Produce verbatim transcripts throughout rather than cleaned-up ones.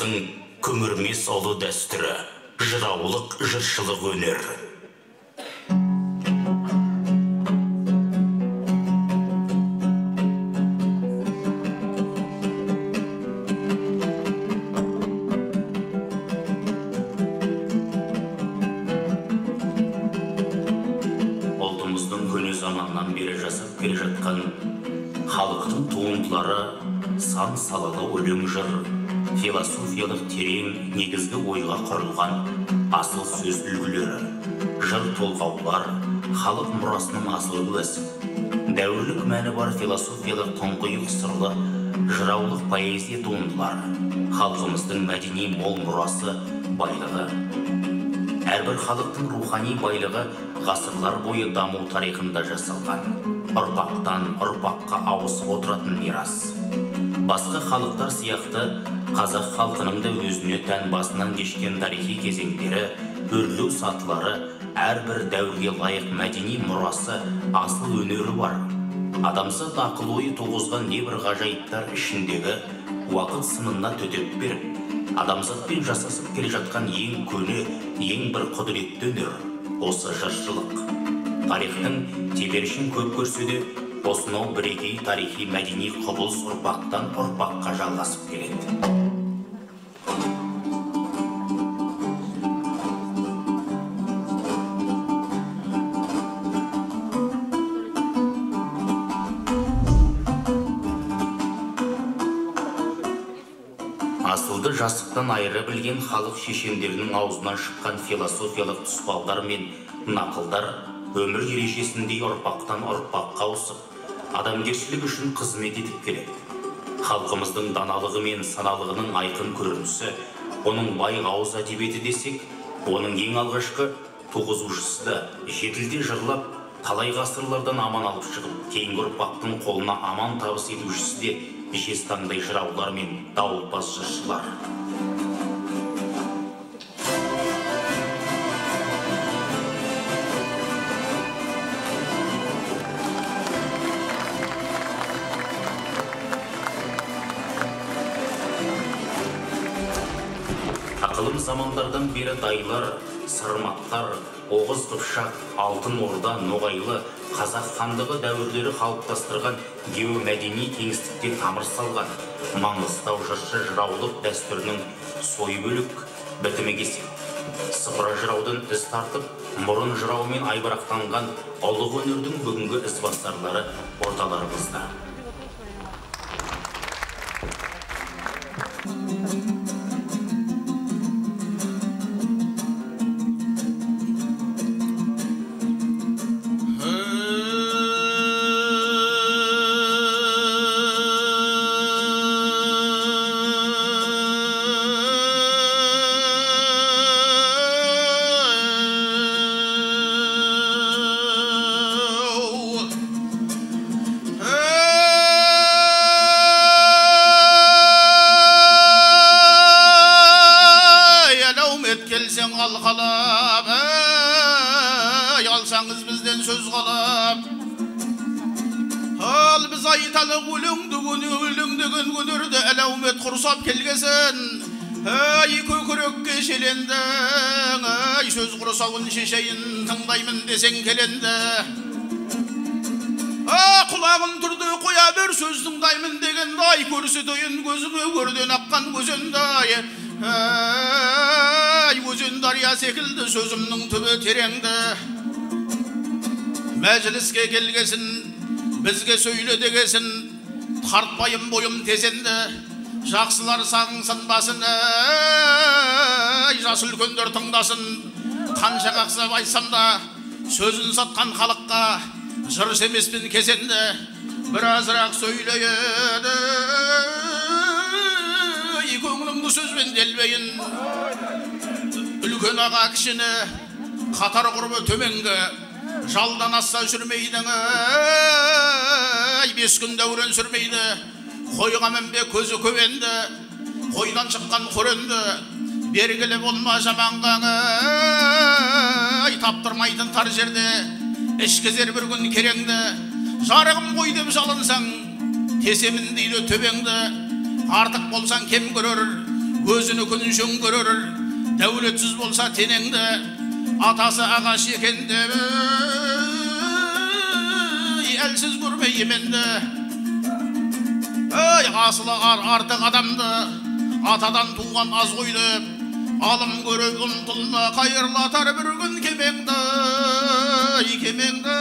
халқымыздың көмірмес ұлы дәстүрі, жыраулық, жыршылық өнер. Ұлтымыздың көне заманнан бері жасап келе жатқан халықтың туындылары сан салалы өлең жыр, философиялық терең негізгі ойға құрылған асыл сөз үлгілері, жыр толғаулар, халық мұрасының асыл куәсі. Дәуірлік мәні бар философиялық тұңғиық сырлы, жыраулық поэзия туындылары, халқымыздың мәдени мол мұрасы, байлығы. Әрбір халықтың рухани байлығы ғасырлар бойы даму тарихында жасалған, ұрпақтан ұрпаққа ауысып отыратын мирас. Басқа халықтар сияқты қазақ халқының да өзіне тән басынан кешкен тарихи кезеңдері, өрлеу сатылары, әрбір дәуірге лайық мәдени мұрасы, асыл өнері бар. Адамзат ақыл ойы туғызған небір ғажайыптар ішіндегі уақыт сынына төтеп беріп, адамзатпен жасасып келе жатқан ең көне, ең бір құдіретті өнер осы жыршылық. Тарихтың теперішін көп көрсе де, осынау бірегей тарихи мәдени құбылыс ұрпақтан ұрпаққа жалғасып келеді. Асылды жасықтан айыра білген халық шешендерінің аузынан шыққан философиялық тұспалдар мен нақылдар өмір ережесіндей ұрпақтан ұрпаққа ауысып, адамгершілік үшін қызмет етіп келеді. Халқымыздың даналығы мен саналығының айқын көрінісі, оның бай ауыз әдебиеті десек, оның ең алғашқы туғызушысы да жетілде жырлап, талай ғасырлардан аман алып шығып, кейінгі ұрпақтың қолына аман табыс етушісі де жезтаңдай жыраулар мен дауылпаз жыршылар. Ақылым замандардан бері дайлар, сарматтар, Оғыз Қыпшақ, Алтын Орда, Ноғайлы, Қазақ хандығы дәуірлері қалыптастырған геомәдени кеңістікте тамыр салған Маңғыстау жыршы жыраулық дәстүрінің сойы бөлік бітімі кесек. Сыпыра жыраудың із тартып, мұрын жыраумен айбарақтанған ұлық өнердің бүгінгі ізбасарлары орталарымызда. Қалап, ей, алсаңыз бізден сөз қалап. Ал біз айталық өлеңді өлеңдеген өнерді әлеумет құрсап келгесін. Ей, көкірекке шеленді, ей, сөз құрсауын шешейін тыңдаймын десең келенді. Құлағын тұрды қоя бер сөз тыңдаймын дегенді, ай, көрсетейін көзіңе көрден аққан көзенді. Ай, өзен дария секілді сөзімнің түбі тереңді. Мәжіліске келгесін, бізге сөйле дегесін, тартпайым бойым тезенді. Жақсылар сағынсын басын, ай, жас үлкендер тыңдасын. Қанша қақсап айтсам да, сөзін сатқан халыққа жыршы емеспін кесенді. Біразырақ сөйлейеді, көңіліңді сөзбен делбейін. Үлкен аға кішіні қатар құрбы төменгі, жалдан асса жүрмейдің, ай, бес күн дәурен сүрмейді. Қойға мінбе көзі көвенді, қойдан шыққан қоренді, бергілі болма жаманғаңы, ай, таптырмайтын тар жерде, ішкізер бір күн кереңді. Жарығым қой деп жалынсаң, тесемін дейді төбеңді. Артық болсаң кем көрер, өзіні күншен көрер, дәулетсіз болса тенеңді, атасы ағаш екенді, әлсіз көрмей еменді. Ой, асылы артық адамды, атадан туған аз қойды, алым көріп ұмтылма, қайырлатар бір күн кемеңді, кемеңді.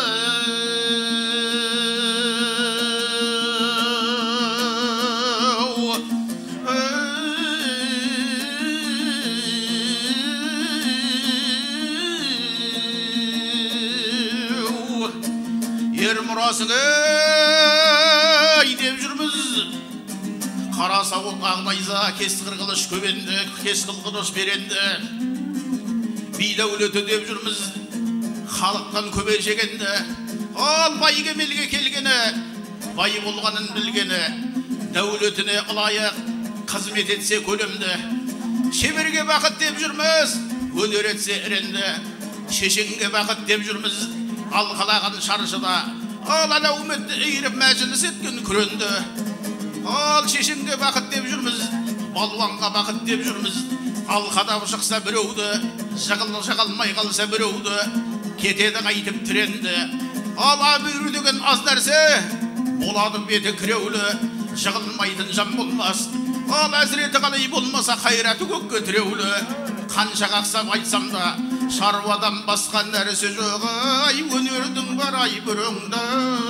Ер мұрасыны деп жүрміз, қара сауыл ағнайза, кесті қырғылыш көбенді, кесті қылғылыш беренді. Бейдәулеті деп жүрміз, халықтан көбер жегенді. Ал байге мелге келгені, бай болғанын білгені, дәулетіне ылайық қызмет етсе көлемді. Шеберге бақыт деп жүрміз, өнер етсе іренді. Шешенге бақыт деп жүрміз, ал қалаған шаршыда. Ал әлеуметті үйіріп мәжіліс еткен күренді. Ал шешенге бақыт деп жүрміз, балуанға бақыт деп жүрміз. Ал қадап шықса біреуді, жығылмай қалса біреуді, кетеді қайтып тренді. Ал абүйрі деген аз нәрсе, болады беті кіреулі, жығылмайтын жан болмас. Ал әзіреті қалай болмаса қайраты көкке тіреулі. Қанша қақсап айтсам да, шаруадан басқан нәрсе жоқ, ай өнердің бар ай бүріңді.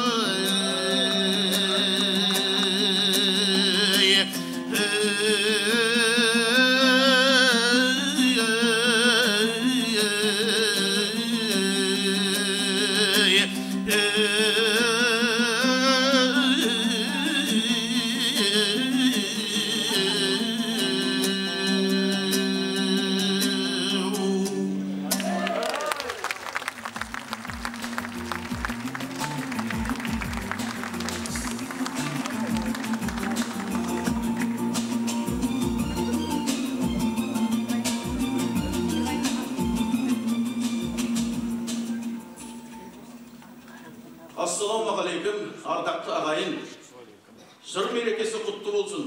Ассалаумағалейкум, ардақты ағайын. Жыр мерекесі құтты болсын.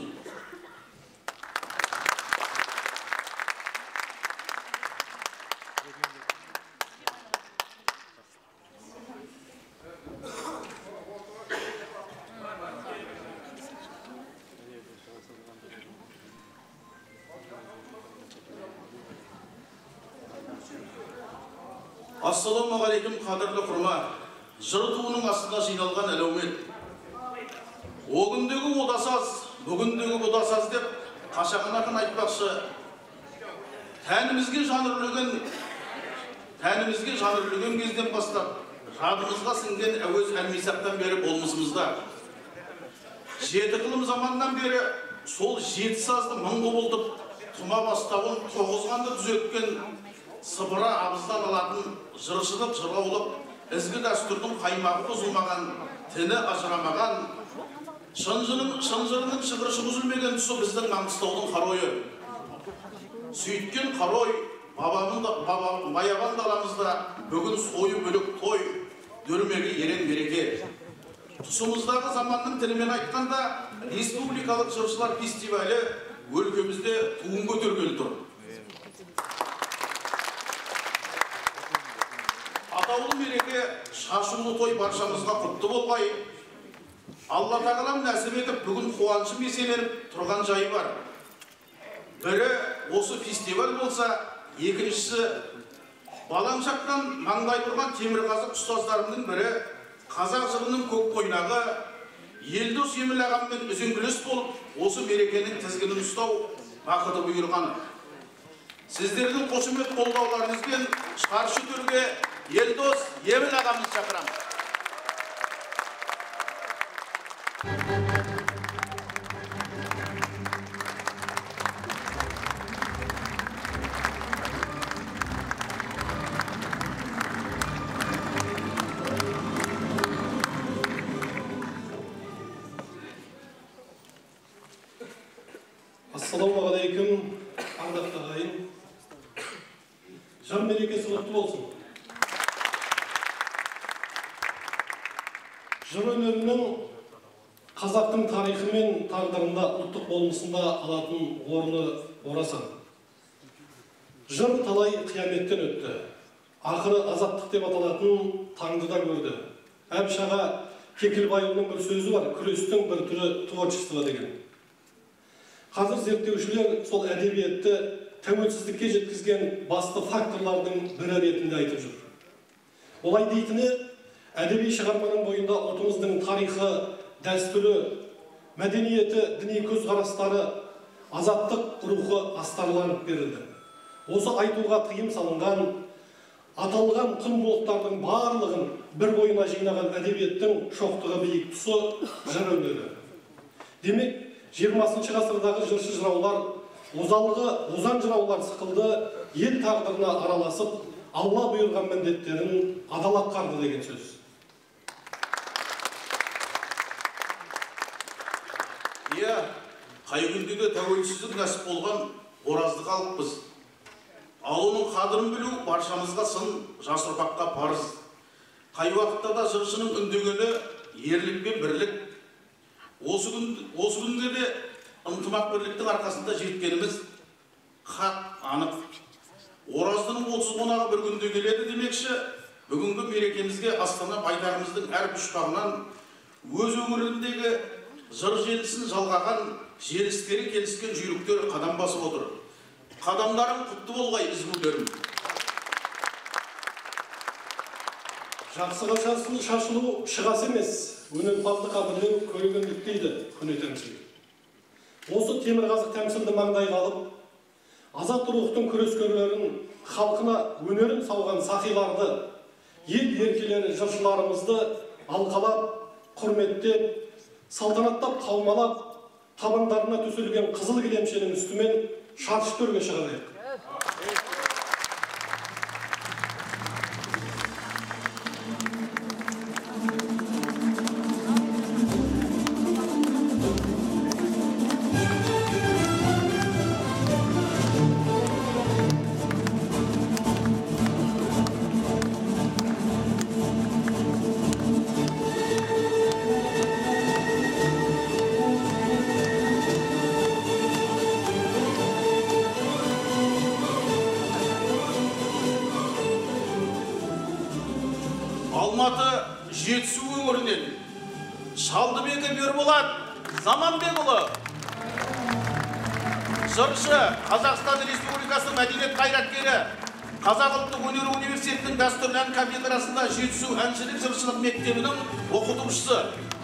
Ассалаумағалейкум, қадірлі құрма. Жыр туының астында жиналған әлеумет. О күндегі одасаз, бүгіндегі бодасаз деп қашаған ақын айтпақшы. Тәнімізге жан үрлеген, тәнімізге жан үрлеген кезден бастап, жадымызға сіңген әуез әлмисақтан бері болмысымызда. Жеті қылым заманнан бері сол жеті сазды мың құбылтып, тұма бастауын тоғызғанды түзеткен сыбыра абыздан алатын жыршылық жыраулық, ізгі дәстүрдің қаймағы бұзылмаған, тіні ажырамаған, шынжырының шығыршы бұзылмеген тұсы біздің Маңғыстаудың қаройы. Сөйткен қарой, баябан даламызда бүгін сойы бөлік той, дүрмегі ерен мереке. Тұсымыздағы заманның тілімен айтқанда, республикалық жыршылар фестивалі өлкемізде туын көтергелі тұр. Атаулы мереке, шашулы той баршамызға құтты болғай. Алла тағалам нәсіп етіп, бүгін қуанышы меселеніп тұрған жайы бар. Бірі осы фестиваль болса, екіншісі балаң шақтан маңдай тұрған темірқазық ұстаздарымның бірі қазақ жырының көк қойнағы Елдос Еміл ағаммен үзеңгілес болып, осы мерекенің тізгінін ұстау бақыты бұйырған. Сіздердің қошемет қолдауларыңызбен шаршы түрге Елдос Еміл ағамыз шақырамыз. Ассалаумағалейкум, ардақты ағайын. Жыр мерекесі құтты болсын. Жыр өнерінің қазақтың тарихы мен тағдырында ұлттық болмысында алатын орны орасан. Жыр талай қияметтен өтті. Ақыры азаттық деп аталатын таңды да көрді. Әбіш аға Кекілбайұлының бір сөзі бар, күрестің бір түрі творчество деген. Қазір зерттеушілер сол әдебиетті тәуелсіздікке жеткізген басты факторлардың бірі ретінде айтып жүр. Олай дейтіні, әдеби шығарманың бойында ұлтымыздың тарихы, дәстүрі, мәдениеті, діни көзқарастары, азаттық рухы астарланып берілді. Осы айтуға тыйым салынған, аталған құндылықтардың барлығын бір бойына жинаған әдебиеттің шоқтығы биік тұсы жыр өнері. Демек, жиырмасыншы ғасырдағы жыршы жыраулар, озалығы озан жыраулар сықылды ел тағдырына араласып, Алла бұйырған міндеттерін адал атқарды деген сөз. Иә, қай күнде де тәуелсіздік нәсіп болған оразды халықпыз. Ал оның қадірін білу баршамызға сын, жас ұрпаққа парыз. Қай уақытта да жыршының үндегені ерлік пен бірлік. Осы күнде де ынтымақ бірліктің арқасында жеткеніміз хақ анық. Ораздының отыз қонағы бір күнде келеді демекші, бүгінгі мерекемізге Астана байтағымыздың әр пұшпағынан өз өңіріндегі жыр желісін жалғаған желістері келіскен жүйріктер қадам басып отыр. Қадамдарың құтты болғай ізгілерім. Жақсыға шашылу шығас емес, өнерпазды қадірлеу көрегендік дейді көне тәмсіл. Осы темірқазық тәмсілді маңдайға алып, азат рухтың күрескерлерін, халқына өнерін салған сақиларды, ел еркелері жыршыларымызды алқалап, құрметтеп, салтанаттап қаумалап, табандарына төселген қызыл кілемшенің үстімен шаршы төрге шығарайық. Алматы Жетісу өңірінен Шалдыбегі Берболат Заманбекұлы, жыршы, Қазақстан Республикасы мәдениет қайраткері, Қазақ ұлттық өнер университетінің дәстүрлі ән кафедрасында Жетісу әншілік жыршылық мектебінің оқытушысы.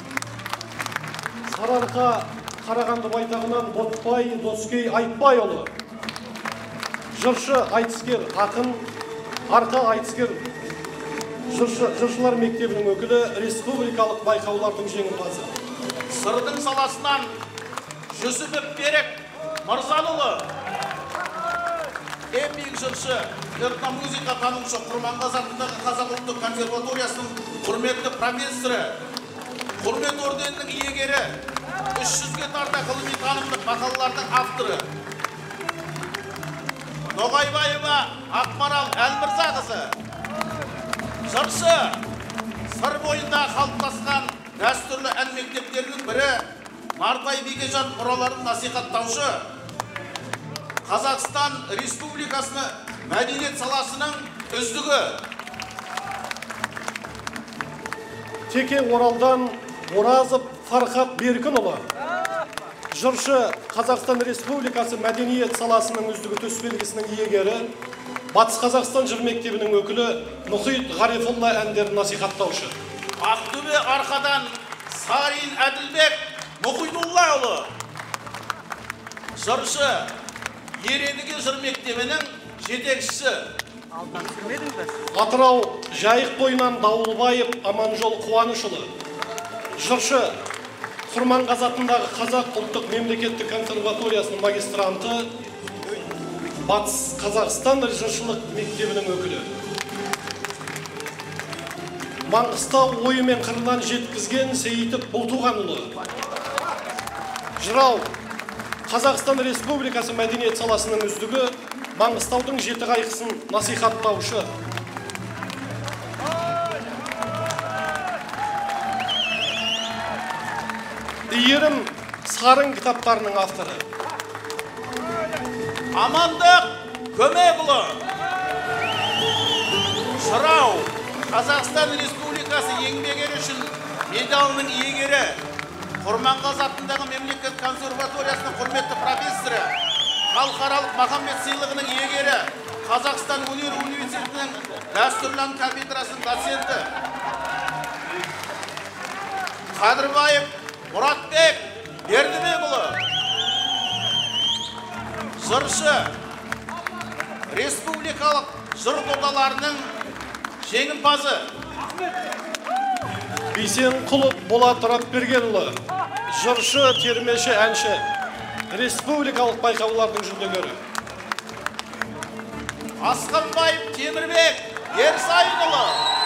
Сарыарқа Қарағанды байтағынан Ботпай Доскей Айтбайұлы, жыршы, айтыскер, ақын, арқа айтыскер, жыршылар мектебінің өкілі, республикалық байқаулардың жеңімпазы. Сырдың саласынан Жүсіпов Берек Мырзалұлы, эпик жыршы, этномузыка танушы, Құрманғазы атындағы Қазақ ұлттық консерваториясының құрметті профессоры, құрмет орденінің иегері, үш жүзге тарта ғылыми танымдық мақалалардың авторы. Ноғайбаева Ақмарал Әлмірзақызы, жыршы, сыр бойында қалыптасқан дәстүрлі ән мектептерінің бірі, Нартай Бекежан мұраларын насихаттаушы, Қазақстан Республикасының мәдениет саласының үздігі. Теке Оралдан Оразов Фархат Беркінұлы, жыршы, Қазақстан Республикасы мәдениет саласының үздігі төсбелгісінің иегері, Батыс Қазақстан жыр мектебінің өкілі Мұхит Ғарифолла әндерін насихаттаушы. Ақтөбе Арқадан Сарин Әділбек Мұхитуллаұлы, жыршы, Ередіге жыр мектебінің жетекшісі. Атырау Жайық бойынан Дауылбаев Аманжол Қуанышұлы, жыршы, Құрманғазы атындағы Қазақ ұлттық мемлекеттік консерваториясының магистранты, Батыс Қазақстан жыршылық мектебінің өкілі. Маңғыстау ойы мен қырынан жеткізген Сейітов Бұлтуғанұлы, жырау, Қазақстан Республикасы мәдениет саласының үздігі, Маңғыстаудың жеті қайқысын насихаттаушы. иірім сарын кітаптарының авторы. Амандық Көмекұлы. Жырау Қазақстан Республикасы еңбек ері үшін медалының иегері, Құрманғазы атындағы мемлекет консерваториясының құрметті профессоры, халықаралық Махамбет сыйлығының иегері, Қазақстан өнер университетінің дәстүрлі кафедрасының доценті, Қадырбаев Мұратбек Бердібекұлы. Жыршы, республикалық жыр додаларының жеңімпазы. Бейсенқұлов Болат Рапбергенұлы, жыршы, термеші, әнші, республикалық байқаулардың жүлдегері. Асқанбаев Темірбек Ерсайынұлы.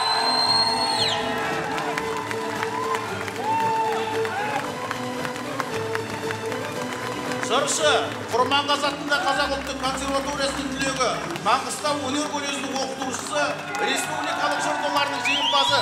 Жыршы, Құрманғазы атындағы Қазақ ұлттық консерваториясының түлегі, Маңғыстау өнер колледжінің оқытушысы, республикалық жыр додаларының жеңімпазы.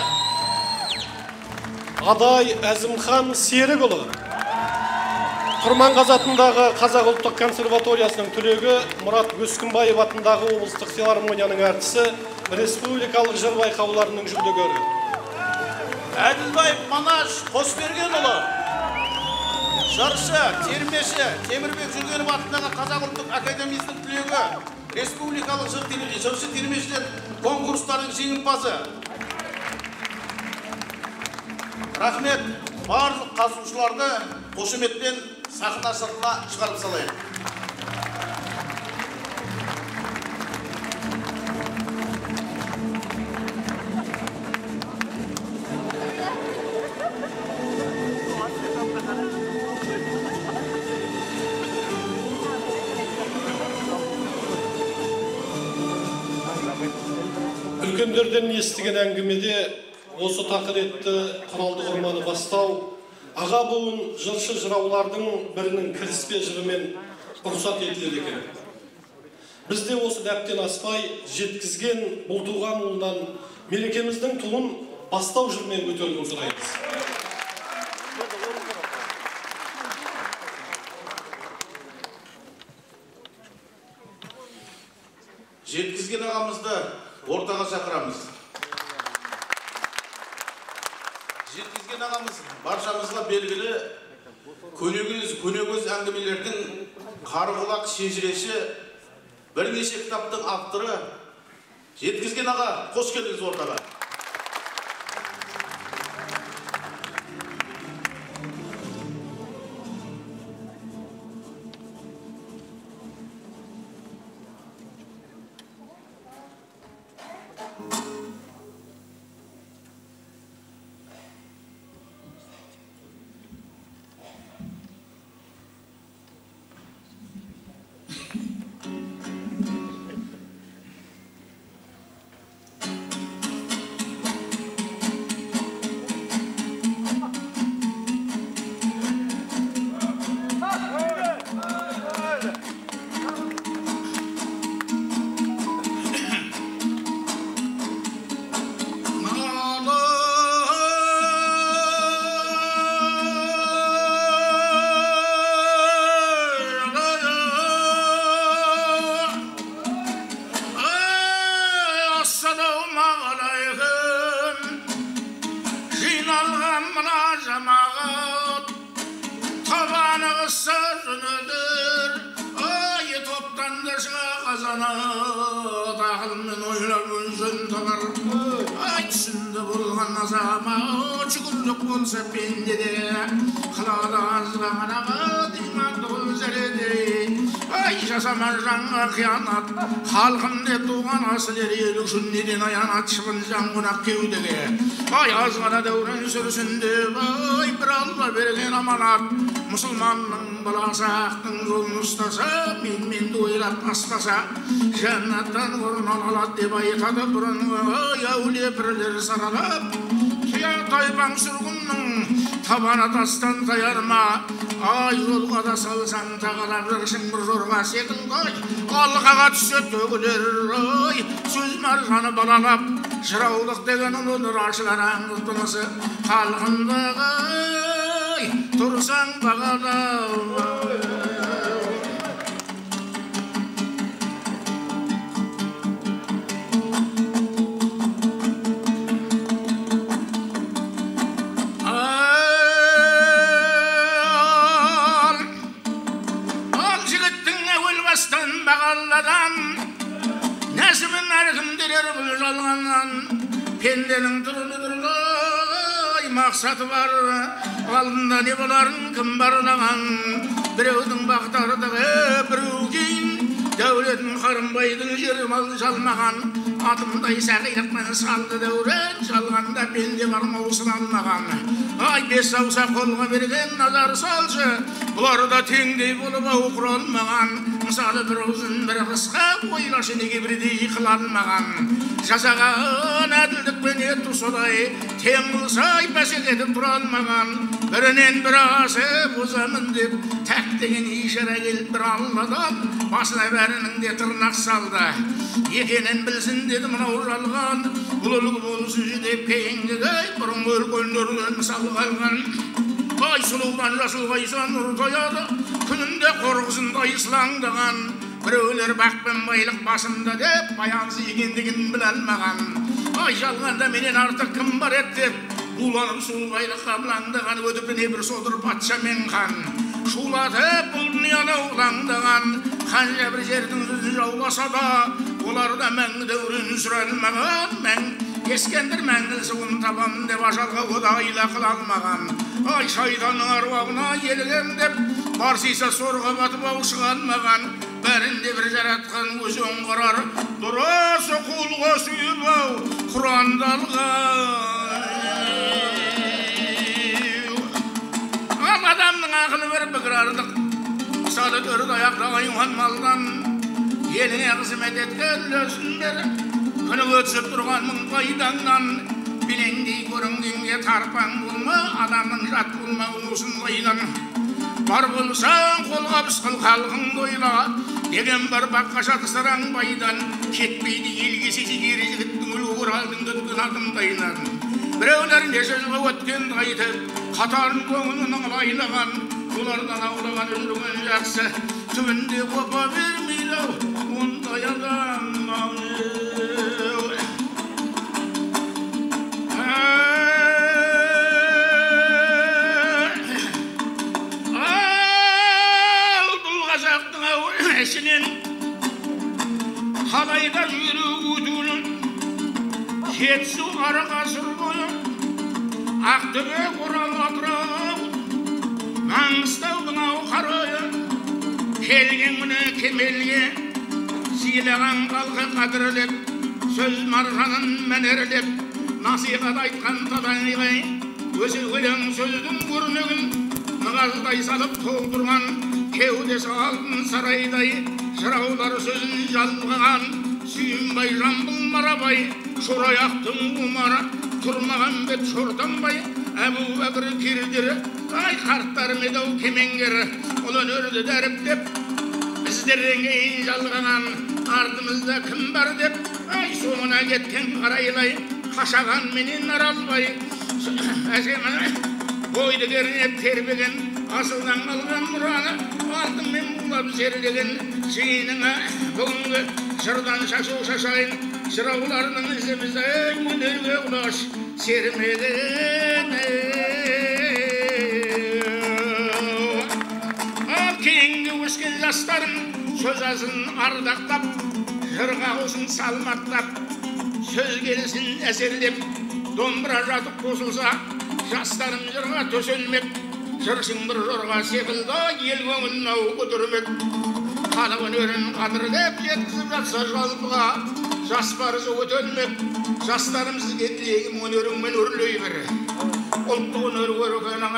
Адай Әзімхан Серікұлы, Құрманғазы атындағы Қазақ ұлттық консерваториясының түлегі, Мұрат Өскінбаев атындағы облыстық филармонияның әртісі, республикалық жыр байқауларының жүлдегері. Әділбаев Манаш Қосбергенұлы, жыршы, термеші, Темірбек Жүргенов атындағы Қазақ ұлттық академиясының түлегі, республикалық жыршы термешілер конкурстардың жеңімпазы. Рахмет, барлық қатысушыларды қошеметпен сахна сыртына шығарып салайын. Үлкендерден естіген әңгімеде осы тақыретті құралды құрманы бастау, аға буын жыршы жыраулардың бірінің кіріспе жырымен рұқсат етіледі екен. Бізде осы дәптен аспай жеткізген бұл туған ұлынан мерекеміздің туын бастау жырмен көтеруін сұраймыз. Жеткізген ағамызды ортаға шақырамыз. Жеткізген ағамыз баршамызға белгілі көнегөз әңгімелердің қарғылақ шежіреші, бірнеше кітаптың авторы. Жеткізген аға, қош келдіңіз ортаға. Қиянат, халқым деп туған асыл ел үшін неден аянат шыбын жан қонақ кеудеге. Ай азғана дәурен сүрсін деп, ай бір алла берген аманат. Мұсылманның баласы ақтың жолын ұстаса, мен-менді ойлап аспаса, жәннаттан орын алады деп айтады бұрынғы, ай әулие пірлер саралап. Тұя тайпаң сүргіннің табаны тастан тайарма, ай жолға да салсан тағалап жүрсің бір зорға секілді. Алқаға түссе төгілер, ой, сөз маржаны балалап, жыраулық деген ұлы нұр ашылар аңғылтынысы, қалғындағы тұрсаң бағада. Нәсімін әркімдерер бұл жалғаннан, пенденің түрлі-түрлі мақсаты бар, алдында не боларын кім барлаған, біреудің бақтардығы біреу кейін, дәулетін қарынбайдың жері мал жалмаған, атымдай сәғиратмен салды дәурен, жалғанда пенде бар маусын алмаған. Ай, бес сауса қолға берген назар салшы, бұларда теңдей болып ауқыр алмаған, мысалы бір ұзын бір қысқа ойлашы неге бірдей қыланмаған. Жасаған әділдік пен етту солай, тең болсай бәсекетіп тұра алмаған, бірінен бір асып озамын деп тәк деген ишара келіп бір алладан, басына бәрінің де тырнақ салды. Екенін білсін деді мынау жалған, бұл үлгі болсын жүдеп кейінгідай, бұрын өлкөлдерден мысалы қалған. Ай сұлудан жасыл қайсан нұр тояды, күнінде қорғызындай сылаңдаған, біреулер бақ пен байлық басымда деп баянсыз екендігін біле алмаған. Ай жалғанда менен артық кім бар еді деп, буланып сұлу байлыққа бұлаңдаған, өтіпіне бір содыр патша мен хан. Шулатып бұл дүнияны ұлаңдаған, қанша бір жердің жүзі жауласа да, оларда мәңгі дәурен сүрелмаған, мәң Ескендір мәңгілсі ұн табамын деп ажалға одайла қыла алмаған. Ай шайтанның аруағына елген деп, барсиса сорға батып ауышыға алмаған. Бәрінде бір жаратқан өзі оңғырар, дұрасы құлға сүйіп ау, Құрандалған. Ал адамның ақылы бір пікірардық, сады төрді аяқта айуан малдан, еліңе қызмет еткен үлесін беріп, күні өтсіп тұрған мың пайдаңнан, білеңдей көрінгенге тарпаң болма, адамның жат болма ұлысын қайдан. Бар болсаң қолғабыс қыл халқыңды ойла, деген бар баққа шатысыраң байдан, кетпейді елгесі жігері жігіттің үлгір алдың көткен адымдайынан. Біреулер не сөзге өткенді айтып, қатарын көңілінің лайлаған, олардан аулаған үлген жақсы, түбінде қопа бермейді, ондай адам. Әшінен қалайда жүріп өтуінің жетсу қара ғасыр бойы Ақтөбе Орал Атырау Маңғыстаудың ау қарайы келген күні кемелге сыйлаған халқы қадірлеп сөз маржанын мәнерлеп насихат айтқан таданғай өзі өлең сөздің көрнегін нығаздай салып толтырған кеудесі алтын сарайдай жыраулар сөзін жалғаған Сүйінбай Жамбыл Марабай Шораяқтың умары Тұрмағанбет Шортанбай Әбу Бәкір Кирдері ай қарттар медау кемеңгері ол өнерді дәріптеп біздерден кейін жалғаған артымызда кім бар деп ай соңына кеткен қарайлай қашаған менен аралбай әжемін бойды кернеп тербеген асылдан қалған мұраны алтынмен бұлап зерлеген жиыныңа бүгінгі жырдан шашу шашайын жырауларының ізімізді өнерге құлаш сермеген ал кейінгі өскен жастарым сөз асын ардақтап жырға ұсын салмақтап сөз келісін әсерлеп домбыра жатып қосылса жастарым жырға төселмек жыршың бір жорға секілді ел көңілін ау көтермек халық өнерін қадірлеп жеткізіп жатса жалпыға жас парызы өтелмек жастарым сізге тілегім өнеріңмен өрлей бер ұлттық өнер көркенің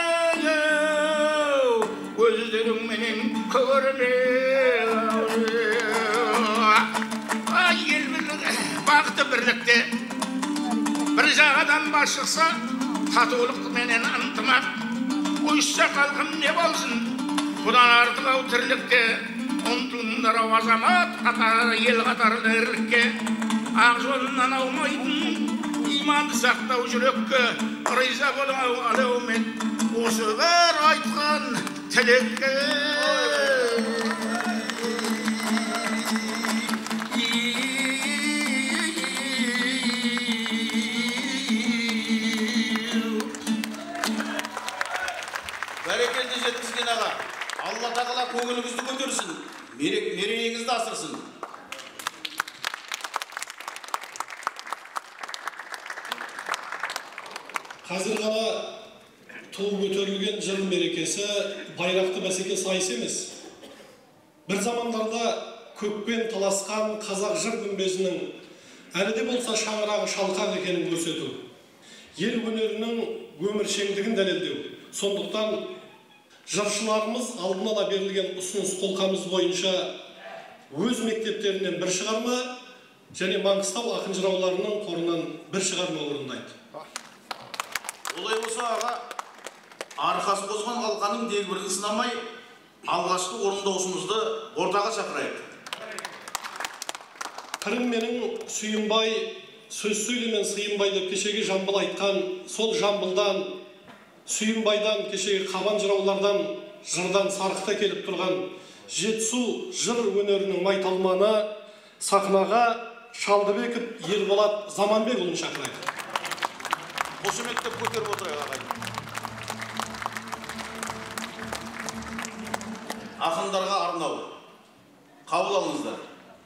көздеріңменен көрмек ай ел бірлігі бақыты бірлікте бір жағадан бас шықса татулықменен ынтымақ ұйысса халқым не болсын бұдан артық ау тірлікте ұмтылыңдар ау азамат қатары ел қатарлы ерлікке ақ жолынан аумайтын иманды сақтау жүрекке риза болың ау әлеумет осы бір айтқан тілекке бәрекелді жеткізген аға. Алла тағала көңіліңізді көтерсін, мерейіңізді асырсын. Қазір ғана туы көтерілген жыр мерекесі байрақты бәсеке сайыс емес. Бір замандарда көкпен таласқан қазақ жыр күмбезінің әлі де болса шаңырағы шалқақ екенін көрсету. Ел өнерінің өміршеңдігін дәлелдеу. Сондықтан жыршыларымыз алдына да берілген ұсыныс қолқамыз бойынша өз мектептерінен бір шығарма және Маңғыстау ақын жырауларының қорынан бір шығарма орындайды. Олай болса аға, арқасы қозған қалқаның дегбірін сынамай, алғашқы орындаушымызды ортаға шақырайық. Пірім менің сүйінбай, сөз сөйлемен сыйынбай деп кешегі Жамбыл айтқан, сол Жамбылдан, Сүйінбайдан, кешегі қабан жыраулардан, жырдан сарқыта келіп тұрған Жетісу жыр өнерінің майталманы сахнаға Шалдыбеков Ерболат Заманбекұлын шақырайық. Қошеметтеп көтеріп отырайық ағайын. Ақындарға арнау. Қабыл алыңыздар.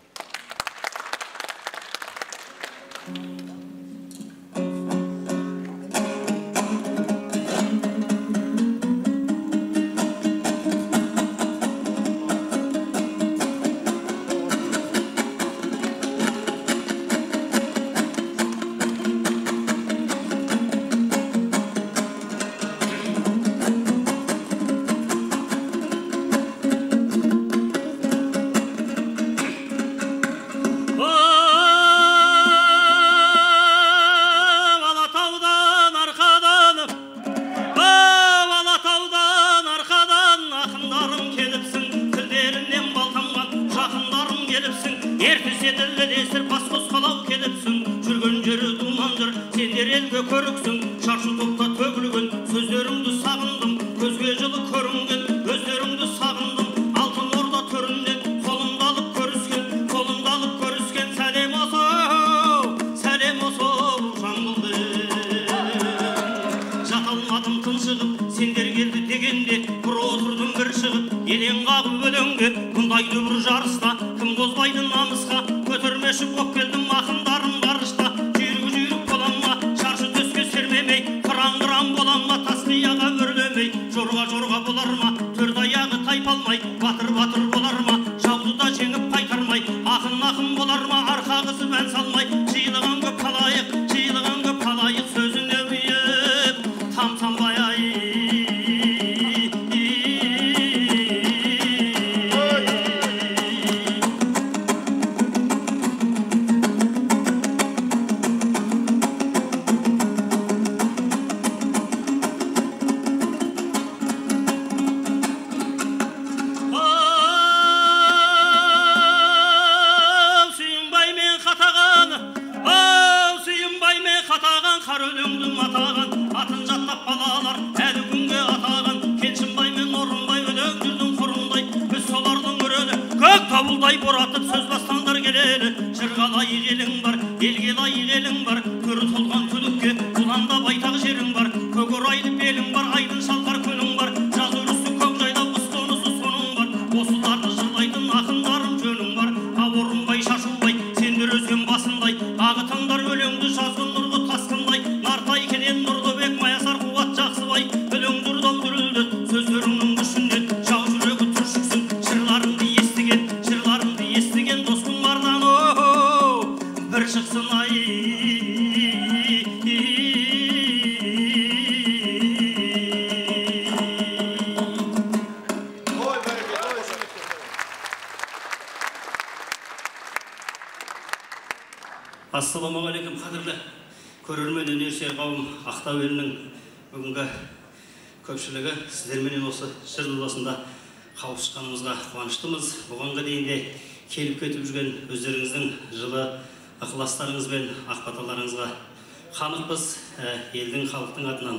Ассалаумағалейкум, қадірлі көрермен өнерсүйер қауым. Ақтау елінің бүгінгі көпшілігі сіздерменен осы жыр додасында қауышқанымызға қуаныштымыз. Бұғанға дейін де келіп кетіп жүрген өздеріңіздің жылы ықыластарыңыз бен ақбаталарыңызға қанықпыз. Елдің халықтың атынан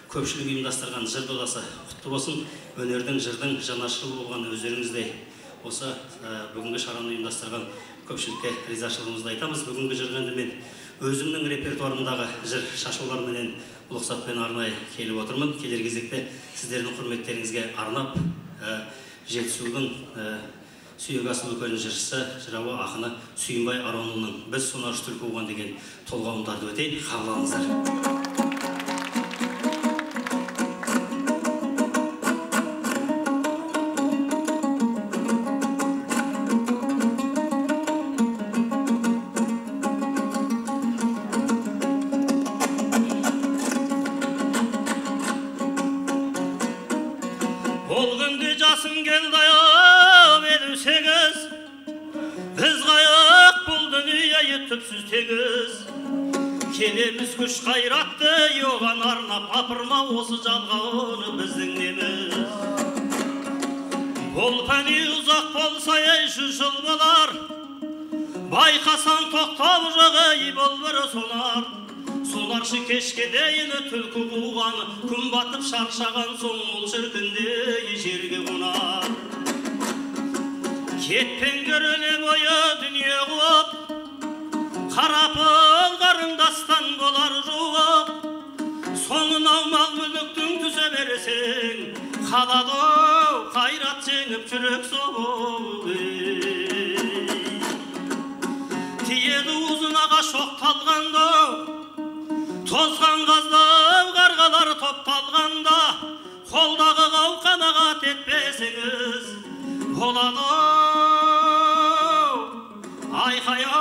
көпшілік ұйымдастырған жыр додасы құтты болсын. Өнердің, жырдың жанашыры болған өздеріңіздей осы бүгінгі шараны ұйымдастырған көпшілікке ризашылығымызды айтамыз. Бүгінгі жыр енді мен өзімнің репертуарымдағы жыр шашуларменен ұлықсатпен арнайы келіп отырмын. Келер кезекте сіздердің құрметтеріңізге арнап Жетісудың сүйек асыл өлкенің жыршысы, жырауы ақыны Сүйінбай Аронұлының «Біз сонар түлкі оған» деген толғауындарды өтейін. Қабыл алыңыздар. Келеміз күш қайратты, оған арнап апырма осы жалғауыны біздің неміз. Ол пәни ұзақ болса ей жүз жыл болар, байқасан тоқтау жоғы бол бір сонар. Соларшы кешке дейіні түлкі қуғаны, күн батып шаршаған соң ол шіркінде жерге қонар. Кетпен көріне бойы дүние қуып, қарапыл қарындастан болар жуық, соңын аумал мүліктің түсе бересең, қалады қайрат жеңіп жүрек соғып. Тиеді ұзын ағаш оқталғанда, тозған қаздау қарғалар топталғанда, қолдағы қауқанағат етпесеңіз, болады айқайау.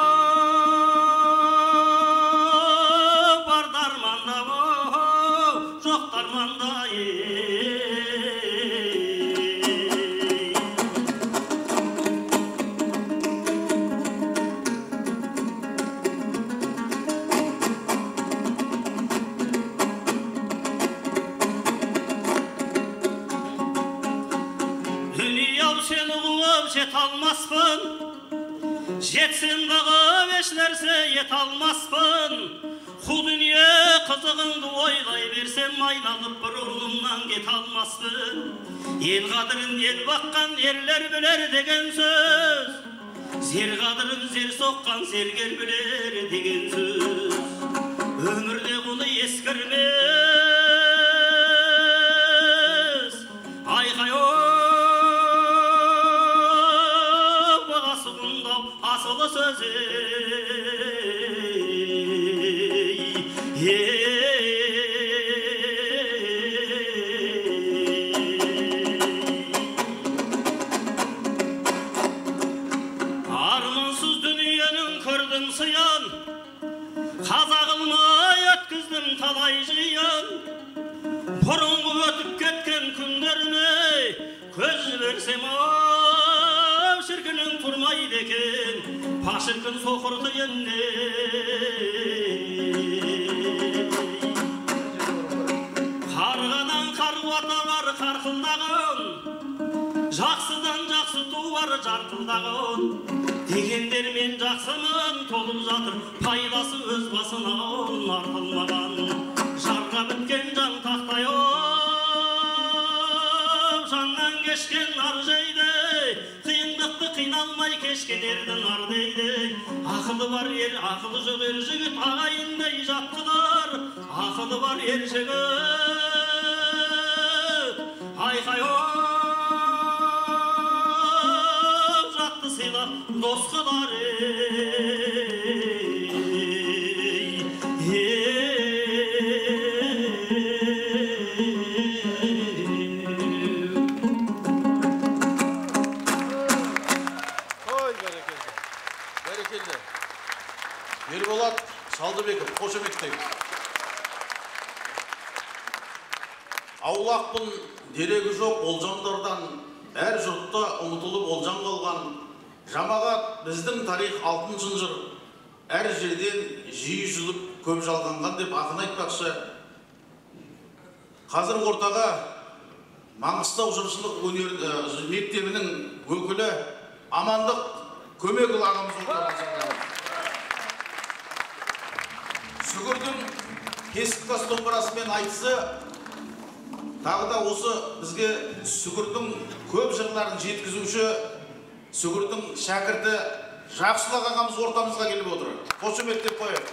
Жетсем дағы еш нәрсе ет алмаспын, қу дүние қызығыңды ойлай берсем, айналып бір орнымнан кет алмаспын. Ел қадірін ел баққан ерлер білер деген сөз, зер қадірін зер соққан зергер білер деген сөз. Өмірде құны ескірмес, айқай асылы сөз армансыз дүниенің көрдім сыян, қазағыма өткіздім талай жиын. Бұрынғы өтіп кеткен күндеріме көз жіберсем шіркінің тұрмайды екен, пашыркын соқырды енне. Қарғадан қаруаталар қарқылдағын, жақсыдан жақсы туар жартылдағын. Дегендермен жақсымын толып жатыр, пайдасы өз басынан артылмаған. Жарға біткен жан тақтай жаннан кешкен ар жейді, қиындықты қиналмай кешкен ердің ар дейді. Ақылы бар ер, ақылы жоқ ер жігіт ағайындай жаттылар. Ақылы бар ер жігіт айқай жатты сыйлап дос қылар Ерболат Салдыбеков, қошеметтейміз. Аулақпын дерегі жоқ олжандардан, әр жұртта ұмытылып олжан қалған. Жамағат біздің тарих алтын жынжыр, әр жерден жиі жылып көп жалғанған деп ақын айтпақшы. Қазір ортаға Маңғыстау жыршылық өнер мектебінің өкілі Амандық Көмекұлы ағамыз ортаға. Сүгірдің кесік тас домбырасымен айтысы Тағы да осы бізге Сүгірдің көп жырларын жеткізуші Сүгірдің шәкірті Жақсылық ағамыз ортамызға келіп отыр. Қошеметтеп қояйық.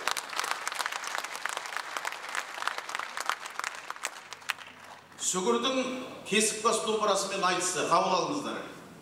Сүгірдің кесікбас домбырасымен айтысы қабыл алыңыздар.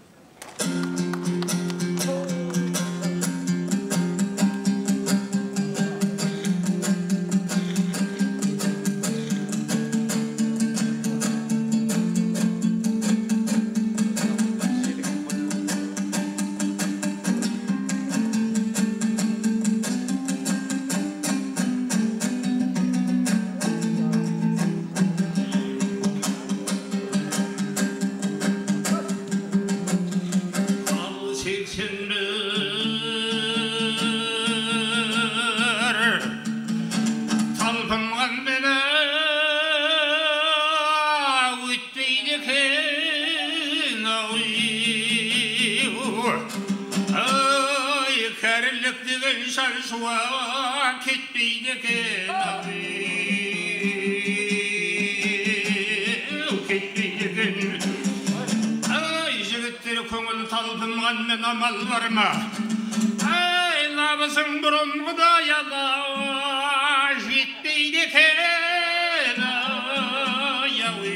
Амал бар ма? Ай, лабысың бұрынғыда яла жетпейді екен, ай,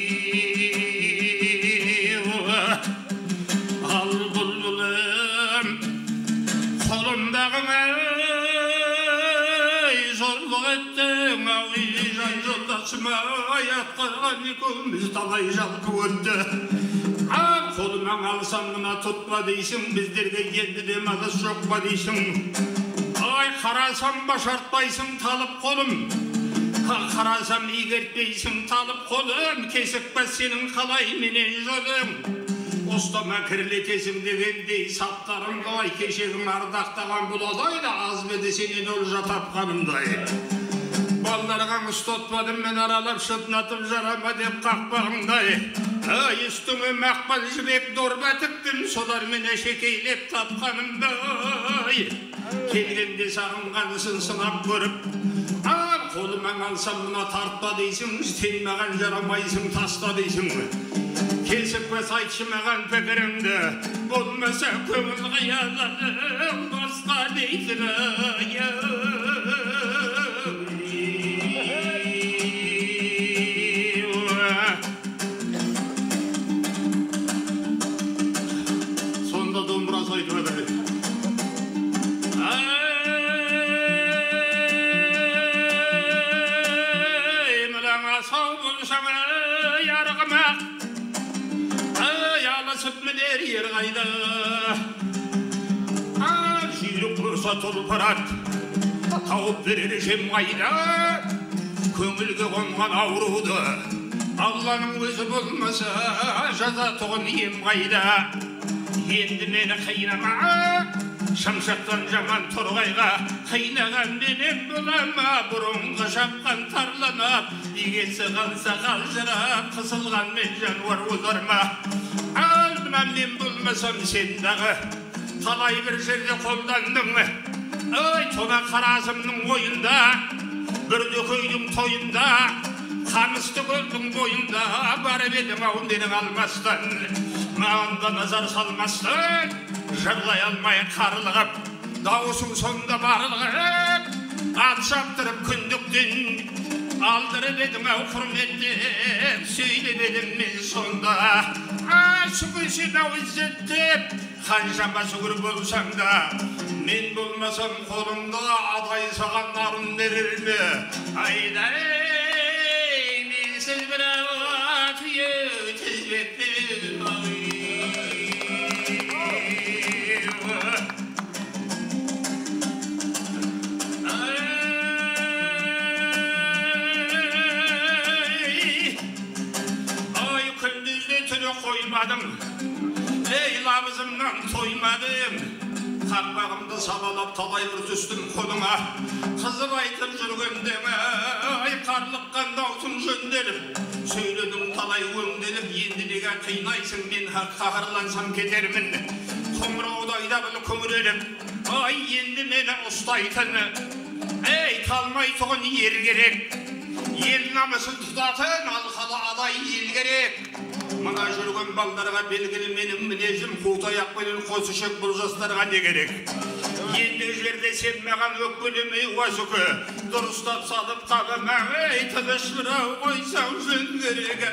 ал бұлбұлым қолымдағы ай, зорлық еттің, ай, жан жолдасым ай, атқарған екеуміз талай жалқы өтті. Қолымнан алсам мына тұтпа дейсің, біздерге енді де мағыз жоқ па дейсің. Ай, қарасам башартпайсың талып қолым, қарасам егертпейсің талып қолым, кесік па сенің қалай менен жолым. Ұстама кірлетесің дегендей саптарым қалай кешегім ардақтаған бұладай да аз беді сенен олжа тапқанымдай. Балдарған ұстотпадым мен аралап шытнатып жарама деп қақпағымдай. Ай, үстіңі мақпал жібек дорба тіктім, солармен әшекейлеп тапқанымдай. Келгенде сағынғанысын сынап көріп, ай, қолымнан алсам мына тартпа дейсің, сен маған жарамайсың таста дейсің. Кесіп бәс айтшы маған пікіріңді, болмаса көңіл қиялым басқа дейтін ай. Тұлпырат тауып берер жем қайда, көңілге қонған ауруды Алланың өзі болмаса жазатұғын ем қайда. Енді мені қинама, шамшақтан жаман торғайға, қинаған менен болама, бұрынғы шапқан тарланап, егесі қалса қалжырап, қысылған мен жануар оларма. Алдыман мен болмасам сен дағы, талай бір жерде қолдандың. Ой, тона қарасымның ойында, бір дөкейдің тойында, қамысты көлдің бойында, барып едім ау менің алмастан. Маған да назар салмастан, жырлай алмай қарылығып, дауысың сонда барылығып, ат шаптырып күндіктен, алдырып едім ау құрметтеп, сөйлеп едім мен сонда. Ай, сүгір сен ау іззеттеп, қаншама сүгір болсаң да, мен болмасам қолымда адай саған нарын берер ме? Айдай, менсіз бір ауат үйе тізбетпен ай. Ай, күндізде түні қоймадым, ей лабызымнан тоймадым. Қақпағымды сабалап талай бір түстім қолыңа, қызып айтып жүргенде ай, қарлыққан даусың жөнделіп, сөйледің талай өңделіп, енді неге қинайсың, мен қағырлансам кетермін. Қоңыраудай бір күңіреліп, ай, енді мені ұстайтын, ей, талмай тұғын ер керек, ел намысын тұтатын алқалы талай ел керек. Мына жүрген балдарға белгілі менің мінезім, қуытаяқ пенен қос ішек бұл жастарға не керек? Енді жерде сен маған өкпелемей уасүкі, дұрыстап салып қабыма, ей тыныш бірау қойсаң жөн керек.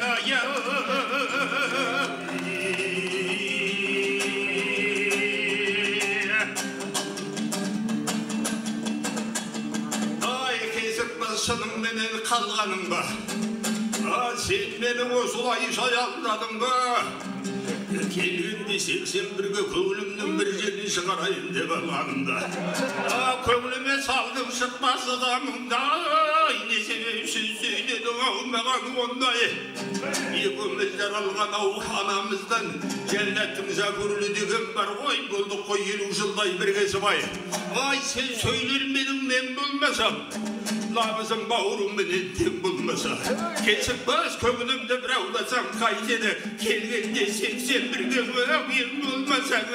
Ай, кесіп шының менен қалғаның ба? Сен мені осылай шаялдадың ба? Келгенде сексен бірге көңілімнің бір жерін шығарайын деп алғанымда. Көңіліме салдым шықпасы дамыңда. Не себепсіз сөйледің ау маған ондай. Екеуміздер алған ау анамыздан. Жәннаттың закүрлі деген бар ғой, болдық қой елу жылдай бірге сыбай. Ай, сен сөйлер менің мен болмасам, намысым бауырым менен тең болмаса, кесіп бас көңілімді бір ауласам қайтеді, келгенде сексен бірге мен болмаса.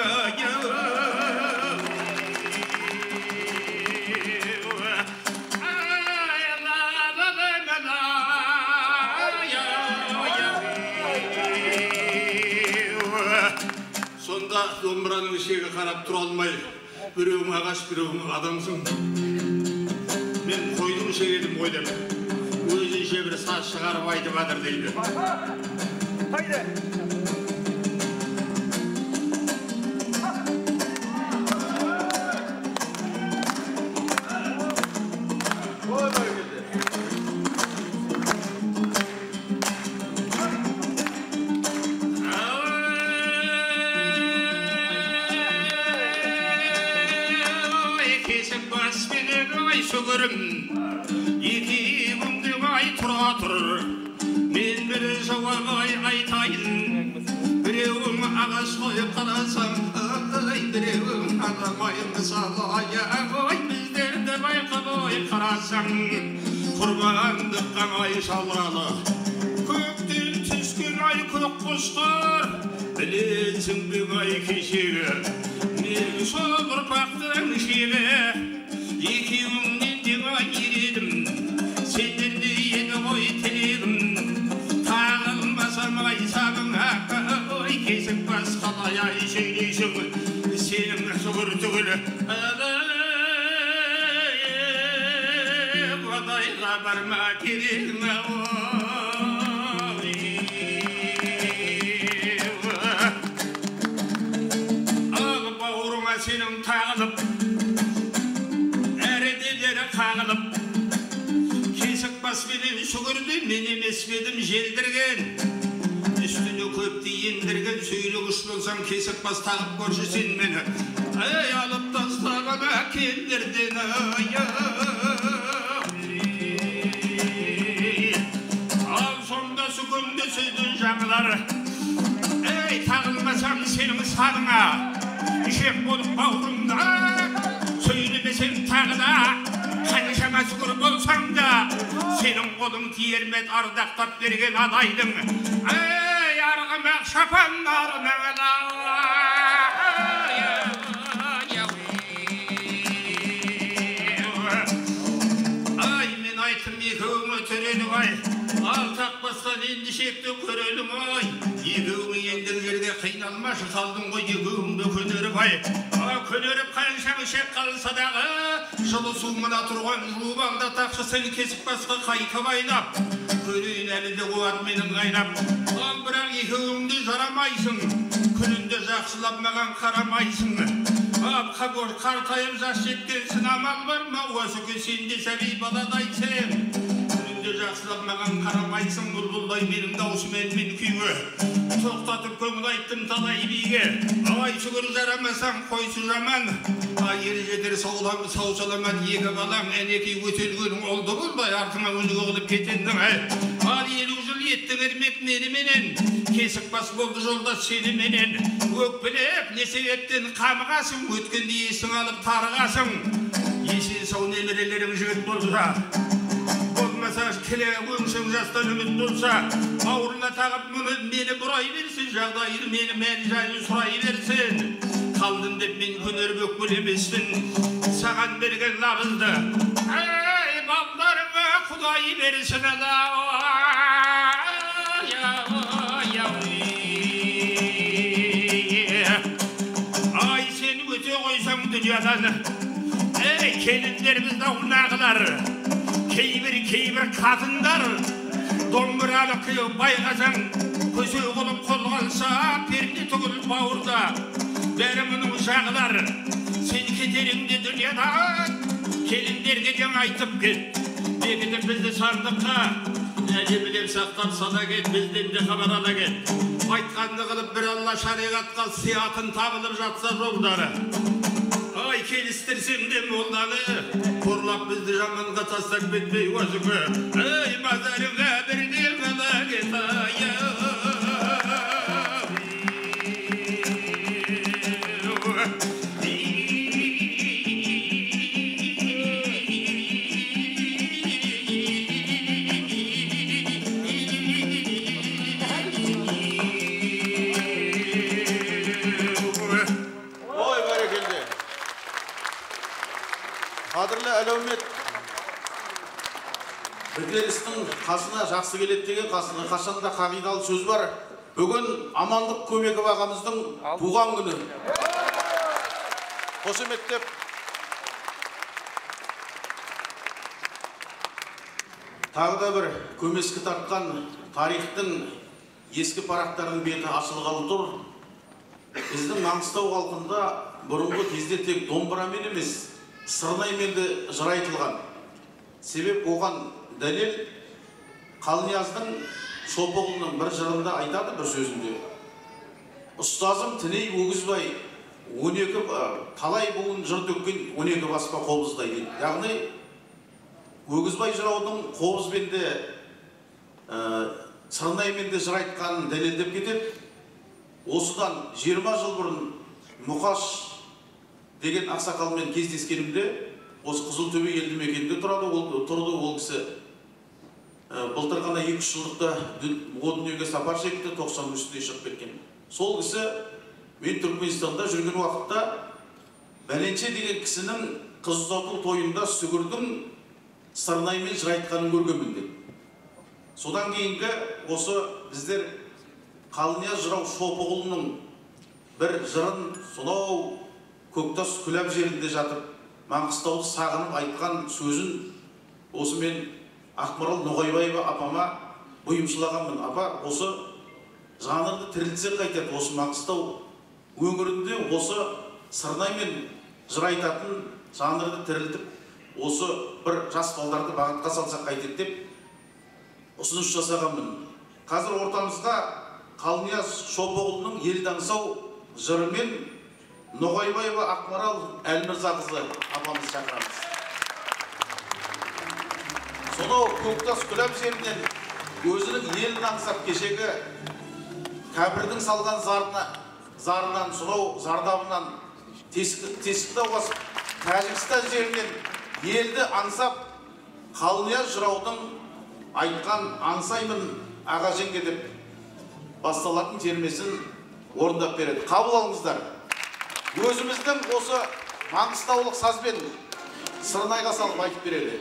Сонда домбыраның шегі қарап тұра алмай, біреуің ағаш, біреуің адамсың. Мен қойдың шегедім ойдым, өзінше бір саз шығарып айтып адыр дейді. Қайды! Екеуіңді ай тұра тұр, мен бір жауап ай айтайын. Біреуің ағаш қойып қарасам, біреуің аламайын салай, біздерді байқап ой қарасаң, құрбандыққа ай шалғалы. Көктен түскен ай көк құшқар, білесің бе ай кешегі, мен сол ұрпақтың шегі. Екеуіңнен де айредім, сендерде еді ғой тілегім. Тағылмасам ай сағыңа, ой кесік бас қалай ай сөйлейсің, сенің сұғыр түгілі. Құдайға барма керегіме ой. Бауырыңа сенің тағылып, қағылып, кесік баспенен сүгірді, мен емес бедім желдірген. Үстіне көпті ендірген, сөйлегіш болсам кесік бас тағып көрші сен мені. Ай, алып тастаған әкелдерден ал сонда сүгімді сөйдің жаңылары. Ей, тағылмасам сенің сағыңа, ішек болып бауырымда, сөйлемесем тағыда, қаншама сүгір болсаң да, сенің қолың тиермет ардақтап берген адайдың. Ей, арғымақ шапандарының ай, мен айттым екеуіңі төредің ай, ал тақпастан ендішекті көрелің ай. Екеуіңі ендігі жерде қиналмашы қалдың ғой, екеуіңді көнеріп ай. Көнеріп қаншаң шек қалса дағы, жылы суыңына тұрған жуыбаңда тақшы сен кесіп басқа қайта байлап. Көрейін әлі де қуат менің қайнап. Ал бірақ екеуіңді жарамайсың, күнінде жақсылап маған қарамайсың. Ап қабор қартайып жас жеткенсін, амал бар ма уасүкі сенде сәби баладайсың. Күнінде жақсылап маған қарамайсың, бұлбұлдай менің даусымен мен күйге. Тоқтатып көңіл айттым талай биге. Ай сүгір жарамасаң қойсы жаман. Ай ері жетер саулам сау саламат екі балам, әнекей өтелгенің олды болмай артыңа өзі қылып кетендің. Ал елу жыл еттің ермек мені менен, кесік бас болды жолда сені менен. Өкпілеп не себептен қамығасың, өткенде есің алып тарығасың. Есен сау немерелерің жігіт болса, болмаса келе өңсің жастан үміт болса, бауырына тағып мұны мені бұрай берсін, жағдайын мені мән жайын сұрай берсін. Қалдым деп мен көнеріп өкпелемеспін, саған берген лабызды, ей балдарыңа құдай берсін ала. dünyadan. Ey kelinlerimiz davulnağılar, keybir keybir kadınlar, domburalı kıyı baygacan, közü kolup kol kalsa, perdi tugul bağırda, berimin uşağılar, sen keterindi dünyadan, kelinler gecen aytıp git, bekidip bizdi sandıkta, ne bileyim saktan sana git, bizden de haber ala git, aytkandı kılıp bir Allah şariatqa siyatın tabılıp жатsa жолдары. Ay kel istirsin de mollanı, korlap bizdi jamanға taslak bitmey özüngü. Ey mazarıga bir demala git ayım. Қадірлі әлеумет бірлестің қасына жақсы келеді деген қасына қашанда қағидалы сөз бар. Бүгін Амандық Көмеков ағамыздың туған күні. Қошеметтеп тағы да бір көмескі тартқан тарихтың ескі парақтарының беті ашылғалы тұр. Біздің Маңғыстау халқында бұрынғы кезде тек домбырамен емес, сырнаймен де жыр айтылған. Себеп оған дәлел Қалнияздың Шопоғлының бір жырында айтады, бір сөзінде. Ұстазым Тіней Өгізбай он екі талай буын жыр төккен он екі баспа қобыздай дейді. Яғни Өгізбай жыраудың қобызбен де сырнаймен де жыр айтқанын дәлелдеп кетеді. Осыдан жиырма жыл бұрын Мұқаш деген ақсақалмен кездескенімде, осы Қызылтөбе елді мекенінде тұрады, тұрды ол кісі. Былтыр ғана екі үш жылдықта о дүниеге сапар шекті, тоқсан үстіне шығып кеткен. Сол кісі мен Түркменстанда жүрген уақытта Бәленше деген кісінің қыз ұзату тойында Сүгірдің сырнаймен жыр айтқанын көргенмін деді. Содан кейінгі осы біздер Қалнияз жырау Шопоғлының бір жырын сонау Көктас Күләп жерінде жатып, Маңғыстауды сағынып айтқан сөзін осы мен Ақмарал Ноғайбаева апама бұйымшылағанмын. Апа, осы жанрды тірілтсе қайтеді, осы Маңғыстау өңірінде осы сырнаймен жыр айтатын жанрды тірілтіп, осы бір жас балдарды бағытқа салсақ қайтеді деп ұсыныс жасағанмын. Қазір ортамызға Қалнияз Шопоғлының ел аңсау жырымен Ноғайбаева Ақмарал Әлмірзақызы апамыз шақырамыз. Сонау Көктас Күләп жерінен өзінің елін аңсап кешегі кәпірдің салған зарынан, сонау зардабынан тесіктау басып, Тәжікстан жерінен елді аңсап, Қалнияз жыраудың айтқан аңсаймын аға жеңге деп басталатын термесін орындап береді. Қабыл алыңыздар. Өзіміздің осы Маңғыстаулық сазбен сырнайға салып айтып береді.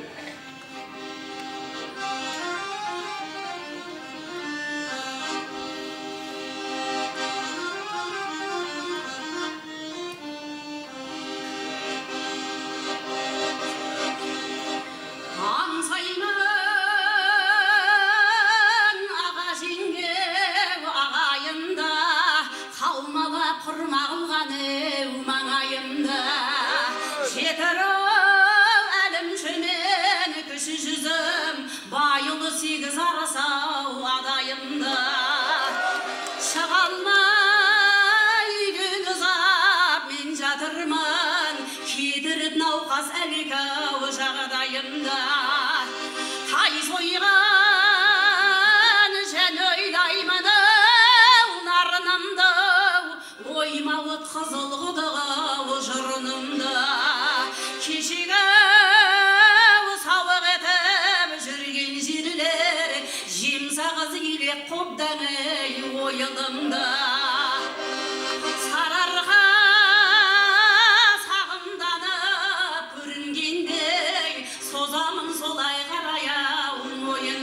Sozamın solay qaraya, oyun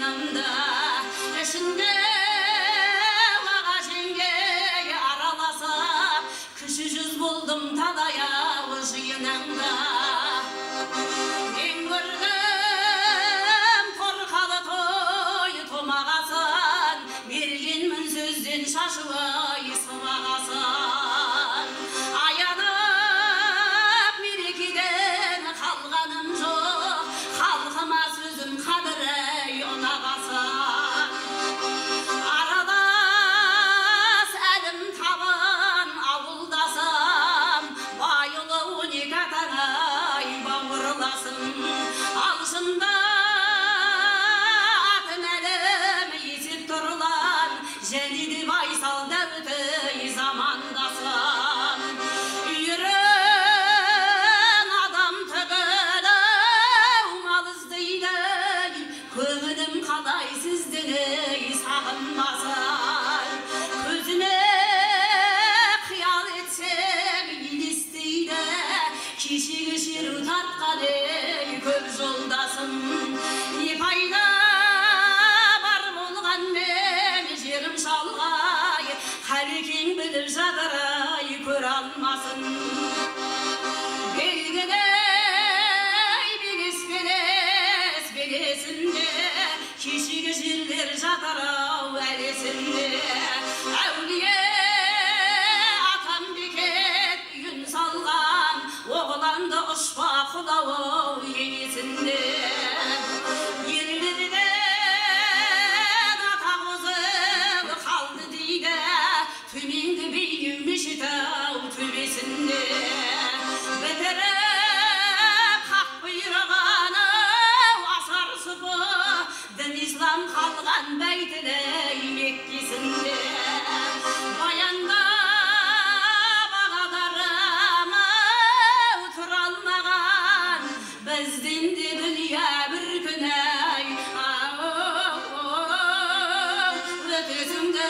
ертегесінде кешегі жерлер жатар ау әлі есімде. Әулие атам бекет үйін салған оғланды ұшпа құлау енесінде. Төменгі бейнеу мешітау төбесінде бітіріп хақ бұйрағаны асар сұпы дін ислам қалған бәйтілі меккесінде баянда бағаларым тұра алмаған бізден де дүния бір күн ай өтесіңді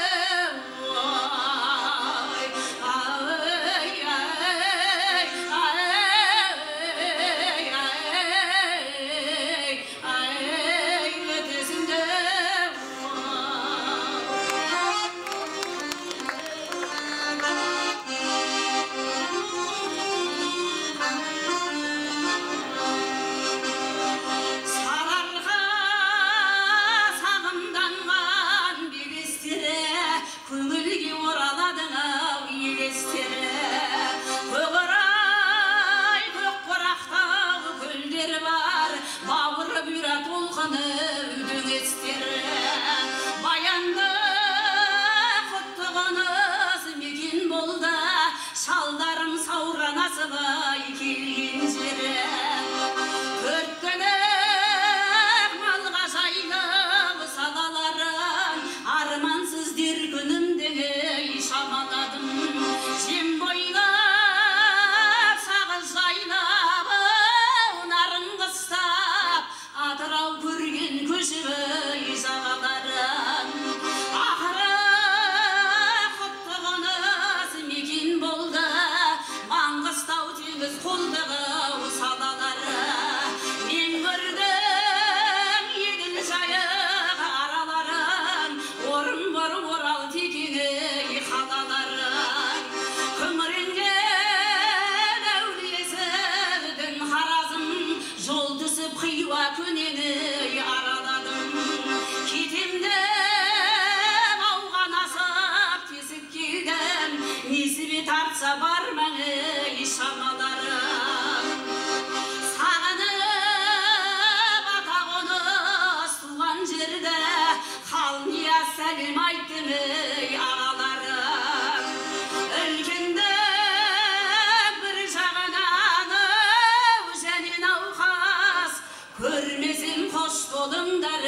шалдарым сауранасыбай келген жері көрткенек малға жайлы салаларым армансыз дер күнімдегі шамаладым жем бойлап сағыз жайлап нарым қыстап атырау көрген көшібі жағаларым ақыры Маңғыстау теңіз қолдағы салалары мен көрдім еділ жайық араларын орынбор орал текені қалаларын күңіренген әулиесінің харазым жол түсіп қиуа көнені араладым кетемді ауған асып тесіп келдім несібе тартса бармаңы шамаларым сағынып ата қоныс туған жерді халния сәлем айттым ағаларым үлкенді бір жағынан және науқас көрмесем қош болыңдар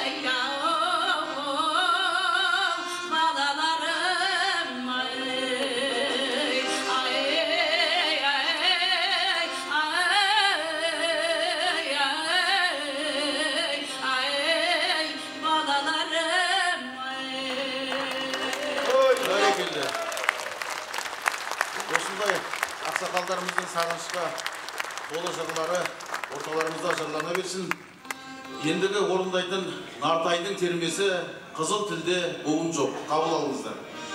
ақсақалдарымыздың сағынышқа толы жырлары орталарымызда жырлана берсін. Ендігі орындайтын Нартайдың термесі қызыл тілде буын жоқ. Қабыл алыңыздар.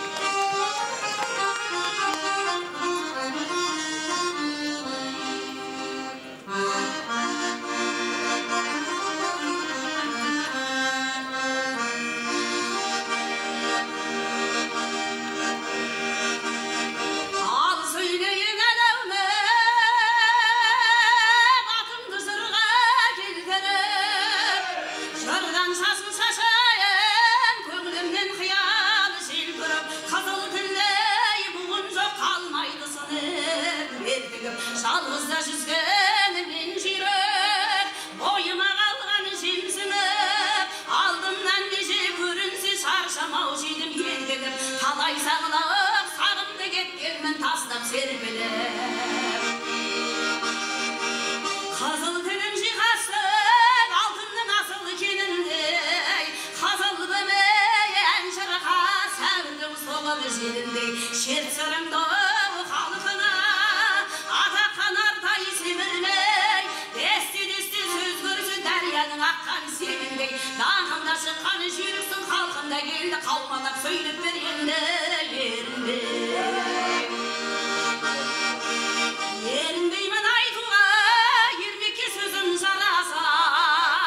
Жалғызда жүзген мен жүйрік бойыма қалған жемсініп алдымнан меже көрінсе шаршамау жедім елдігіп талай сағылып сағымды кеткенмін тастап серпіліп қызыл тілім жиғастық алтынның асыл кеніндей қызыл бөмей ән жырға сәуірдің соғып желіндей шет сырыңды халқына Нартай семірмей, десте-десте сөз көрсін дәрияның аққан семіндей. Даңқында шыққан жүйріксің халқында келді, қаумалап сөйлеп бергенді еріндей. Еріндеймін айтуға, ермекке сөзім жараса,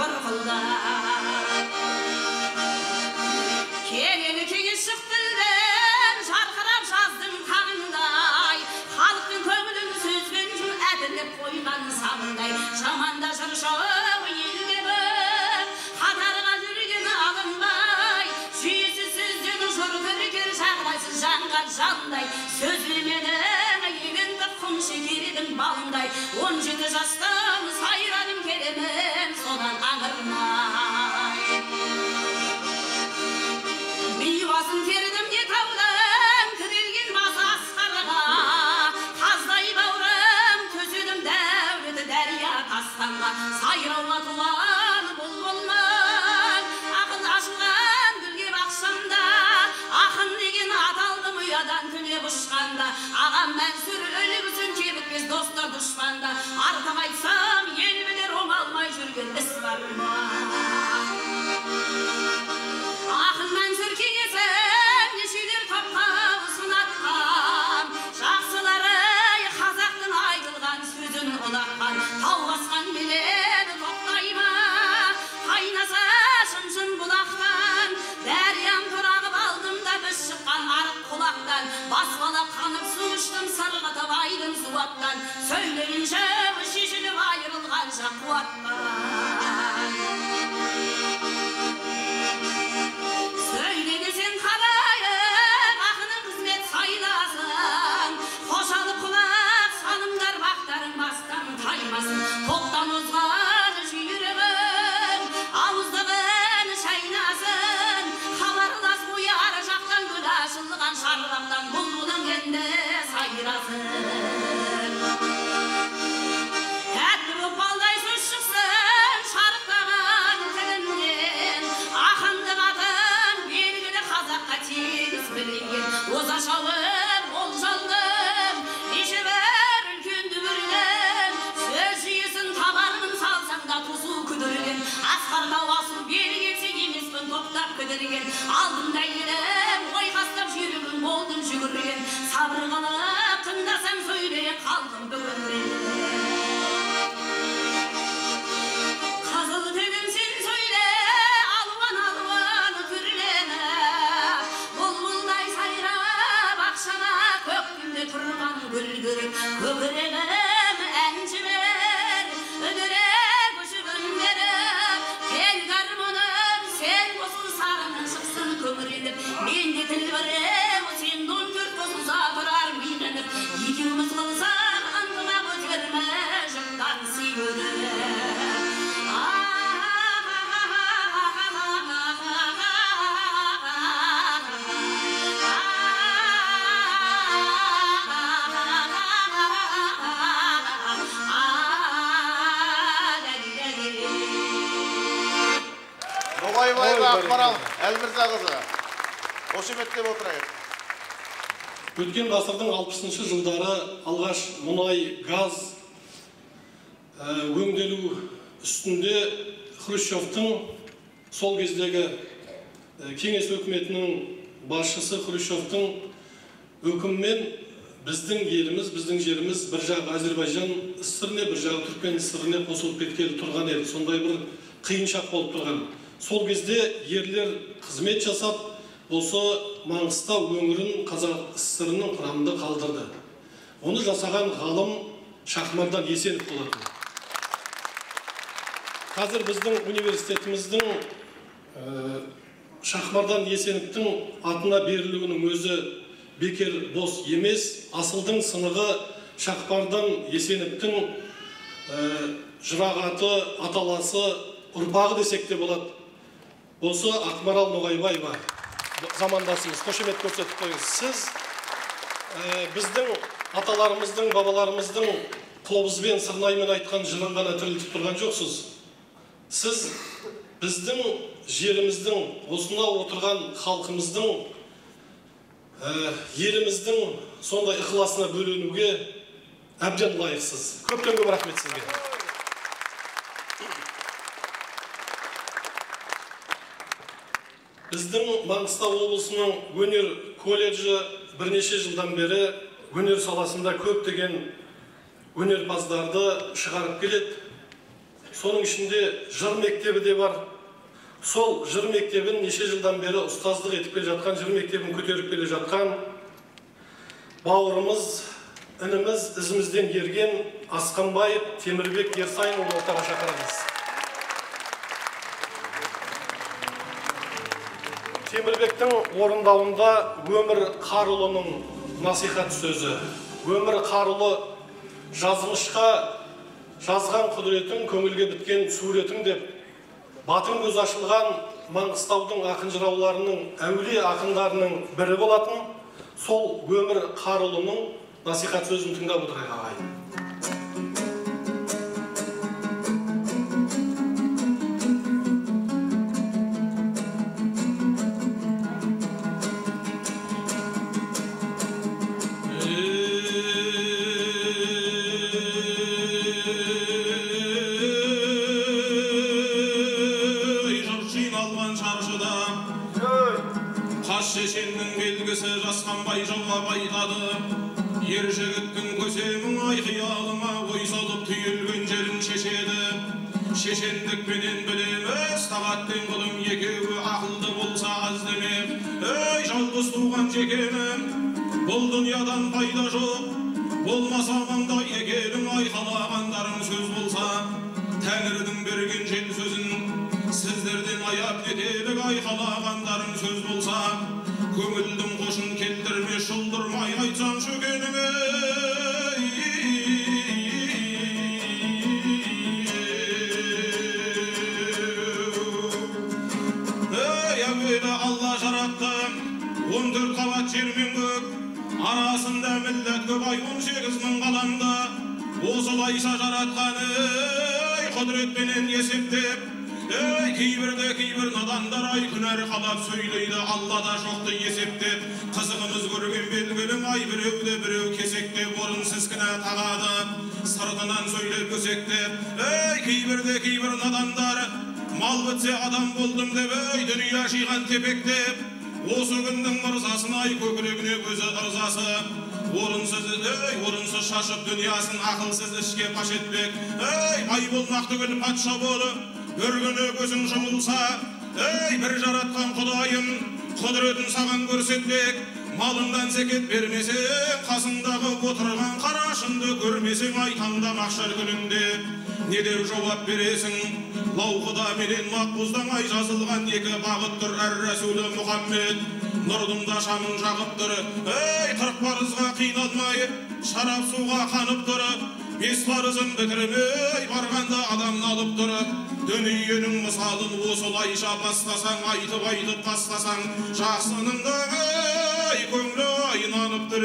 сұрқылдап. Келелі кеңес шықтылден жарқырап жаздың таңындай, халықтың көңілін сөзбен әділеп қойған самындай. Жаманда жыршау елге бір, қатарға жүрген алынбай, жүйесі сөзден жыр түрген жағдайсыз жанған жандай. Сөзлеменің елінді құм шекердің балындай, он жеті жастан сайраным келемін сонан аңырмай. Бейбасын тердім не таудың кірелген басы асқарға, қаздай баурым төседім дәулеті дәрия тасқанға. Сайрауға туған бұл болман, ақын ашылған гүлге бақшамда, ақын деген аталдым ұядан түнеп ұшқанда. Ағам Мәнсүр өлігісін кебітпес достар дұшпанда, артық айтсам ел білер оңалмай жүрген іс бар ма. Ақын Мәнсүр кеңесін нешелер топқа ұсынатқан, жақсылары қазақтың айтылған сөзін ұнатқан. Тау басқан беледі тоқтай ма, қайнаса шын-шын бұлақтан, дәриям тұрағып алдым да біз шыққан арық құлақтан. Басбалап қанып су іштім сырғытып айдың суаттан, сөйлеген жағы шешіліп айырылған жақ қуаттан. Söyle sen halayık akının kısmet saylasın, koşalıp kulak salımlar baktarın bastan taymasın. Toptan uzgan yüreğin avuzdığın şaynasın, habarlas bu yarı jaktan gül açılgan şarlaktan bulbulun kendi sayrasın. Etli bu balday söz çıksın şarıktağın tilinden, akındık adın belgili Kazakka teniz bilingen. Oza şavım, ol жалдым, işe ver ülkün dübürgen, söz жиесін табармын салсаң да тузу күдірген. Асқар тауасын бері келсе емеспін топтап кідірген. Алдымда елім, ойқастап жүрігін болдым жүгірген. Сабыр қылып тыңдасам сөйлеген қалдым бүгінген. Қызыл тілім сен сөйле, алуан алуан түрленіп, бұлбұлдай сайрап ақшана көктемде тұрған гүлгіріп. Көкірегім әнші бер, үдірек өшігін беріп, кел гармоным сен қосыл сарының шықсын көңіреніп. Менде тіл бірем, сен он төрт қосылса тұрар миғынып, екеуміз қылсақ ынтымақ өтерме жұрттан сүйгеніп. Ноғайбаева Ақмарал Әлмірза қызы, қошеметтеп отырайық. Өткен ғасырдың алпысыншы жылдары алғаш мұнай, газ өңделу үстінде Хрущевтің, сол кездегі кеңес өкіметінің басшысы Хрущевтің өкіммен біздің еліміз, біздің жеріміз бір жағы Әзербайжан СССРіне, бір жағы Түркмен СССРіне қосылып кеткелі тұрған еді. Сондай бір қиын шақ болып тұрған. Сол кезде ерлер қызмет жасап, осы Маңғыстау өңірін Қазақ СССРінің құрамында қалдырды. Оны жасаған ғалым Шахмардан Есенов болатын. Қазір біздің университетіміздің Шахмардан Есеновтің атына берілуінің өзі бекер бос емес. Асылдың сынығы Шахмардан Есеновтің жырағаты, аталасы, ұрпағы десек те болады. Осы Ақмарал Ноғайбаева замандасымыз, қошемет көрсетіп қойыңыз. Сіз біздің аталарымыздың, бабаларымыздың қобызбен, сырнаймен айтқан жырын ғана тірілтіп тұрған жоқсыз. Сіз біздің жеріміздің, осына отырған халқымыздың, еліміздің сондай ықыласына бөленуге әбден лайықсыз. Көптен көп рахмет сізге. Біздің Маңғыстау облысының өнер колледжі бірнеше жылдан бері өнер саласында көптеген өнерпаздарды шығарып келеді. соның ішінде жыр мектебі де бар. Сол жыр мектебін неше жылдан бері ұстаздық етіп келе жатқан, жыр мектебін көтеріп келе жатқан бауырымыз, ініміз, ізімізден ерген Асқанбаев Темірбек Ерсайынұлын ортаға шақырамыз. Темірбектің орындауында Өмір Қарұлының насихат сөзі. Өмір Қарұлы жазмышқа жазған құдіретің, көңілге біткен суретің деп, батың көз ашылған Маңғыстаудың ақын жырауларының, әулие ақындарының бірі болатын сол Өмір Қарұлының насихат сөзін тыңдап отырайық ағайын. Шешеннің белгісі Жасқанбай жауап айтады. Ер жігіттің көсемің ай қиялыңа ой салып түйілген жерін шешеді. Шешендікпенен білеміз тағаттен қылым екеуі ақылды болса аз демеп. Ей жалғыз туған жекенім, бұл дүниядан пайда жоқ, болмаса маңдай екенің айқалағандарың сөз болса. Тәңірдің берген жел сөзін сіздерден аяп нетелік айқалағандарың сөз болса. Көңілдің қошын келтірме шылдырмай айтсам шөкеніңе. Ей әуелі Алла жаратты, он төрт қабат жер мен көк, арасында милләт көп ай он сегіз мың ғаламда. Осылайша жаратқан ей құдіретпенен есептеп, ей кейбірде кейбір надандар ай күнәр қалап сөйлейді Аллада жоқты есептеп. Қызығымыз көрген белгілің ай біреуде біреу кесектеп, орынсыз кінә тағады сыртынан сөйлеп өсектеп. Ей кейбірде кейбір надандар мал бітсе адам болдым деп, ей дүния жиған тепектеп. Осы күннің мырзасын ай көкірегіне көзі ырзасы. Орынсыз, ей орынсыз шашып дүниясын ақылсыз ішке паш етпек. Ей бай болмақ түгіл патша болып бір күні көзің жұмылса, ей бір жаратқан құдайым құдіретін саған көрсетпек. Малыңдан зекет бермесең, қасыңдағы отырған қарашыңды көрмесең, ай таңда махшар күнінде не деп жауап бересің? Лауқыда менен мақбуздан ай жазылған екі бағыт тұр, әр Рәсулі Мұхаммед нұрдың да шамын жағып тұр. Ей қырық парызға қиналмай шарап суға қанып тұр, бес парызын бітірмей барғанда адамын алып тұр. Дүниенің мысалын осылайша бастасаң, айтып айтып тастасаң, жақсының да ей көңілі айналып тұр.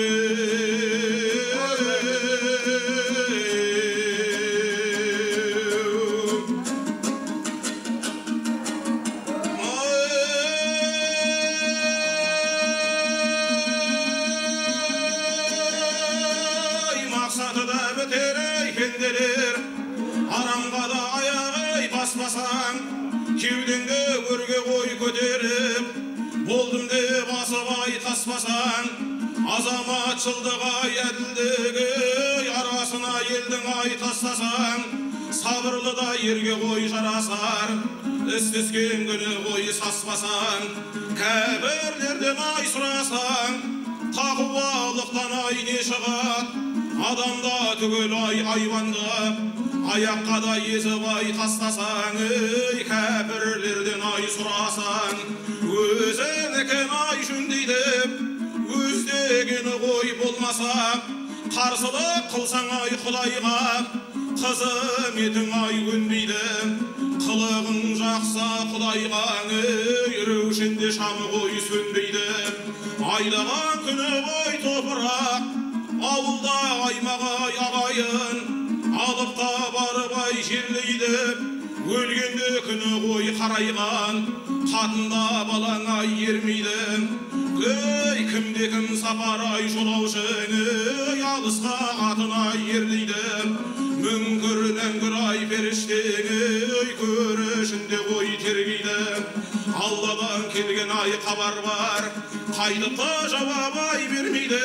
Мақсаты да бітер ей пенделер, арамға да аяғай баспасаң, кеудеңді өрге қой көтеріп, болдым деп асып ай таспасаң, азаматшылдық ай әділдігі арасына елдің ай тастасаң, сабырлы да ерге қой жарасар, істескен күні қой саспасаң, кәбірлерден ай сұрасаң, тақуалықтан ай не шығат, адамда түгел ай айванды, аяққа да езіп ай тастасаң, ей кәпірлерден ай сұрасаң, өзінікен ай жөндейдіп, өздегені ғой болмаса, қарсылық қылсаң ай құдайға, қызым етің ай көнбейді, қылығың жақса құдайға, ей реушінде шамы ғой сөнбейді, айлаған күні ғой топырақ, ауылда аймағай ағайын, алып та барып ай жерлейді, өлгенде күні ғой қарайған, қатында балаң ай ермейді. Ей кімде кім сапар ай жолаушың, ей алысқа атын ай ерлейді, мүңкір нәңкір ай періштең, ей көрішінде ғой тергейді. Алладан келген ай хабар бар, қайтып та жауап ай бермейді.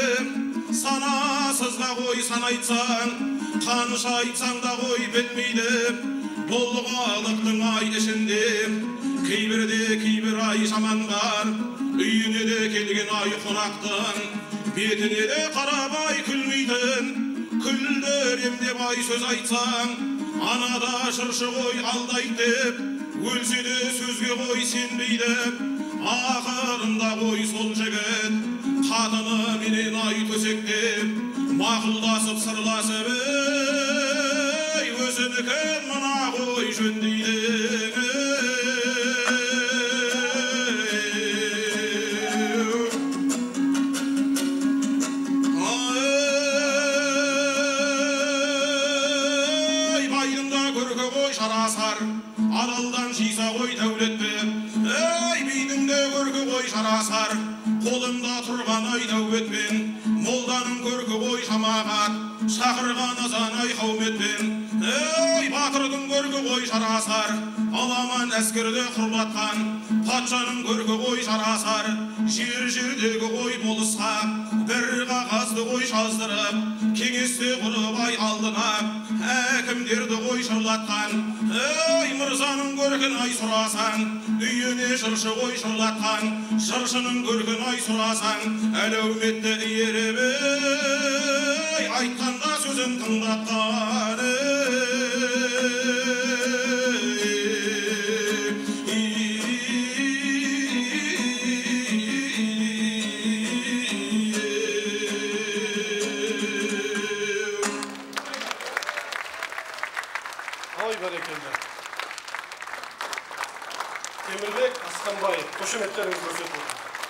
Санасызға ғой сан айтсаң, қаныш айтсаң да ғой білмейді. Bolğalıqtың ай ішінде кейбірде кейбір ай жаман бар. Үйіне де келген ай қонақтың бетіне де қарап ай күлмейтін. Күлдірем деп ай сөз айтсаң, анада шыршы ғой алдайды деп, өлсе де сөзге ғой сенбейді. Ақырында ғой сол жігіт қатыны менен ай төсектеп, мақұлдасып сырласып ей, өзінікі мына ғой жөндейді. Адалдан жиса ғой дәулетті, ей бидің де көркі ғой жарасар. Қолымда тұрған ай дәулетпен, молданың көркі ғой жамағат, шақырған азан ай қауметпен, ей батырдың көркі ғой жарасар. Аламан әскерді құрбатқан, патшаның көркі ғой жарасар. Жер жердегі ғой болысқа, бір қағазды ғой жаздырып, кеңесте құрып ай алдына, әкімдерді ғой шырлатқан. Ей мырзаның көркін ай сұрасаң, үйіне жыршы ғой шырлатқан. Жыршының көркін ай сұрасаң, әлеуметті иеріп ей, айтқанда сөзін тыңдатқан. Темірбек Асқанбаев, қошеметтеріңізді көрсетіп.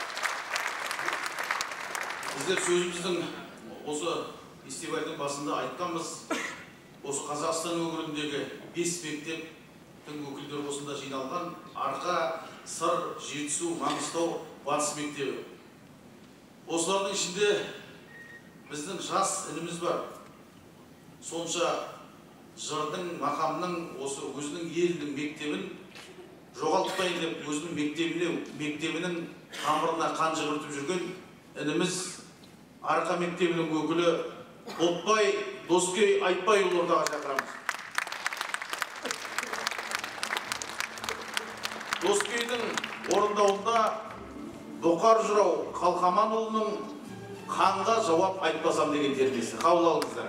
Біздер сөзіміздің осы фестивальдің басында айтқанбыз, осы Қазақстан өңіріндегі бес мектептің өкілдері осында жиналған, Арқа, Сыр, Жетісу, Маңғыстау, Батыс мектебі. Осылардың ішінде біздің жас ініміз бар. Сонша жырдың, мақамның, осы өзінің елдің мектебін жоғалтпайын деп, өзінің мектебінің тамырына қан жүгіртіп жүрген ініміз Арқа мектебінің өкілі Ботбай Доскей Айтбайұлы ортаға шақырамыз. Доскейдің орындауында Бұқар жырау Қалқаманұлының «Қанға жауап айтпасам» деген термесі. Қабыл алыңыздар.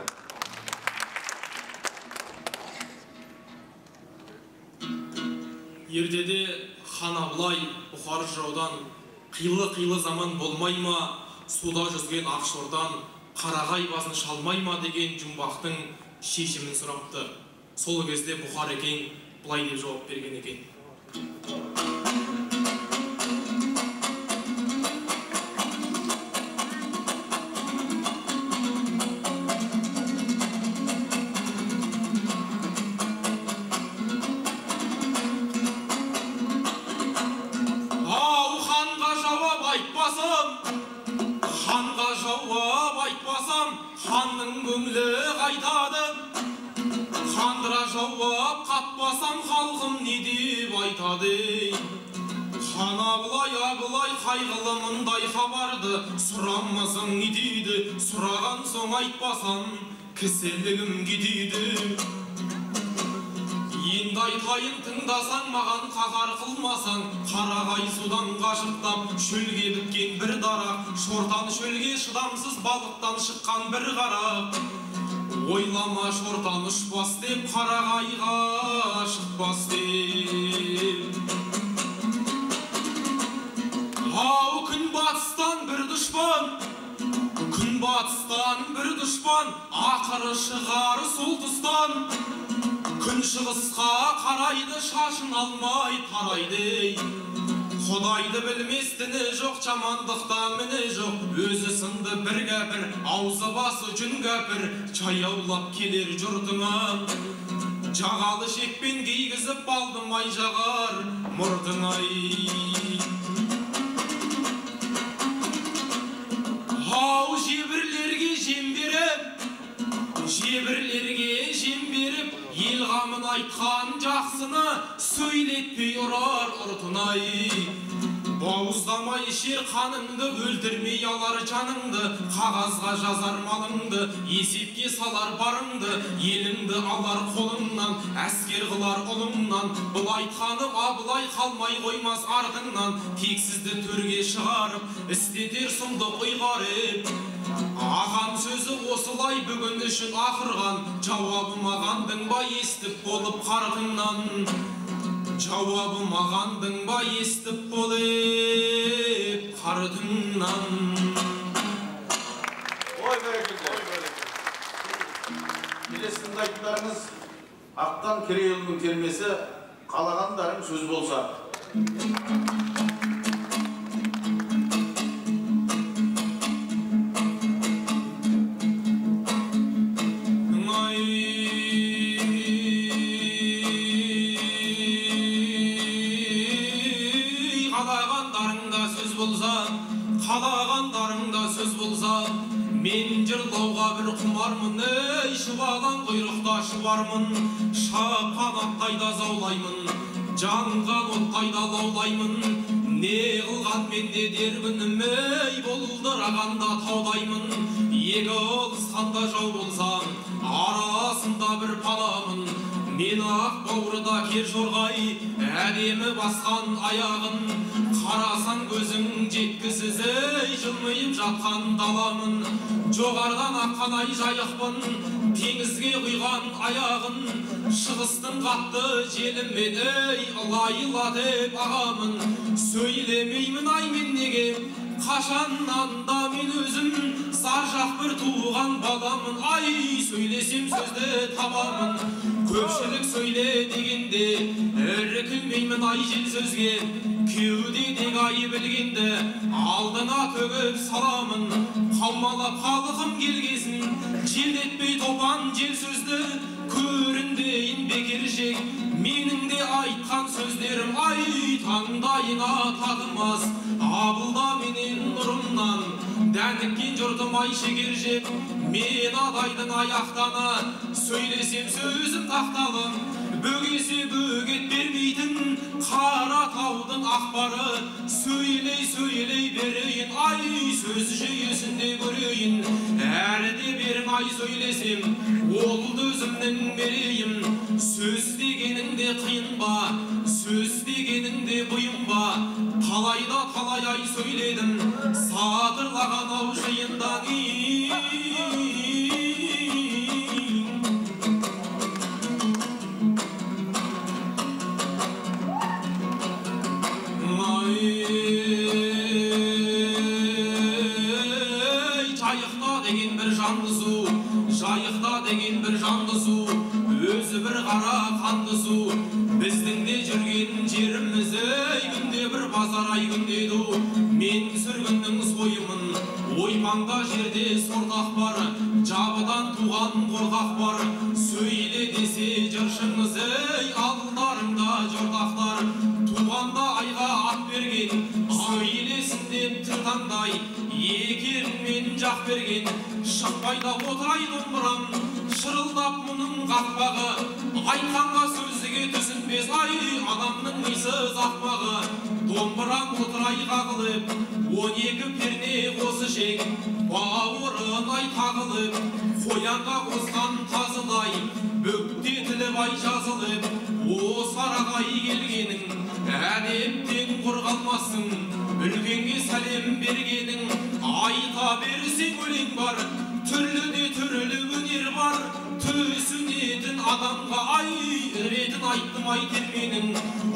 Ертеде хан Абылай Бұқар жыраудан қилы-қилы заман болмай ма, суда жүзген ақшордан қарағай басын шалмай ма деген жұмбақтың шешімін сұрапты. Сол кезде Бұқар екен былай деп жауап берген екен. Ханның көңілі қайтады, хандыра жауап қатпасам халқым не деп айтады. Хан Абылай Абылай қайғылы мұндай хабарды сұрамасаң не дейді, сұраған соң айтпасам кісілігім кетеді. Енді айтайын тыңдасаң маған қағар қылмасаң, қарағай судан қашықтап шөлге біткен бір дарақ, шортан шөлге шыдамсыз балықтан шыққан бір қарақ. Ойлама шортан ұшпас деп, қарағайға шықпас деп. Ау күн батыстан бір дұшпан, күн батыстан бір дұшпан, ақыры шығар сол тұстан. Күн шығысқа қарайды, шашын алмай тарайды. Құдайды білместіні жоқ, жамандықтан міні жоқ. Өзі сынды бір кәпір, аузы басы жүн кәпір, чаяулап келер жұртыңа. Жағалы шекпен кигізіп балды май жағар мұртыңай. Ау жебірлерге жем беріп, жебірлерге жем беріп, ел қамын айтқан жақсыны Söyletpey urar urtunay. Boğuzdamay şer kanыңды, өлтірмей алар жаныңды, қағазға жазар малыңды, есепке салар барыңды, еліңді алар қолыңнан, әскер қылар ұлыңнан, бұл айтқаным абылай қалмай қоймас артыңнан, тексізді төрге шығарып, істетер сұмдық ұйғарып. Аған сөзі осылай бүгін үшін ақырған, жауабы мағандың ба естіп болып қарқыңнан. Жауабы мағандың ба естіп болып қартыңнан. Ой бәрекелді. Келесі тыңдайтындарыңыз Ақтан Керейұлының термесі қалағандарың сөз болса. Қалағандарыңда сөз болса, мен жырлауға бір құмармын, ей шұбалан құйрықта шұбармын, шапқан атқайда заулаймын, жанған отқайда лаулаймын, не қылған менде дербінім, ей бұлдырағанда таудаймын, екі ұлысқанда жау болсам, арасында бір паламын, мен ақ бауырда кер жорғай, әдемі басқан аяғын, қарасан көзің жеткісіз, ей жылмайып жатқан даламын, жоғардан аққан ай жайықпын, теңізге құйған аяғын, шығыстың қатты желіммен, ей лайыла деп ағамын, сөйлемеймін ай мен неге, қашаннан да мен өзім зар жақ бір туған баламын, ай сөйлесем сөзді табамын, көпшілік сөйле дегенде іркілмеймін ай жел сөзге, кеудедегі ай білгенді алдына төгіп саламын, қаумалап халқым келгесін желдетпей топан жел сөзді көріндейін бекер жек, менің де айтқан сөздерім ай таңдайыңа татымас, абылда менен нұрымнан дәніккен жұртым ай шекер жеп, мен адайдың аяқтана сөйлесем сөзім тақталым, бөгесе бөгет бермейтін қара таудың ақпары, сөйлей сөйлей берейін ай сөз жүйесінде көрейін, әрі де берім ай сөйлесем олды өзімнің мерейім, сөз дегеніңде қиын ба, сөз дегеніңде бұйым ба, талайда талай ай сөйледім, сатырлаған ау жиындан жайықта деген бір жанды су, өзі бір қара қанды су, біздің де жүрген жеріміз, ей күнде бір базар ай күнде ду, мен сүргіннің сойымын, ойпаңда жерде сортақ бар, жабыдан туған қорқақ бар, сөйле десе жыршыңыз, ей алдарыңда жортақтар, туғанда айға ат берген, сөйлесін деп тыртаңдай, екерінмен жақ берген, шықпайда отырай домбырам, шырылдап мұның қақпағы, айтқанға сөзіге түсінбес ай адамның мисыз ақпағы, домбырам отырай қағылып, он екі перне қосы шек, бауырын ай тағылып, қоянға қосқан тазылай, бүктетіліп ай жазылып, осы араға келгенің, әдептен құр қалмассың, үлкенге сәлем бергенің, айта берсең өлең бар, түрлі де түрлі өнер бар, түсінетін адамға ай ретін айттым ай терменің,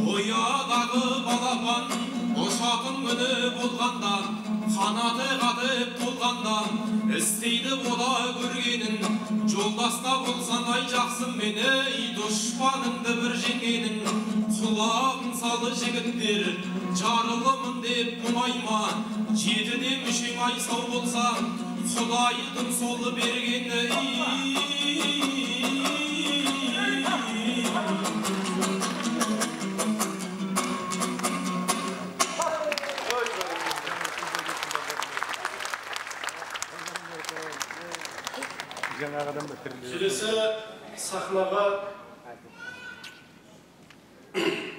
ұядағы балапан ұшатын күні болғандан, қанаты қатып толғандан, істейді бола көргенін, жолдаста болсан ай жақсым мен, ей дұшпаныңды бір жеңгенің, құлағын салы жігіттер, жарылымын деп мұңайма, жетіде мүшең ай сау болсан, Құдайдың солы бергені. Келесі сахнаға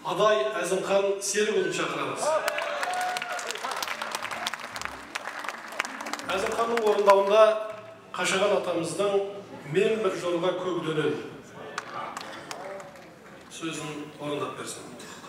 Адай Әзімхан Серікұлын шақырамыз. Әзімханның орындауында Қашаған атамыздың «Мен бір жолға көгденем» сөзін орындап берсін.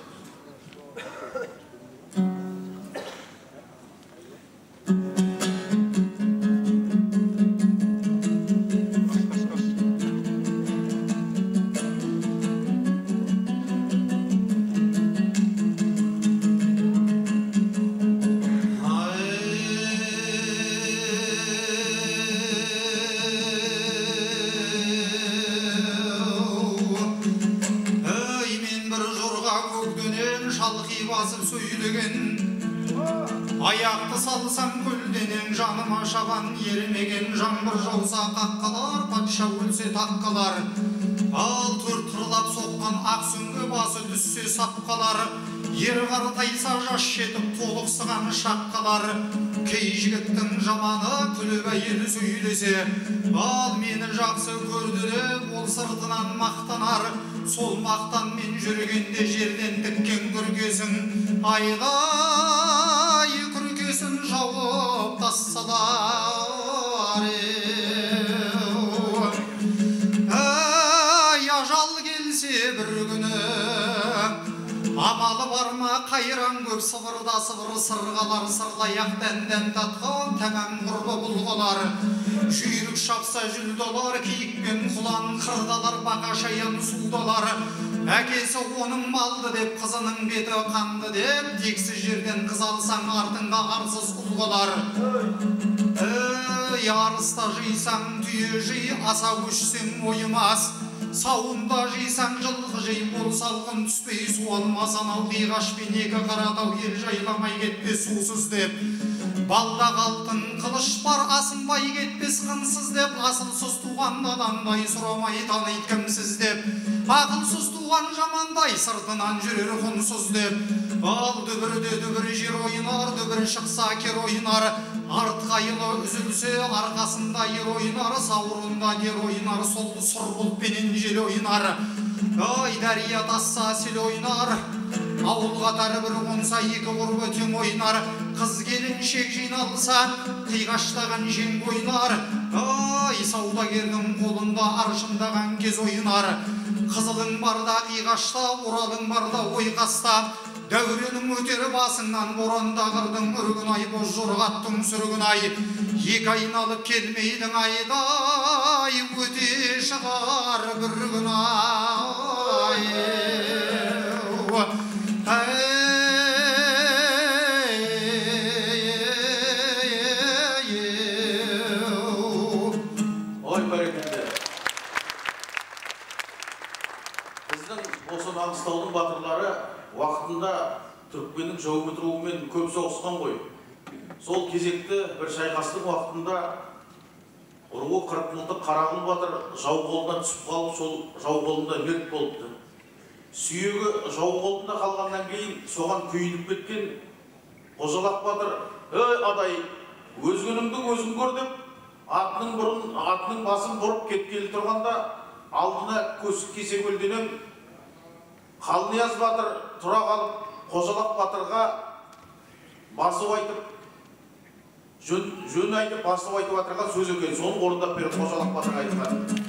Аяқты салсам көлденең жаныма шабан ермеген жаңбыр жауса қаққалар, патша өлсе таққалар. Ал төрт қырлап соққан ақ сүңгі басы түссе сапқалар. Ер қартайса жас жетіп толықсыған шаққалар. Кей жігіттің жаманы күліп әйел сөйлесе, ал мені жақсы көрді деп ол сыртынан мақтанар. Сол мақтанмен жүргенде жерден тіккен күркесін, айдай күркесін жауып тассалар. Әй, ажал келсе бір күні, амалы бар ма қайран көп, сыбырда сыбыр сырғалар, сырлаяқ дәнден татқан тәмәм құрбы бұлғалар. Жүйрік шапса жүлдалар, киікпен құлан қырдалар, бақа шаян судалар. Әкесі оның малды деп, қызының беті қанды деп, тексіз жерден қыз алсаң артыңға арсыз ұлғалар. Эй, арыста жисаң түйе жи, аса көшсең ойымас. Сауында жисаң жылғы жей, бол салқын түспей суалмас. Анау қиғашпен екі қаратау ел жайламай кетпес сусыз деп. Балда қалтын қылыш бар, асынбай кетпес қынсыз деп. Асылсыз туған адамдай сұрамай таныйт кімсіз деп. Ақылсыз туған жамандай сыртынан жүрер құнсыз деп. Ал дүбірде дүбір жер ойнар, дүбір шықса кер ойнар. Арт қайылы үзілсе арқасында ер ойнар, сауырында дер ойнар, сол сұр бұлтпенен жел ойнар. Ай, дария тасса сел ойнар, ауыл қатары бір қонса екі құрбы тең ойнар. Қыз келіншек жиналса қиғаштаған жең ойнар. Ай, саудагердің қолында аршындаған кез ойнар. Қызылың барда қиғашта, оралың барда ойқаста. Дәуренің өтері басыңнан боранда қырдың үргін ай, боз жорғаттың сүргін ай. Екі айналып келмейдің айдай, өте шығар бір күн ай. Ой, бәрекелді. Біздің осы Маңғыстаудың батырлары уақытында түрікменнің жау бітіруімен көп соғысқан ғой. Сол кезекті бір шайқастың уақытында ұрығы қырық мылтық Қарағым батыр жау қолына түсіп қалып, сол жау қолында мерт болыпты. Сүйегі жау қолында қалғаннан кейін соған күйініп кеткен Қожалақ батыр, «Ей адай, өзгеніңді өзің көр» деп, атының бұрын, атының басын бұрып кеткелі тұрғанда алдына кесе көлденең Қалнияз батыр тұра қалып, Қожалақ батырға басып айтып, жөн айтып, басып айтып атырған сөз екен. Соны орындап беріп Қожалақ батырға айтқан.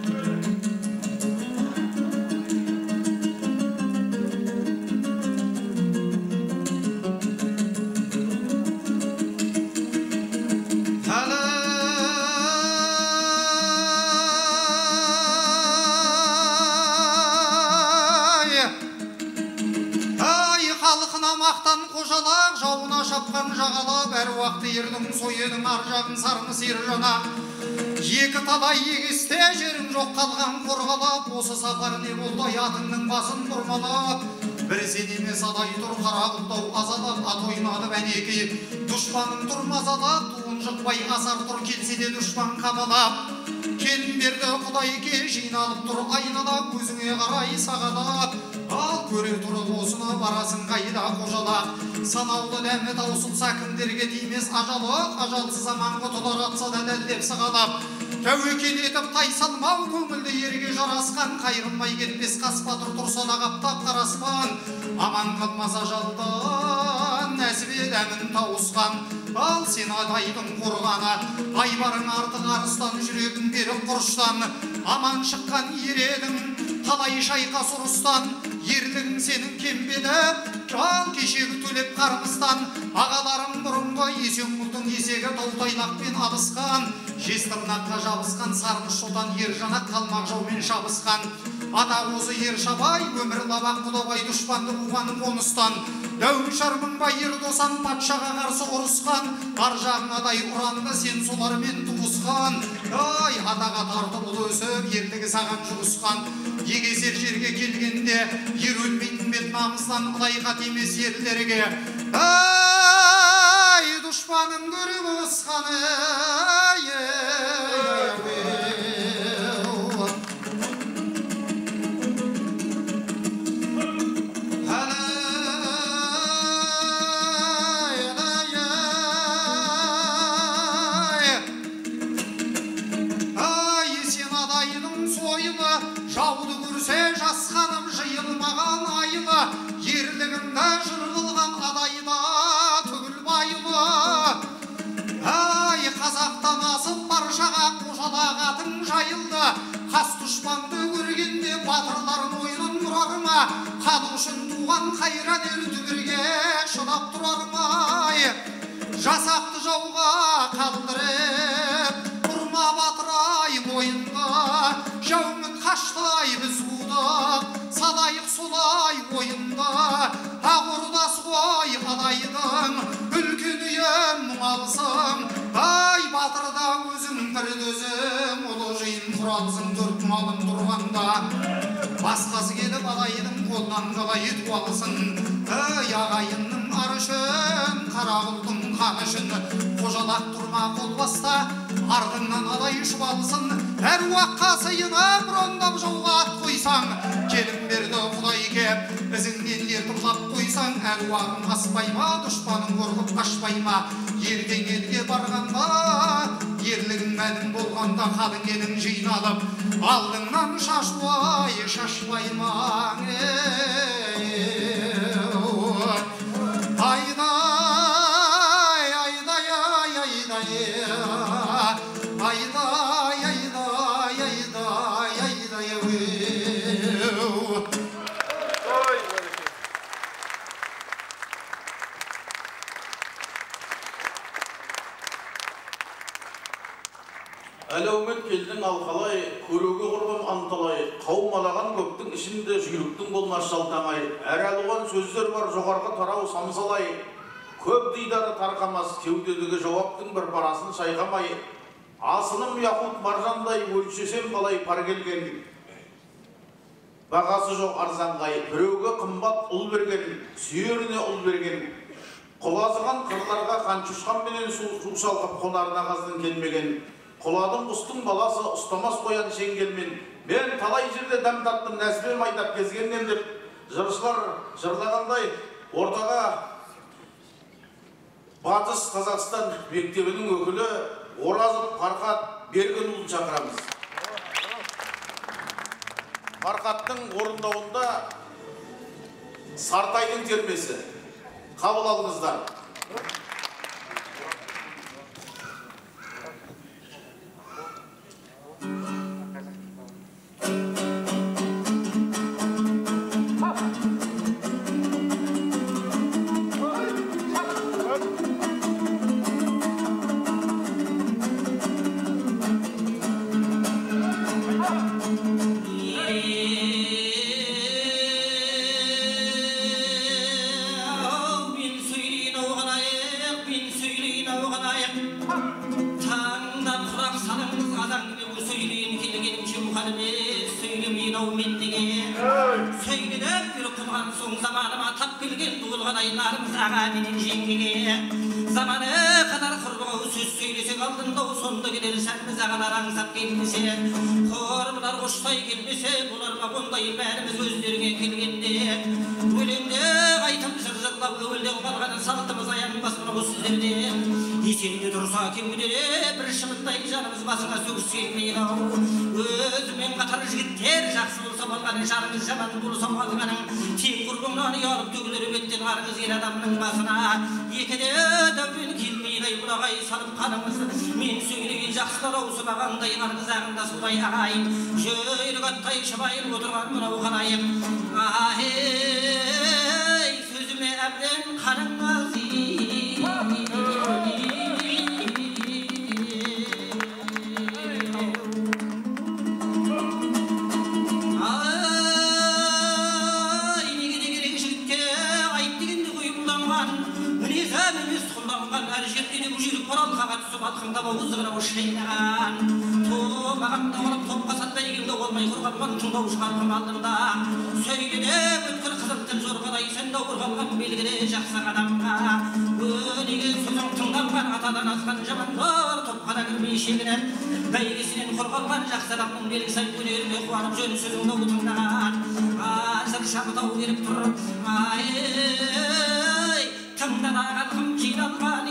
Қожалақ жауына шапқан жағалап, әр уақыт ердің сойының ар жағын сармы сер жанақ. Екі талай егесте жерің жоқ қалған қорғалап, осы сапар не болды атыңның басын бұрмалап. Бір сен емес адай тұр қара құлдау азалап, ат ойнады бәнеке, дұшпаның тұр мазалап, туын жықпай асар тұр келсе де дұшпан қамалап. Келіндерді құдайке жиналып тұр айналап, көзіңе қарай сағалап. Ал көре тұрып осыны барасың қайда Қожалақ. Санаулы дәмі таусылса кімдерге тимес ажалық, ажалсыз аман құтылар атса да дәлдеп сығалап. Тәуекел етіп тайсалмау көңілді ерге жарасқан, қайрылмай кетпес қас батыр тұрса да қаптап қараспан. аман қалмаса жалдан нәсібе дәмін тауысқан. Ал сен адайдың қорғаны, айбарың артық арыстан, жүрегің беріп құрыштан. Аман шыққан ер едің, талай шайқас ұрыстан. Ерлігің сенің кембеді, жан кешегі төлеп қарғыстан. Ағаларың бұрынғы Есенқұлдың есегі таутайлақпен абысқан. Жестірнаққа жабысқан сарғыш шотан ер жанақ қалмақ жаумен шабысқан. Ата қозы ер шабай, өмір лабақ құдабай дұшпанды буғаны қоныстан. Дәуір шармыңбай ер досан патшаға қарсы ұрысқан. Ар жағыңадай ұранды сен солармен туысқан. Ай, атаға тартып ұлы өсіп, ерлігі саған жұғысқан. Егесер жерге келгенде, ер өлмейтін бет намыстан ұлайға темес ерлерге. Ай, дұшпанын көріп ұғысқаны. Жауды көрсе жасқаным жиылмаған айылы, ерлігімді жырғылған адайда түгіл байлы. Ай, қазақтан асып баршаға қожалағатың жайылды, қас дұшпанды көргенде батырларын ойынын ұрар ма? Халық үшін туған қайран ер дүбірге шыдап тұрар ма? Жасақты жауға қалдырып, ұрма батырай мойынға, жауыңын қаштай біз қудық, салайық солай ойында. Ақ ұрдас ғой адайдың, үлкен үйім мұңалысың. Ай, батырда өзің бір дөзім, ұлы жиын құралсың төрт малым тұрғанда. Басқасы келіп адайдың қолдан қалай туалысын. Ай, ағайынның ар үшін, қара құлдың қан үшін. Қожалақ тұрма қол баста, артыңнан адай шұбалысын. Әруаққа сыйынып рондап жауға ат қойсаң, келім берді құдай кеп, ізіңнен ертіп лап қойсаң. Әруағың аспай ма, дұшпаның қорғып қашпай ма? Ертең елге барғанда, ерлігің мәлім болғанда, қалың елің жиналып, алдыңнан шашуай шашпай ма? Айдай, айдай, айдай, айдай, айдай, айдай, айдай, Әлеумет келдің алқалай, көруге құрбым анталай, қаумалаған көптің ішінде жүйріктің болмас жалтаңай. Әр алуан сөздер бар жоғарғы тарау самсалай, көп дидары тарқамас кеудедегі жауаптың бір парасын шайқамай. Асыным яқут маржандай өлшесем қалай пар келген, бағасы жоқ арзанғай. Біреуге қымбат ұл берген, сүйеріне ұл берген, құлазыған қырларға қаншұшқан менен су шалқып қонарына қаздың келмеген. Құладың құстың баласы ұстамас қоян шеңгелмен. Мен талай жерде дәм таттым, нәсібем айдап кезгеннен деп жыршылар жырлағандай. Ортаға Батыс Қазақстан мектебінің өкілі Оразов Парқат Бергенұлын шақырамыз. Парқаттың орындауында Сартайдың термесі. Қабыл алыңыздар. Zamanı kadar kurduğu söz söylesek aldın da o sonunda gidersen biz ağalar ansap gelmese. Korumlar koştay gelmese bularma bundayım benimiz özlerine gelgende. Ölümde aytım sırrıkla övülden kalganın saltımız ayan basmına bu sizlerde. есенде тұрса кеудеде бір шыбындай жанымыз басына сөгіс келмейді-ау. Өзімен қатар жігіттер жақсы болса болғаны, жарыңыз жаман болса болғаның, тең құрбыңнан ұялып төгілер беттен арыңыз ер адамның басына. Екіде дәурен келмейді бұлағай салып қаныңыз, мен сөйлеген жақсылар аусымағандай арғызағында судай ағайын, жүйрік аттай шабайын отырған мынау қалайық. Ай, сөзіме әбден қаныңыз Батқанда бауыздығына ұшайнаған Томағанда олып топқа сатпай егенде олмай құрғанған тыңдау шығарғым алдымда Сөйдеде өткір қызыл тіл зорғадай сәнді құрғанған белгілі жақсы адамға Өнеген сөзің тыңданған атадан асқан жамандар топқа да кірмей шегініп Бәйгесінен құрғанған жақсы адамның белгісай өнеріне қуанып жөн сөзіңді тыңдаған Азыр шабытау беріп тұр Ай, тыңдаған қым жиналған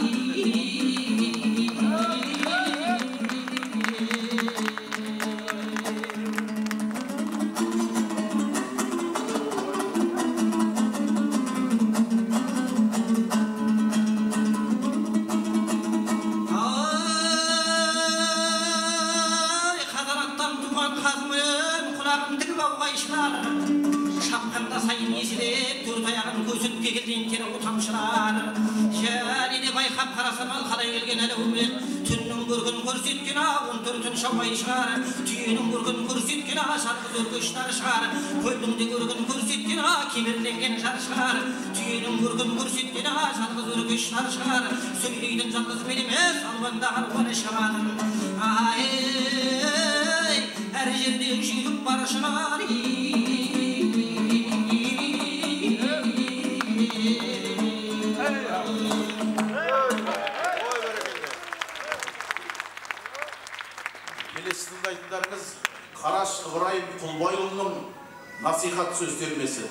Шапқанда сайын есілеп, төрт аяғын көсіліп кекілден кері ұтамшылар. Және де байқап қарасам ал қалай келген әлі өмет. Түннің көргін көрсеткен он төртін шамай шығар. Түйенің көргін көрсеткен шарқыз өркештар шығар. Көлдің де көргін көрсеткен кемерленген жар шығар. Түйенің көргін көрсеткен шарқыз өркештар шығар. Сөйлейтін жалғыз мен емес, албанда арбаны шығамадым. Ай, әр жерде жүйрік бар шығар. Келесі тыңдайтындарыңыз Қараш Ыбырайым Құлбайұлының насихат сөз термесі.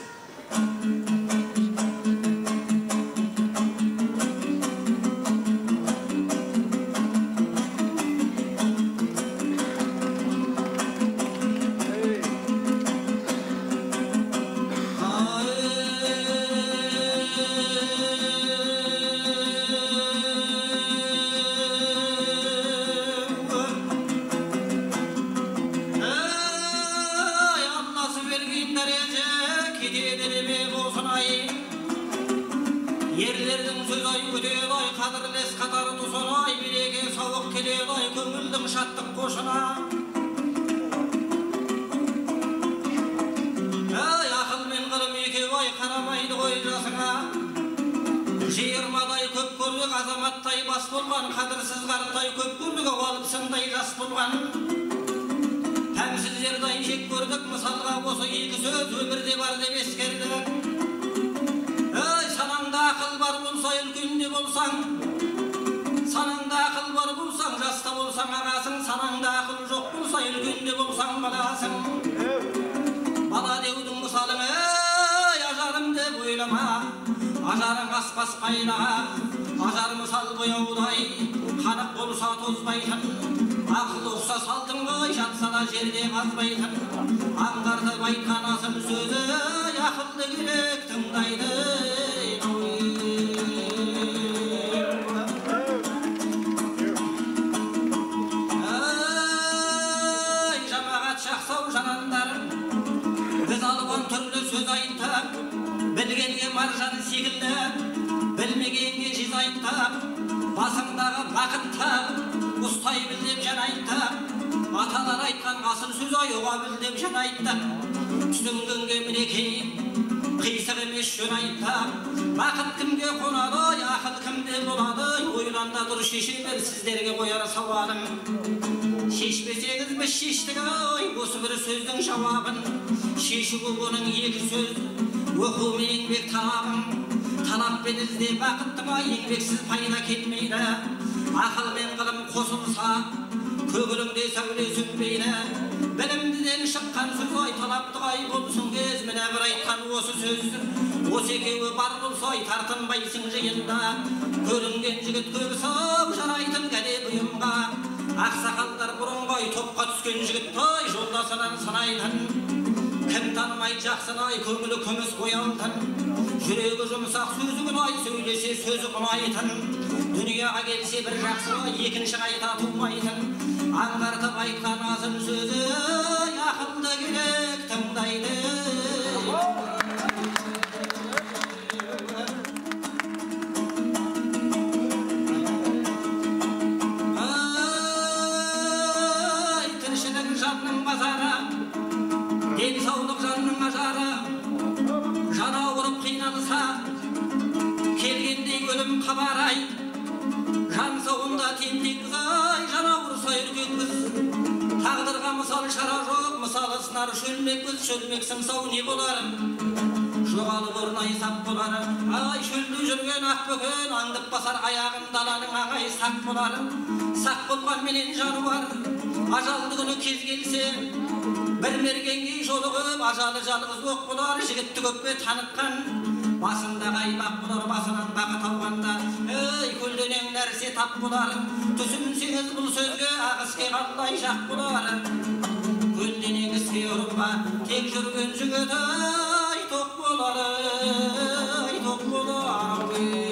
Жиырмадай көп көрдік азаматтай бас болған, қадырсыз қартай көп көрдік алыпсындай жас болған. Тәмсіздердай жек көрдік, мысалға осы екі сөз өмірде бар деп ескердік. Ей, санаңда ақыл бар болса, үлкенде болсаң, санаңда ақыл бар болсаң, жаста болсаң ағасың, санаңда ақыл жоқ болса, үлкенде болсаң баласың. Бала деудің мысалың, ей, ажарым деп ойлама. Ажарың аспас пайдаға, ажар мысал бояудай, қанық болса тозбайтын, ақыл ұқса салтын ғой, жатса да жерде қазбайтын. Аңғартып айтқан асыл сөзі, ақылды керек тыңдайды. Ай, жамағат шақсау жанандарым, біз алуан түрлі сөз айтып, білгенге маржан секілді, білмегенге жез айтып, басыңдағы бақытты, ұстай білдеп жан айтып, аталар айтқан асыл сөз айуға білдеп жан айтып, түсінгенге мінекей, қисық емес жөн айтып, бақыт кімге қонады, ақыл кімде болады, ойланда тұр шешемер сіздерге қояр сауалым. Шешпесеңіз біз шештік ай, осы бір сөздің жауабын, шешуі оның екі сөз, оқу мен еңбек талабым, талаппен ізде бақыттыма еңбексіз пайда келмейді. Ақыл мен ғылым қосылса, Kөгіліңде сәуле сөнбейді Білімдіден шыққан сөз айталапты ай болсын кез Міне бір айтқан осы сөз Осы екеуі бар болса ай тартынбайсың жиында Көрінген жігіт көбісіп жарайтын кәде бұйымға Ақсақалдар бұрынбай топқа түскен жігіт той жолдасынан санайтын Кім танымай жақсынай көңілі күміс боялтын Жүрегі жұмсақ сөзі күнай сөйлесе сөзі құнайтын Дүнияға келсе бір жақсылай екінші қайта тумайтын Аңғартып айтқан азын сөзі ақылды керек тыңдайды Ай, тіршілік жанның базары Денсаулық жанның ажары Жана ауырып қиналса Келгендей өлім қабарай Жан соғында тентекпіз ай Жан ауырса үркекпіз Тағдырға мысал шара жоқ Мысалы сынар шөлмекпіз Шөлмек сымсау не болар Жоғалып орнай сап болар Ай шөлді жүрген ақ бөкен Аңдып басар аяғын даланың ағай сақ болар Сақ болған менен жануар Ажалды күні кез келсе Бір мергенге жолығып ажалы жалғыз оқ болар Жігітті көппе танытқан Басында қаймақ болар басынан бақы тауғанда Ей көлденең нәрсе тап болар Түсінсеңіз бұл сөзге ағыске қандай жақ болар Көлденең іске ұрынба Тек жүрген жігіт ай тоқ болар Ай тоқ болар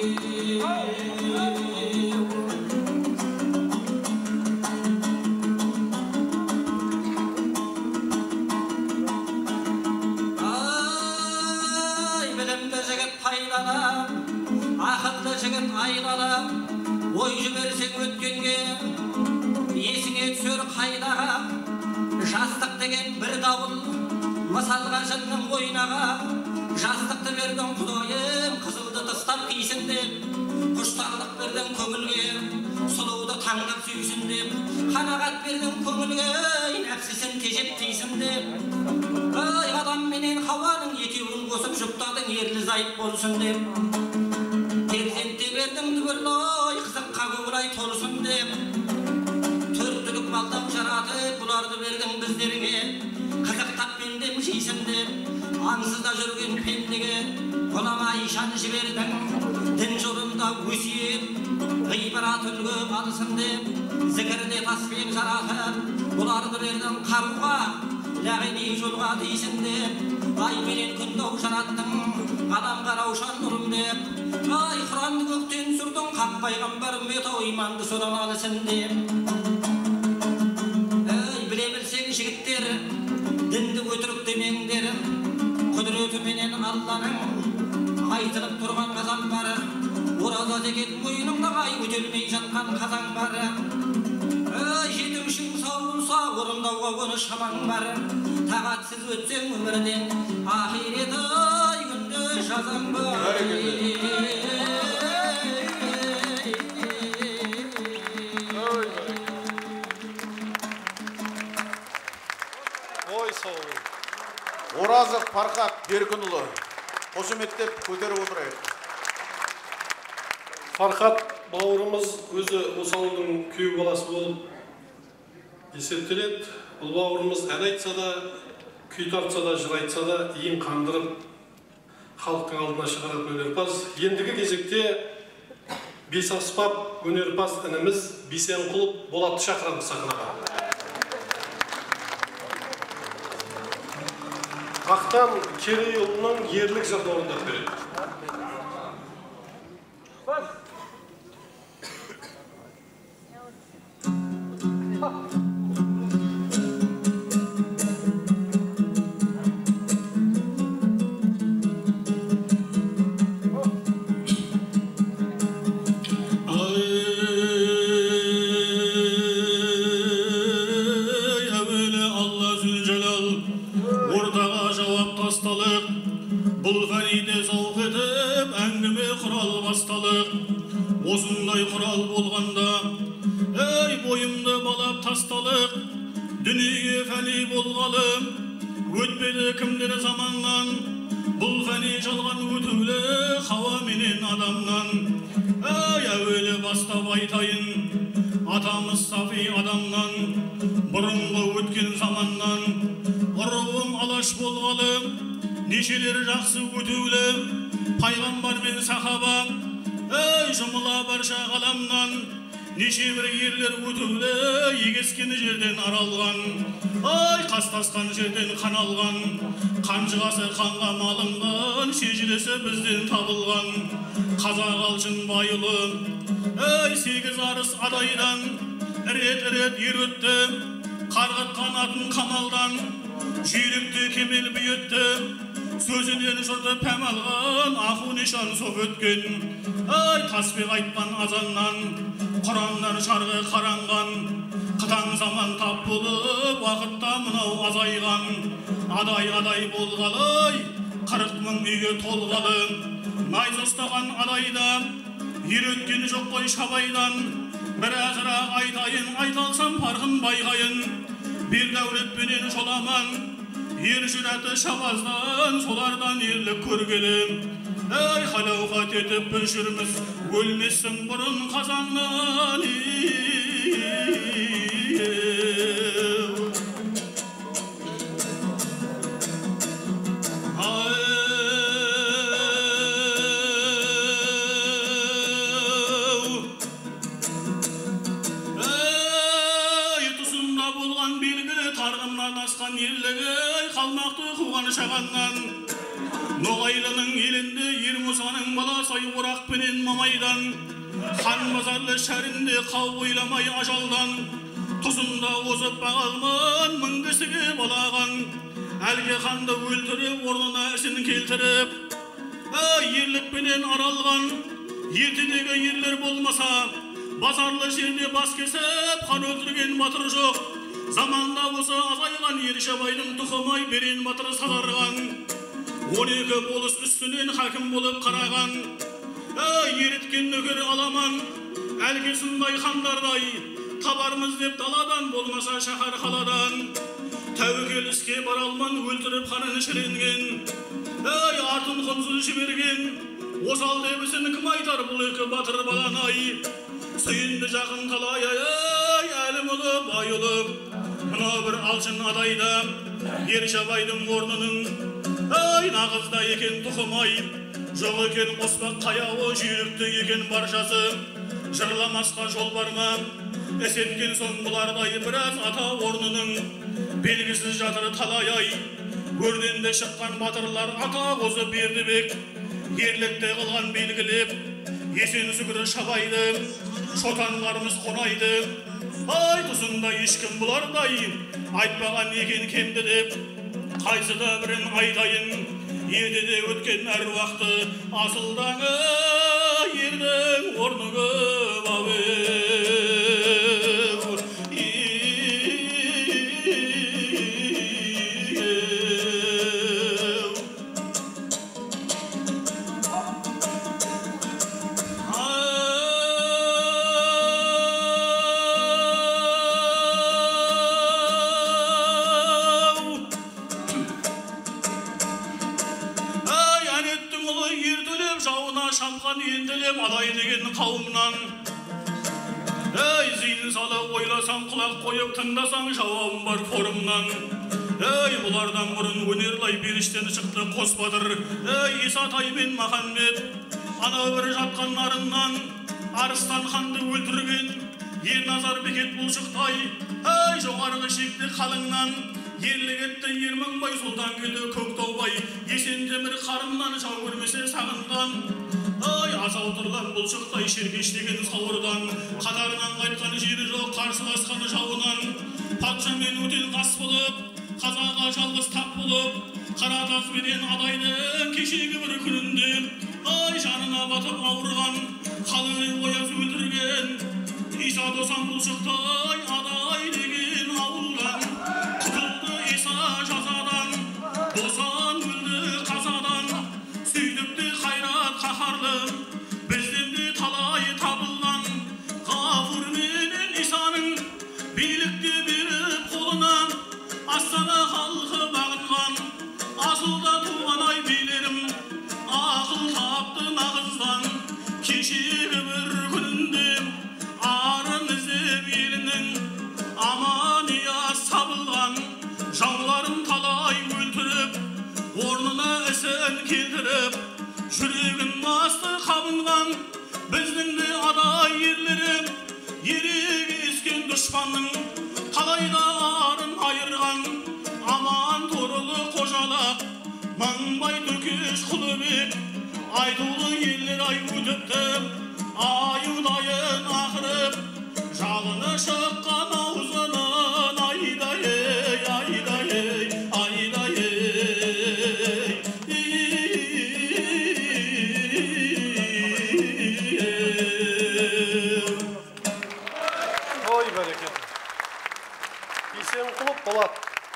Ақылды жігіт айлалы Ой жіберсең өткенге Есіңе түсер қайдаға Жастық деген бір дауыл Мысалға жынның ойнаға Жастықты бердің құдайым Қызылды тыстап кисін деп Құштарлық бердің көңілге Сұлуды таңдап сүйсін деп Қанағат бердің көңілге Нәпсісін тежеп тейсін деп Ай адам менен хауаның екеуін қосып жұптадың ерлі зайып болсын деп Перзентте бердің дүбірлай қызыққа көңілай толсын деп Төрттілік малдам жаратып бұларды бердің біздерге Қызықтап пендем жейсін деп Аңсызда жүрген пендеге Ғұламай шан жібердің Дін жолында өсиет Ғибрат үлгі алсын деп Зікірде таспен жаратып Бұларды бердің қаруға Ләғени жолға дейсін деп Ай менен күндау жараттың Адамға раушан нұрым деп Ай құранды көктен сүрдің Қақ пайғамбарым етау иманды содан алысын деп Ай біле білсең жігіттер Дінді өтірік демеңдер Құдіреті менен Алланың Айтылып тұрған қазан бар Ораза зекет мойныңда ай өтелмей жатқан қазан бар Ай жетімшің сау болса орындауға оны шамаң бар Тағатсыз өтсең өмірден Ахирет ай күнде жазаң бар Ой сау Оразов Парқат Беркінұлы қошеметтеп көтеріп отырайық. Фархат бауырымыз өзі осы ауылдың күйеу баласы болып есептеледі. Бұл бауырымыз ән айтса да, күй тартса да, жыр айтса да, ең қандырып халықтың алдына шығаратын өнерпаз. Ендігі кезекте бес аспап өнерпаз ініміз Бейсенқұл Болатты шақырамыз сахнаға. Ақтан Керейұлының ерлік жырды орындап береді. Осындай құрал болғанда, ей бойымды балап тасталық, дүниеге фәни болғалым, өтпеді кімдер заманнан, бұл фәни жалған өтулі хауа менен адамнан. Ей әуелі бастап айтайын, атамыз сафи адамнан, бұрынғы өткен заманнан. Ұрығым алаш болғалы, нешелер жақсы өтеулі, пайғамбар мен сахаба, ей жұмыла барша ғаламнан. Неше бір ерлер өтеулі, егескен жерден аралған, ай қастасқан жерден қан алған, қанжығасы қанға малынған, шежіресі бізден табылған. Қазақ алшын байылы, ей сегіз арыс адайдан, рет-рет ер өтті, қарғыт қанатын қамалдан, жүйрікті кемел бүйетті, сөзінен жұрды пәм алған, ақу нишан соп өткен. Ай таспиқ айтқан азаннан, Құраннан шарғы қаранған, қытаң заман тап болып, уақытта мынау азайған. Адай-адай болғалы, қырық мың үйге толғалы, найз ұстаған адайда, ер өткен жоқ қой шабайдан. Бір азырақ айтайын, айталсам парқын байғайын, бір дәулетпенен жоламан, ер жүрәті шабаздан, солардан ерлік көргелі. Ей халауқат етіп бір жүрміз, өлмессің бұрын қазаңнан. Ей тұсында болған белгілі, тарғыннан асқан ерлігі, қалмақты қуған шағаннан. Ноғайлының елінде ер мұсаның баласай орақпенен мамайдан, хан базарлы шәрінде қау ойламай ажалдан, тұсында озып бағалман мың кісіге балаған, әлге ханды өлтіріп орнына ісін келтіріп, ерлікпенен аралған, ертедегі ерлер болмаса, базарлы жерде бас кесіп, хан өлтірген батыр жоқ. Заманда осы азайған Ершабайдың тұқымай берен батыр сазарған. Он екі болыс үстінен хакім болып қараған, ереткен нөкер аламан, әлгесіндай хандардай, табармыз деп даладан, болмаса шахар қаладан. Тәуекел іске баралман, өлтіріп ханын шіренген, артын құнсыз жіберген, осал дебісін кім айтар бұл екі батыр баланай. Сүйінді жақын талай, әлім ұлып, айылып, мына бір алшын адайда, Ершабайдың орнының, ай нағызда екен тұқымай, жоқ екен қоспақ қаяуы, жүйрікті екен баршасы. Жырламасқа жол бар ма, әсеткен соң бұлардай біраз ата орнының, белгісіз жатыр талай-ай. Өрденде шыққан батырлар ата қозы Бердібек, ерлікті қылған белгілеп, есен сүгірі шабайды, шотанларымыз қонайды. Ай тұсында ешкім бұлардай айтпаған екен кемді деп, қайсыда бірін айтайын, ертеде өткен әруақты, асылдағы ердің орны көп ау. Адай деген қауымнан, ей зейін сала ойласаң, құлақ қойып тыңдасаң, жауабым бар форумнан. Ей бұлардан бұрын өнерлай беріштен шықты қос батыр, ей Исатай мен Махамбет, ана бір жатқан нарыннан, Арыстан ханды өлтірген, Ерназар бекет бұлшықтай, ей жоғарғы шекті қалыңнан, ерлік етті Ерміңбай сұлтан келді Көктаубай, Есен темір қарымнан жау көрмесе сағынған. Ай, асау тұрған бұлшықтай шергештеген сауырдан, қатарынан қайтқан жері жоқ, қарсыласқан жауынан. Патшамен өтен қас болып, қазаға жалғыз тап болып, қара таспенен адайды кешегі бір күнінде. Ай, жанына батып ауырған, қалың ояз өлтірген, Иса досан бұлшықтай адай деген ауылдан. Құтылды Иса жазадан, досан өлді қазадан, сүйдікті қайрат қаһарлы, бізден де талай табылған. Ғафур менен Исаның билікті беріп қолынан, Астана халқы бағынған, асылда туған ай билерім, ақыл тапты нағыздан, кешегі бір күнінде арын іздеп қылған біздің де адай ерлерім, ерек ескен дұшпанның қалайда арын айырған. Аман торылы қожалақ, Маңбай Түркеш Құлыбек, айтулы елдер ай өтіпті, аюдайын ақырып, жалыны шыққан аузынан айдай-ей, айдай-ей, айдай-ей. Ой, бәрекет. Есенқұлов Болат.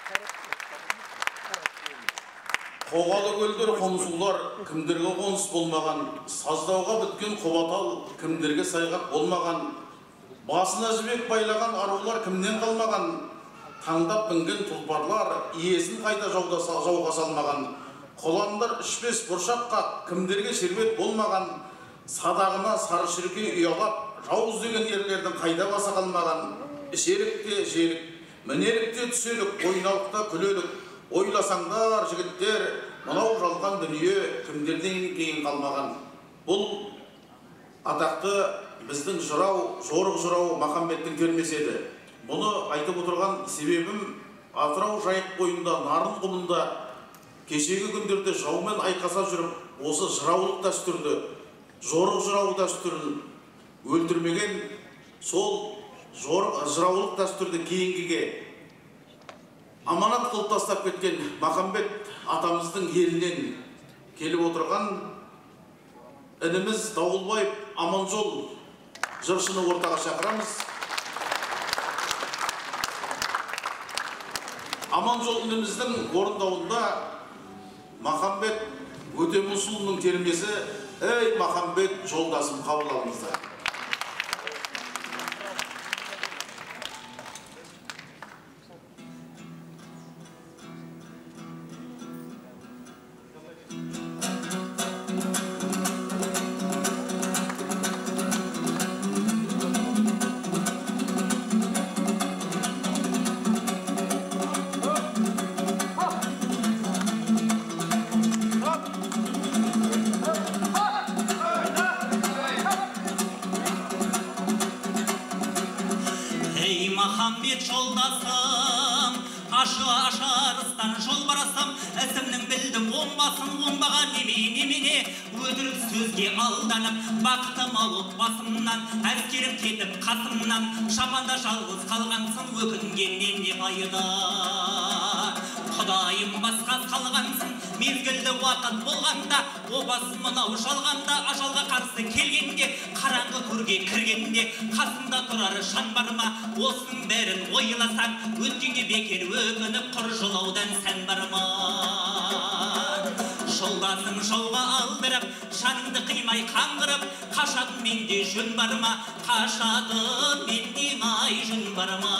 Қоғалы көлдер қонысулар кімдерге қоныс болмаған, саздауға біткен қобатал кімдерге сайғақ болмаған, басына жібек байлаған арулар кімнен қалмаған, таңдап мінген тұлпарлар иесін қайта жауға салмаған, қоландар ішпес бұршаққа кімдерге шербет болмаған, садағына сары шірке ұялап жауыз деген ерлердің қайда баса қалмаған, ішерікте жерік, мінерікте түселік, ойналықта күлелік, ойласаңдар жігіттер, мынау жалған дүние кімдерден кейін қалмаған. Бұл атақты біздің жырау, жорық жырау Махамбеттің термесі еді. Бұны айтып отырған себебім Атырау жайық бойында, Нарын құмында кешегі күндерде жаумен айқаса жүріп, осы жыраулық дәстүрді, жорық жырау дәстүрін өлтірмеген, сол жыраулық дәстүрді кейінгіге аманат қылып тастап кеткен Махамбет атамыздың елінен келіп отырған ініміз Дауылбаев Аманжол жыршыны ортаға шақырамыз. Аманжол ініміздің орындауында Махамбет Өтемісұлының термесі «Ей Махамбет жолдасым, қабыл алыңыздар». Махамбет жолдасым, ашы ашарыстан жол барасам, ісімнің білдім оңбасын, оңбаған неме-немене, өтірік сөзге алданып, бақытым алып басымнан, әскерім кетіп қасымнан, шапанда жалғыз қалғансың, өкінгеннен не пайда. Құдайым басқа қалғансың, мезгілді уақыт болғанда, обас мынау жалғанда, ажалға қарсы келгенде, қараңғы көрге кіргенде, қасында тұрар шаң бар ма, осының бәрін ойласаң, өткенге бекер өкініп құр жылаудан сән бар ма? Жолдасың жауға алдырып, жаныңды қимай қаңғырып, қашатын менде жөн бар ма, қашатын менде ай жөн бар ма?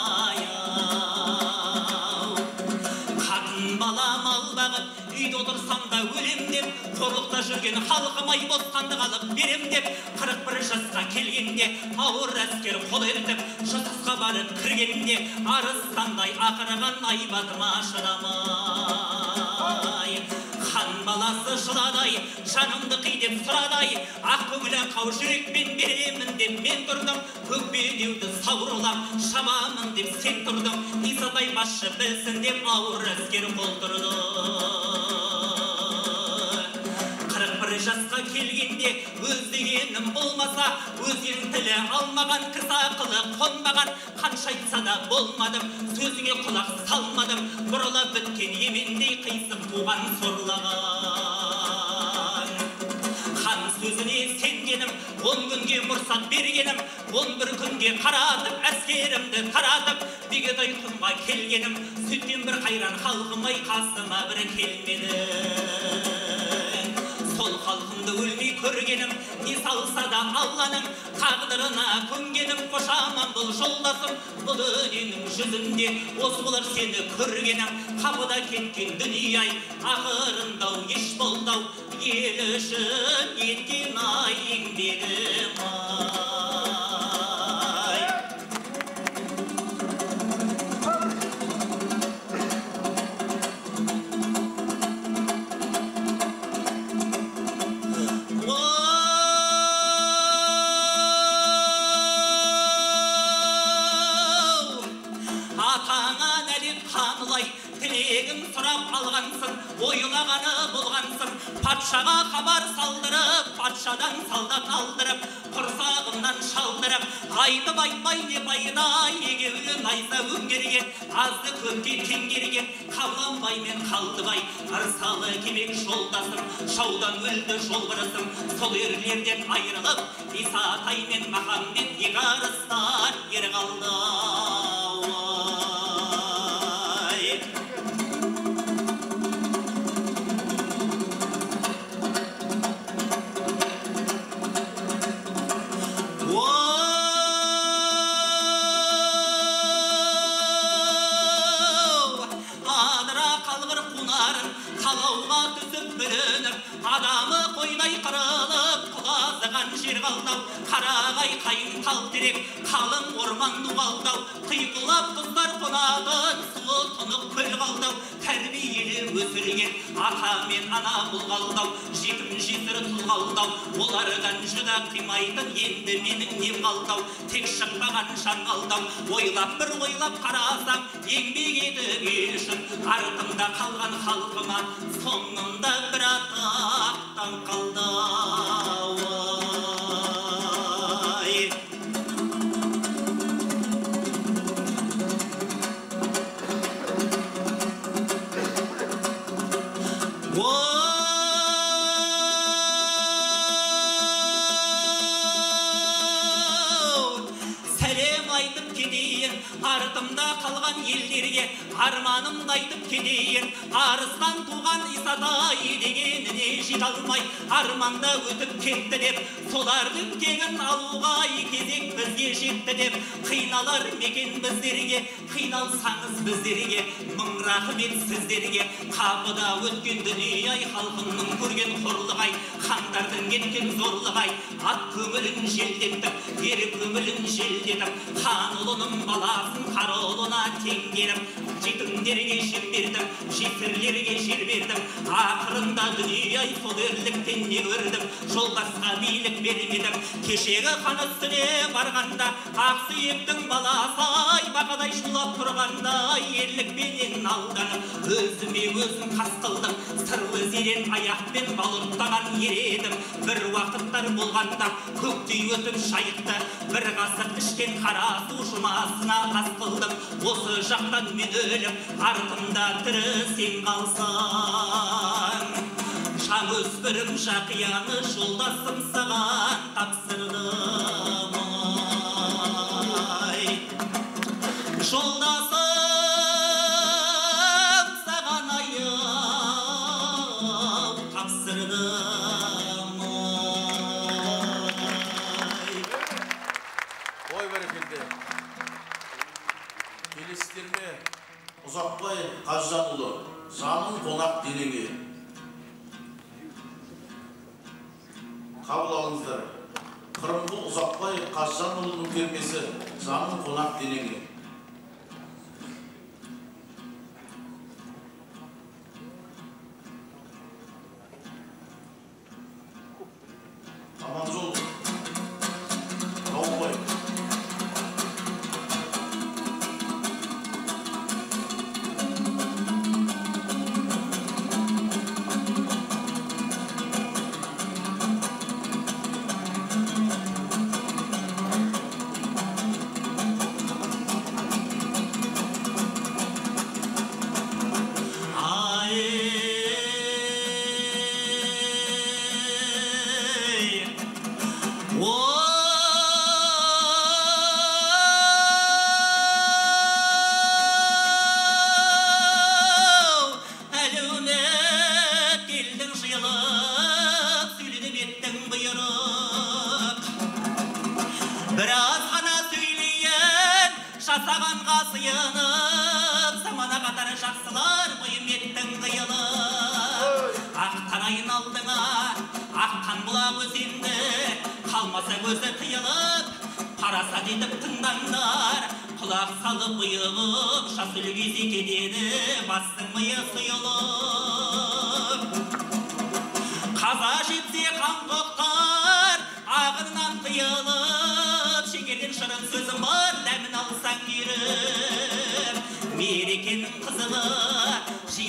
Бала мал бағып, үйде отырсам да өлем деп, қорлықта жүрген халқым-ай босқанды қалып берем деп, қырық бір жасқа келгенде, ауыр әскер қол ертіп, жыртысқа барып кіргенде, арыстандай ақырған айбатыма шыдамай. Хан баласы жыладай, жанымды қидеп сұрадай, ақ көңілі қау жүрекпен беремін деп мен тұрдым, көкбедеуді сауырлап, шабамын деп сен тұрдың, Исатай басшы білсін деп ауыр әскер қол тұрды. Қырық бір жасқа келгенде өз дегенім болмаса, өзгенің тілі алмаған, кісі ақылы қонбаған, қанша айтса да болмадым, сөзіңе құлақ салмадым, бұрыла біткен емендей қисып туған сорлаған. Хан сөзіне сенгенім, он күнге мұрсат бергенім, он бір күнге қаратып, әскерімді таратып, Бегетай құмға келгенім, сөйткен бір қайран халқым-ай қасыма бір келмеді. Сол халқымды өлмей көргенім, не салса да Алланың тағдырына көнгенім, қошаман бұл жолдасым, бұл өненің жүзінде, осы болар сені көргенім, қапыда кеткен дүние-ай, ақырындау еш болдау, ел үшін еткен ай еңбегім ай. салғансың, ойлағаны болғансың, патшаға хабар салдырып, патшадан солдат алдырып, құрсағымнан шалдырып, айтып айтпай не пайда, егеулі найза өңгерген, азды көпке теңгерген, Қабыланбай мен Қалдыбай, ырсалы кебек жолдасым, шаудан өлді жолбарысым, сол ерлерден айырылып, Исатай мен Махамбет екі арыстан ер қалды. Адамы қойдай қырылып, құлазыған жер қалдау, қарағай қайын тал терек, қалың орман дуғалдау, қиқылап қыздар қонатын, сұлы тұнық көл қалдау, тәрбиелі өсірген ата мен ана бұлғалдау, жетім жесір тұлғалдау, олардан жүда қимайтын енді менің нем қалдау, тек шықпаған жан қалдау, ойлап бір ойлап қарасам, еңбек етіп ел үшін, артымда қалған халқыма, соңында бір атақтан қалды. Артымда қалған елдерге арманымды айтып кетейін, арыстан туған Исатай дегеніне жете алмай арманда өтіп кетті деп, солардың кегін алуға кезек бізге жетті деп, қиналар мекен біздерге, қиналсаңыз біздерге, мың рахмет сіздерге. Қапыда өткен дүние-ай, халқымның көрген қорлық-ай, хандардың кеткен зорлық-ай, ат көңілін желдетіп, ер көңілін желдетіп, хан ұлының баласын қара ұлына теңгеріп, жетімдерге жер бердім, жесірлерге жер бердім, ақырында дүние-ай сол ерліктен не көрдім, жолдасқа билік бермедім, кешегі хан үстіне барғанда, ақсүйектің баласы-ай, бақадай шулап тұрғанда, ерлікпенен алданып, өзіме өзім қас қылдым, сырлы зерен аяқпен балұрттаған ер едім, бір уақыттар болғанда, көктей өтіп шайықты, бір ғасыр ішкен қара су жұмасына қас қылдым, осы жақтан мен өліп, артымда тірі сен қалсаң, жасөспірім Жақияны жолдасым саған тапсырдым. Жолдасым саған аяп тапсырдым. Ой бәрекелді. Келесіздер ме? Ұзақбай Қазжанұлы, жаның қонақ денеге. Қабыл алыңыздар. Қырымды Ұзақбай Қазжанұлының термесі жаның қонақ денеге. Аман жол. Қауынбай. Көзі қиылып, парасат етіп тыңдаңдар, құлақ салып бұйылып, жас үлгесі кетеді, бастың миы сұйылып. Қаза жетсе қан тоқтар, ағынан қиылып, шекерден шырын сөзім бар, дәмін алсаң еріп. Мерекенің қызылы, жина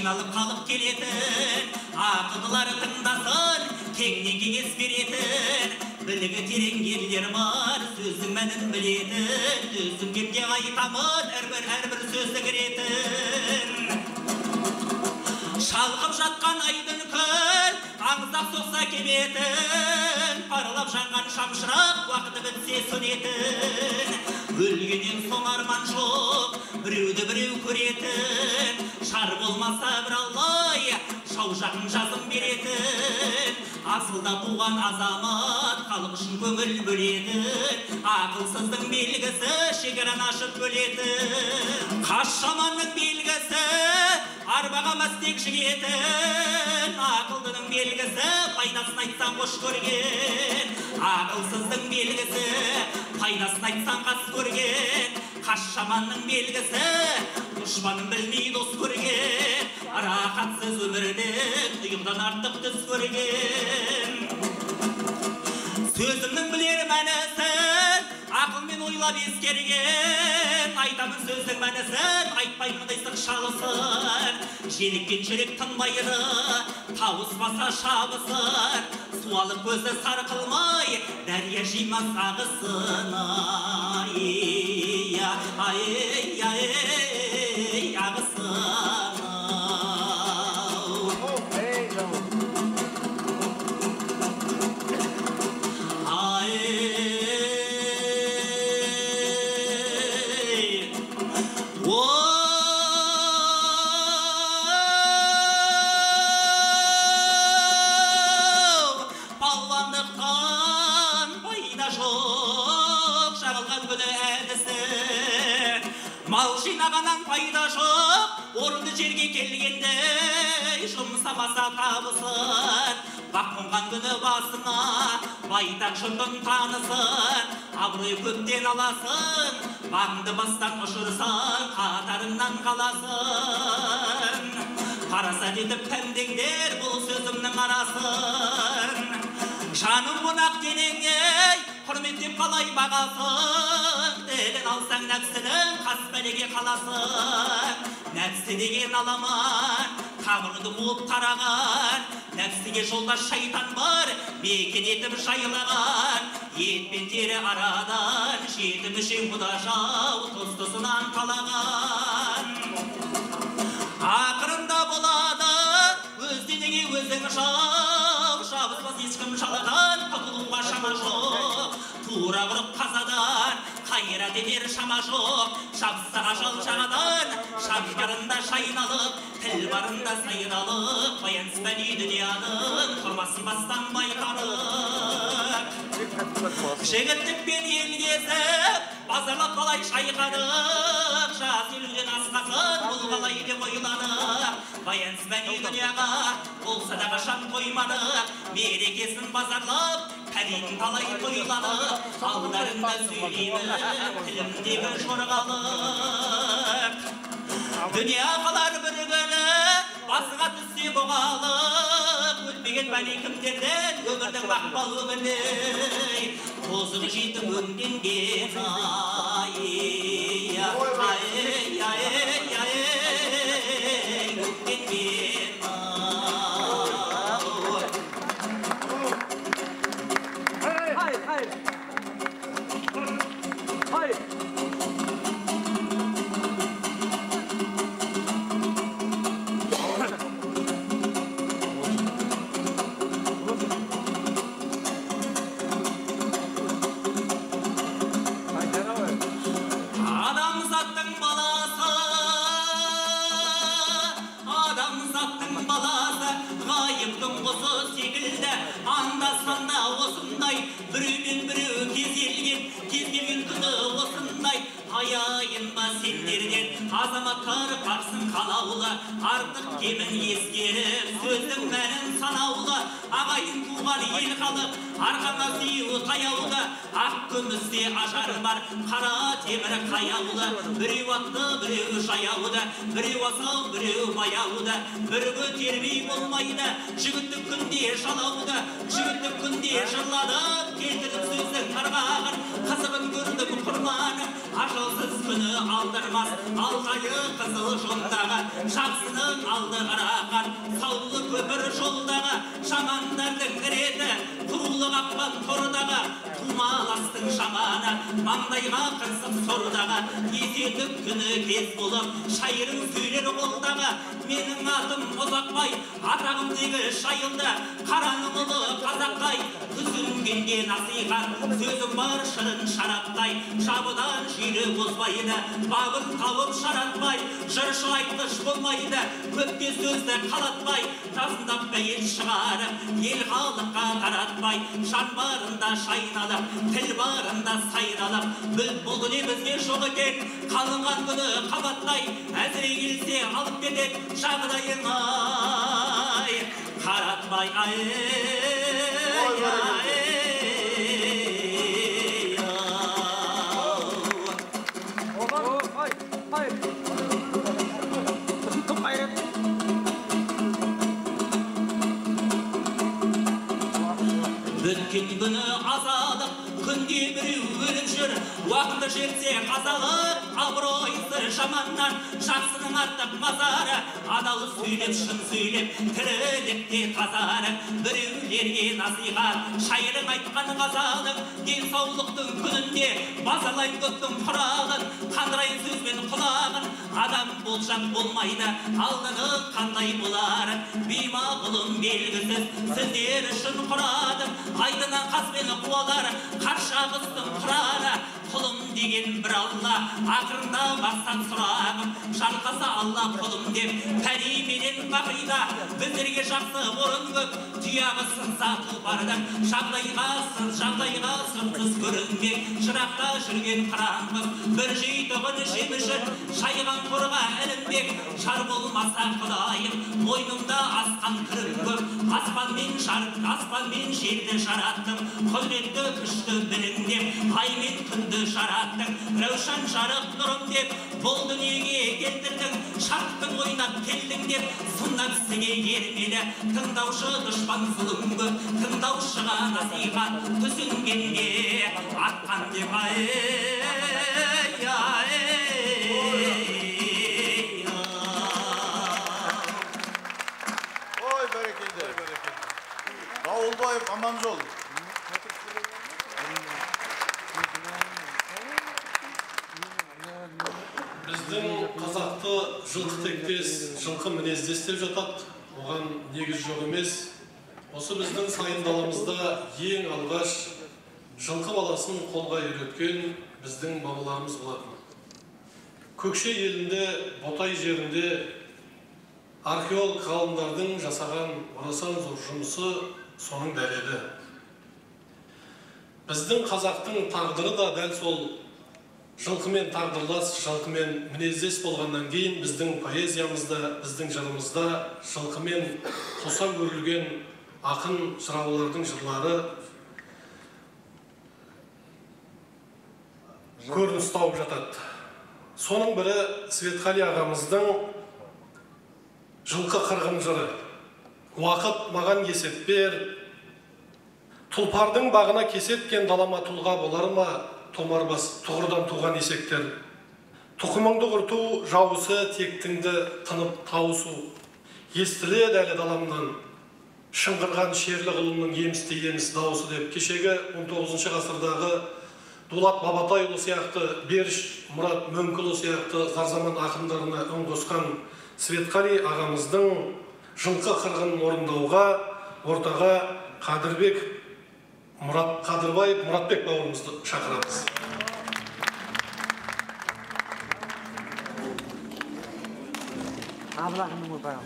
жиналып қалып келетін, ақылдылар тыңдасын, кеңінен кеңес беретін, білігі терең ерлер бар, сөздің мәнін білетін, төзім кемге айтамын, әрбір әрбір сөзді кіретін. Шалқып жатқан айдың күн, аңыздап соқса кеметін, паралап жанған шамшырақ, уақыты бітсе сөнетін. Өлгеннен соң арман жоқ, біреуді біреу көретін, шар болмаса бір аллай, шау жақын жазым беретін. Асылда туған азамат, халық үшін көңіл бөлетін, ақылсыздың белгісі шекараны ашып бөлетін. Қас жаманның белгісі арбаға мәстек жігетін, ақылдының белгісі пайдасын айтсаң қош көрген. Ақылсыздың белгісі пайдасын айтсаң қас көрген. Қас жаманның белгісі дұшпанын білмей дос көрген. Рақатсыз өмірдің ұйымдан артық түс көрген. Сөзімнің білер мәнісін ақылмен ойлап ескерген. Айтамын сөздің мәнісін, айтпаймын дайсық шалысын. Желіккен жүрек тынбайыры, тауыспаса шабысын. Суалып көзі сарқылмай, дәрия жимас ағысын. Ай, ай, ай, ағысын. Мал жинағанан пайда жоқ, орынды жерге келгенде жұмсамаса табысын. Бақ қонған күні басына байтақ жұртын танысын. Абырой көптен аласын, бағыңды бастан ұшырсан, қатарынан қаласын. Парасат етіп пәндеңдер бұл сөзімнің арасын. Жаным қонақ денеңдей, құрметтеп қалай бағасын. Ділін алсаң нәпсінің қас бәлеге қаласын. Нәпсі деген аламан, тамырды қуып тараған. Нәпсіге жолда шайтан бар, мекен етіп жайылаған. Ет пен тері арадан, жеті мүшең бұда жау, тұз-тұзынан қалаған. Ақырында болады, өз денеге өзің жау. Шабыспас ешкім жаладан, құтылуға шама жоқ. Тура құрып қазадан, қайрат етер шама жоқ. Шапса ажал жағадан, шамшарында шайналып, тіл барында сайралып, баянсыз бәлі дүнияның құрмасын бастан байқарып. Жігіттікпен елгезіп, базарлап қалай шайқадық. Жас елуден асқасын, бұл қалай деп ойланып. Баянсыз бәлі дүнияға болса да қашан қоймадық. Мерекесін базарлап, пәлейін талай тойланып. Алдарында сөйлеймін, тілімдегі жорғалық. Дүния қалар бір күні, басыға түссе боғалық. Өтпеген бәлекімдерден өмірдің бақпал өмірдей. Тозығы жетіп өңденген ай, ай, ай, ай, өңденген ай. Ай, ай. Анда-санда осындай, біреумен біреу кезелген, кезелген күні осындай. Аяйын ба сендерден, азаматтар барсын қалаулы. Артық кемін ескеріп, сөздің мәнін санаулы. Ағайын туған ел халық, арқаңа сүйеу таяулы. Ақ күмісте ажары бар, қара темір қаяулы. Біреу атты, біреу жаяулы, біреу асау, біреу баяулы. Бір көтермей болмайды, жігіттік күнде жалаулы. Жігіттік күнде жырлады, келтіріп сөздің тарғағын. Қызығын көрдім құрманым, ашылсыз күні алдырмас, алғайы қызыл жондағы, жақсының алды қараған, саулы көпір жолдағы, шамандардың реті, тұрулы қақпан тордағы, тумаластың шаманы, маңдайға қырсып сордағы, есетіп күні кез болып, шайырың сөйлер қолдағы, менің атым Ұзақбай, атағым дегі шайылды, қараның ұлы қазақтай, күзінгенде насиған, сөзім бар шырын шараптай, жабыдан жүйрі озбайды, бабын тауып шаратпай, жыршы айтқыш болмайды, көпке сөзді қалатпай, жасындап бәйел шығарып, ел халыққа таратпай, жан барында шайналып, тіл барында сайралып, бұл не бізге жоқ екен, қалынған күні қабаттай, әзіре келсе алып кетет, жағдайың ай, қаратпай ай, Өткен күні азалық, күнде біреу өліп жүр, уақыты жетсе қазалық, абыройсы жаманнан, жақсының артық мазары, адал сөйлеп, шын сөйлеп, тіріліп те тазары, біреулерге насихат, шайырың айтқан қазалық, денсаулықтың күнінде, базалай көптің құрағын, қандырайын сөзбен құлағын, адам болжап болмайды, алдығы қандай болар, беймағылым белгісіз, сіздер үшін құрадым, айдына қаспен қуалар, қарша қыстың құрары, құлым деген бір алла, ақырында бастан сұрағым, жарқаса алла құлым деп, пәри менен бақида, біздерге жақсы орын көп, тұяғы сынса тұлпардың, жағдайға сыз, жағдайға сұрсыз көрінбек, жырақта жүрген қараңғыз, бір жейтұғын жемішін, шайған қорға ілінбек, жар болмаса құдайым, мойнымда асқан кірім көп, аспанмен жарып, аспанмен жерді жараттым, құдіретті күшті біліңдеп, ай мен күнді жараттың, рәушан жарық нұрым деп, бұл дүниеге келтірдің, шарттың ойнап келдің деп, сынап сіңе ермелі, тыңдаушы дұшпан зұлым көп, тыңдаушыға насихат түсінгенде, атқан деп ай, ай, ой, бәрекелді. Дауылбаев Аманжол. Біздің қазақты жылқы тектес, жылқы мінездес деп жатады. Оған негіз жоқ емес. Осы біздің сайын даламызда ең алғаш жылқы баласын қолға үйреткен біздің бабаларымыз болатын. Көкше елінде, Ботай жерінде археолог ғалымдардың жасаған орасан зор жұмысы соның дәлелі. Біздің қазақтың тағдыры да дәл сол жылқымен тағдырлас, жылқымен мінездес болғаннан кейін біздің поэзиямызда, біздің жырымызда жылқымен қоса өрілген ақын жыраулардың жырлары көрініс тауып жатады. Соның бірі Светқали ағамыздың жылқы қырғын жыры. Уақыт маған кесет бер, тұлпардың бағына кесеткен далама тұлға болар ма, томарбас тұғырдан туған есектер. Тұқымыңды құрту жауысы, тектіңді тынып тауысу. Естіледі әлі даламнан, шыңғырған шерлі құлынның емісті еміс дауысы деп. Кешегі он тоғызыншы ғасырдағы Дулат Бабатайұлы сияқты, Беріш Мұрат Мөңкұлы сияқты зарзаман ақындарына үн қосқан Светқали ағамыздың жылқы қырғынын орындауға ортаға Қадырбек Мұрат Қадырбаев Мұратбек бауырымызды шақырамыз. Абылағының ұлбағы.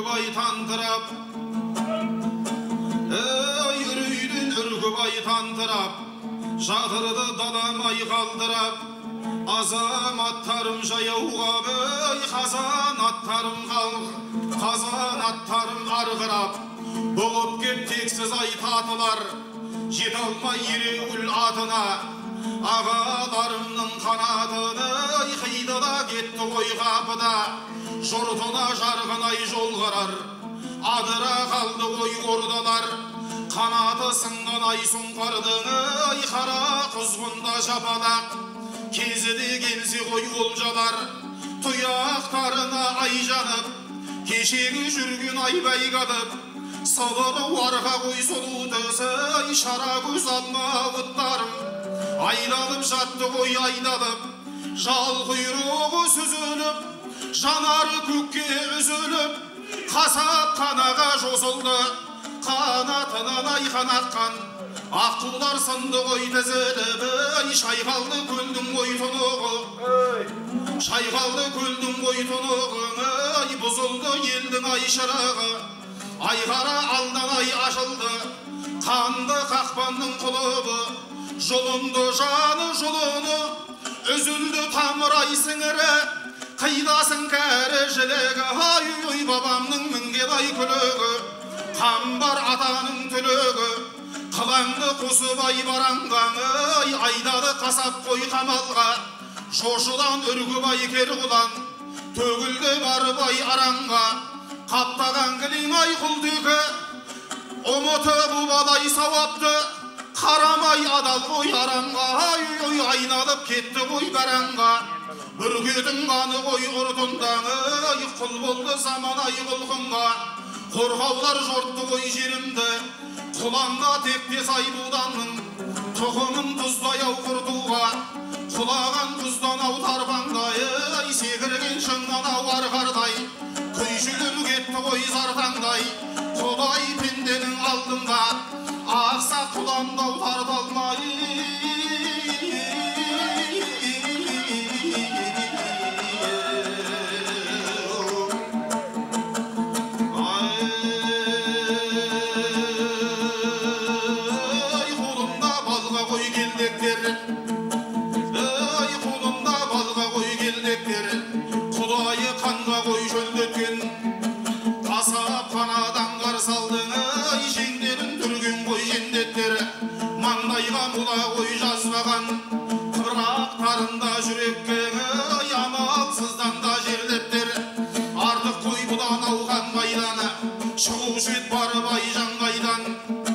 үркіп ай тантырап, ей үрейден үркіп ай тантырап, жатырды даламай қалдырап, азаматтарым жаяуға бей, қазан аттарым қал, қазан аттарым арғырап, бұғып кеп тексіз айтатылар, жете алмай ереуіл атына, ағаларымның қанатыны қиды да кетті ғой қапыда, жұртына жарғынай жол қарар, адыра қалды ғой ордалар, қанаты сынған ай сұңқардың қара құзғында жапалақ, кезі де келсе ғой олжалар, тұяқтарына ай жанып, кешегі жүрген ай байгадып, сылыры уарға қой сұлудысы, шара көз алмауыттарым, айналып жатты ғой айналып, жал құйрығы сүзіліп, жанары көкке үзіліп, қасап қанаға жосылды, қанатынан айқан аққан, аққулар сынды ғой тізіліп, шайқалды көлдің ғой тұнығы, шайқалды көлдің ғой тұнығы, бұзылды елдің ай шырағы, айқара алдан ай ашылды, қанды қақпанның құлыбы, жолынды жаны жолыны, үзілді тамырай сіңірі, қайдасың кәрі жілігі, ай ой бабамның мінген ай күлігі, қамбар атаның түлігі, қылаңды қосып ай баранғаны, айдады қасап қой қамалға, шошыдан үргіп ай кер құлан, төгілді барып ай аранға, қаптаған кілең ай құлдегі, ұмыты бұбалай сауапты, қарамай адал ғой аранға, ай ой айналып кетті ғой баранға, бүргедің қаны ғой ұртындағы, құл болды заман ай құлқынға, қорғаулар жортты ғой жерімді, құланға тектес ай буданның, тұқымын тұздай ау құртуға, құлаған тұздан ау тарбаңдай, секірген шыңнан ау арқардай, күйшілер кетті ғой зартаңдай, құдай пенденің алдында, ақса құландау тарталмай. Ай, қолымда балға қой келдектер, ай, қолымда балға қой келдектер, құдайы қанға қой жөндеткен, қасап қанадан қарсы алдың, ай, жеңдерін түрген қой жендеттер, маңдайға мұла қой жазбаған, қырақтарында жүрекке, ай, амалсыздан да жерлептер, артық қой бұдан ауған қайданы, шығу шет барып ай жаңғайдан,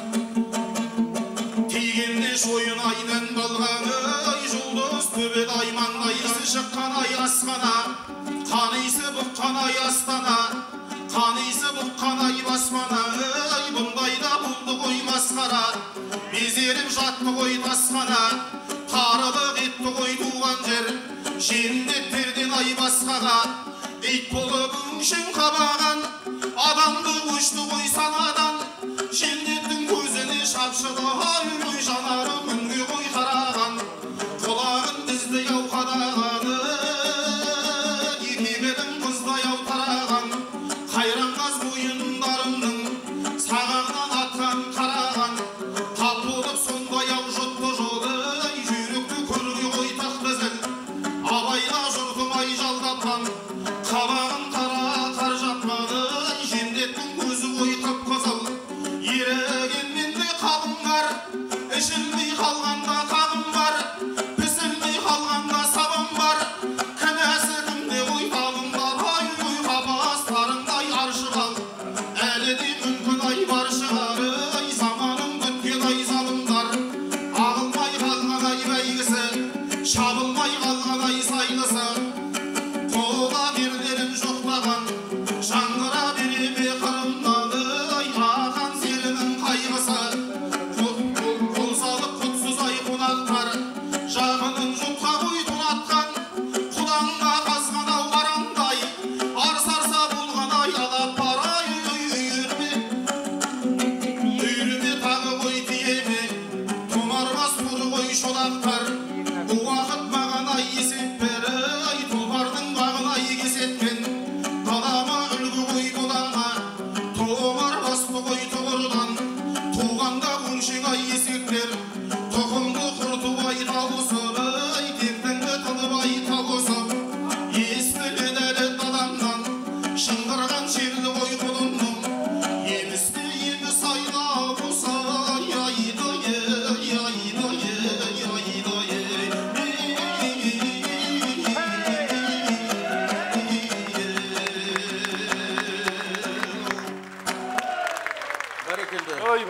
тигенде шойын айдан балғаны, ай, жұлдыз төбет ай маңдайсы шыққан ай асқана, қанысы бұққан ай астана, қанысы бұққан ай басмана, ай, бұндайда болды ғой масқара, безеріп жатты ғой тасқана, тарылық етті ғой туған жер, жендеттерден ай басқаға, ит болып өңшен қабаған, адамды өшті ғой санадан, жендеттің көзіне шапшыды, ай, ой, жанары күнге ғой қараған, құлағын дізді яу қадағаны, екегінің қыздай ау тараған, қайранғаз бойындарымның сағағынан атқан қараған, тап болып сондай ау жұтты жолы, жүйрікті көрге ғой тақты зіл, абайға жұртым ай жалдапқан, қабағын қара қар жапқаны, жендеттің көзі ғой қып-қызыл, ерігенмен де қабым бар, ішілмей қалғанда қағым бар, пісілмей қалғанда сабам бар, кінәсі кімде ғой табым бар, ай ой қапастарыңдай аршып ал, әлі де мүмкін ай бар шығар, ай, заманың күткен ай залымдар, ағылмай қалған ай бәйгісі, шабылмай қалған ай сайлысы, қола берлерін жоқтаған, жаңғыра бере ме қырымнан, ай, ақан серінің қайғысы, құл салып құтсыз ай қонақтар, жағының жұтқа қой тұнатқан, құланға қазған ау барандай, арсарса болған ай алап бар, ай, үйірме, үйірме тағы қой тиеме, томармас тұры қой шолақтар, уақыт маған ай есеп бері, ай, тұлпардың бағын ай кесет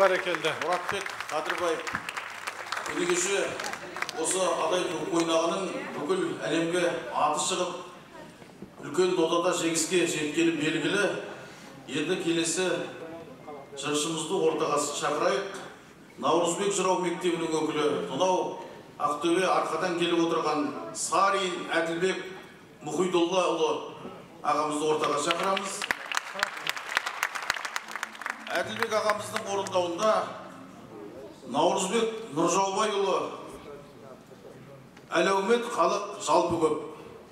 бәрекелді. Мұратбек Қадырбаев күні кеше осы адай көк ойнағының бүкіл әлемге аты шығып, үлкен додада жеңіске жеткені белгілі. Енді келесі жыршымызды ортаға шақырайық. Наурызбек жырау мектебінің өкілі, сонау Ақтөбе арқадан келіп отырған Сарин Әділбек Мұхидоллаұлы ағамызды ортаға шақырамыз. Әділбек ағамыздың орындауында Наурызбек Нұржаубайұлы әлеумет халық жалпы көп.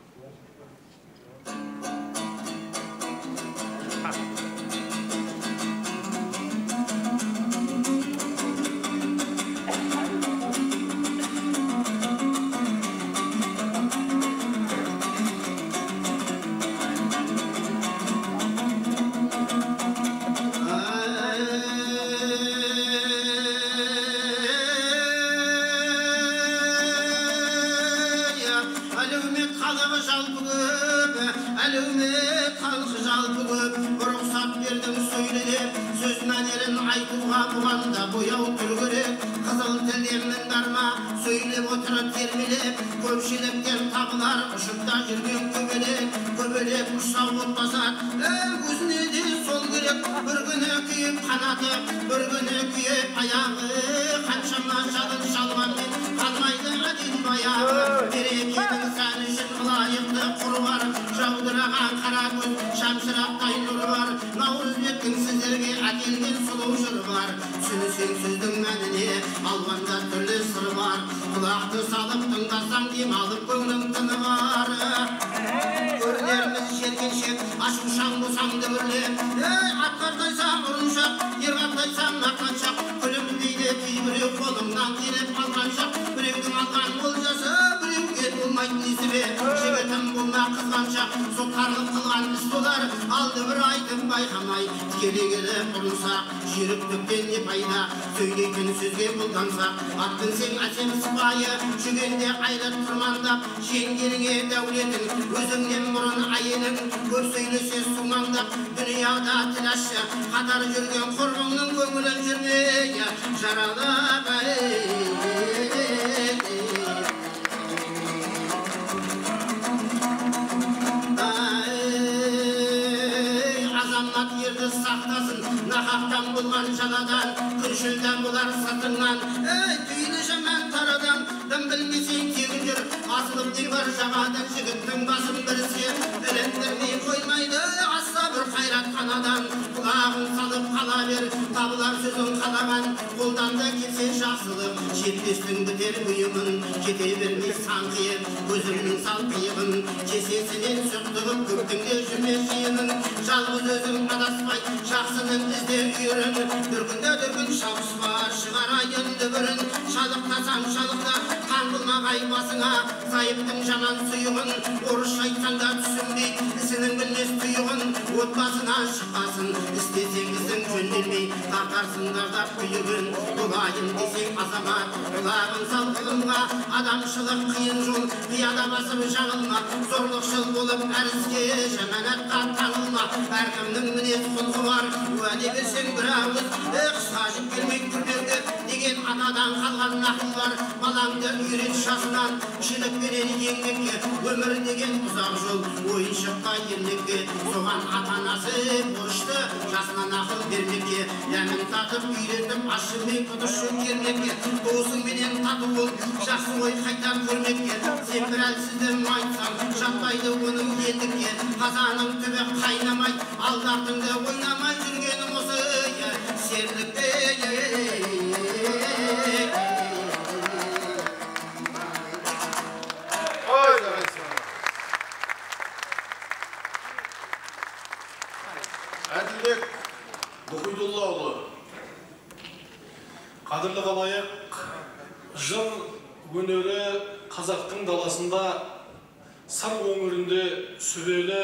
Көпшіліктен табылар ұшықта жүрген көбелек, көбелек ұшса отбасат, өзіне де сол керек. Бір күні күйіп қанаты, бір күні күйіп аяғы, қаншама жалын шалғанмен қалмайды әділ баяғы. Берекенің сәні үшін лайықты құры бар, жаудыраған қара көз, шамшырақтай нұры бар. Наурызбектің сіздерге әкелген сұлу жыры бар. Түсінсең сөздің мәніне алғанда түрлі сыры бар. Құлақты салып тыңдасаң демалып көңілің тыны бар. Көрінерміз жеркеншек, ашу шаң болсаң дүбірлеп, атқартайса ұрыншақ, ер қартайса мақтаншақ. Күліміз дейді кейбіреу қолыңнан келіп алғаншақ. Біреудің алған олжасы біреуге болмайтын несібе. Жігітім болма қызғаншақ, соққарлық қылған іс болар. Алды бір айтып байқамай, тікелей келіп ұрынсақ. Жүйріктіктен не пайда, сөйлейтін сөзге бұлдансақ. Аттың сен әсем сыпайы, жүгенде айлы тұрмандап. Жеңгеніңе дәулетін, өзіңнен бұрын айының. Көп сөйлесе сумаңдап, дүнияда тілашшы. Қатар жүрген құрбыңның көңілін жүрмей жаралап азамат ерді сақтасын, нақақтан болған жаладан, күншілден болар сыртыңнан. Түйілі жаман тарадан, дым білмесең тегін жүр, асылып не бар жағадан. Жігіттің басын бірсе, іліндірмей қоймайды, асса бір қайрат қанадан. Құлағын салып қала бер, табылар сөзің қалаған. Қолдан да келсе жақсылық, жетпестің бітер бұйымын. Кете бермей саңқиып, көзіңнің сал қиығын. Кесесінен сүқтығып, көптіңде жүрме жиының. Жалғыз өзің адаспай, жақсының ізде үйірін. Дүркінде дүркін шабыс бар, шығарайын дүбірін. Шалықтасаң шалықта, қан қылмағай басыңа. Зайыптың жаман сұйығын, орыс айтсаң да түсінбей, ісінің білмес тұйығын. Отбасынан шыққасын, істесең ісің жөнделмей, тартарсың дардап күйігін. Болайын десең азамат, құлағын сал ғылымға. Адамшылық қиын жол, қияда басып жаңылма. Зорлықшыл болып әріске, жаманатқа таңылма. Әркімнің мінез құлқы бар, уәде берсең бір ауыз. Қысқа жіп келмей күрберді деген атадан қалған нақыл бар. Балаңды үйрет жасынан, шілік берен еңбекке. Өмір деген ұзақ жол, ойыншыққа ермекке. Соған ата-анасы борышты, жасынан ақыл бермекке. Ләмін татып үйретіп, ашымен құдышы кермекке. Доғысың менен тату бол, жақсы ой қайтар көрмекке. Сен бір әлсізді айтсаң, жатпайды оның елдікке. Қазаның түбі қайнамай, алдартыңды ойнамай жүргенім осы серлікте. Әділбек Мұхидоллаұлы. Қадірлі қалайық, жыр өнері қазақтың даласында, сыр өңірінде сүбелі.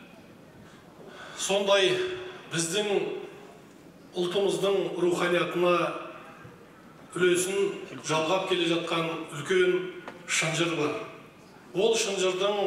Сондай біздің ұлтымыздың руханиятына үлесін жалғап келе жатқан үлкен шынжыр бар. Ол шынжырдың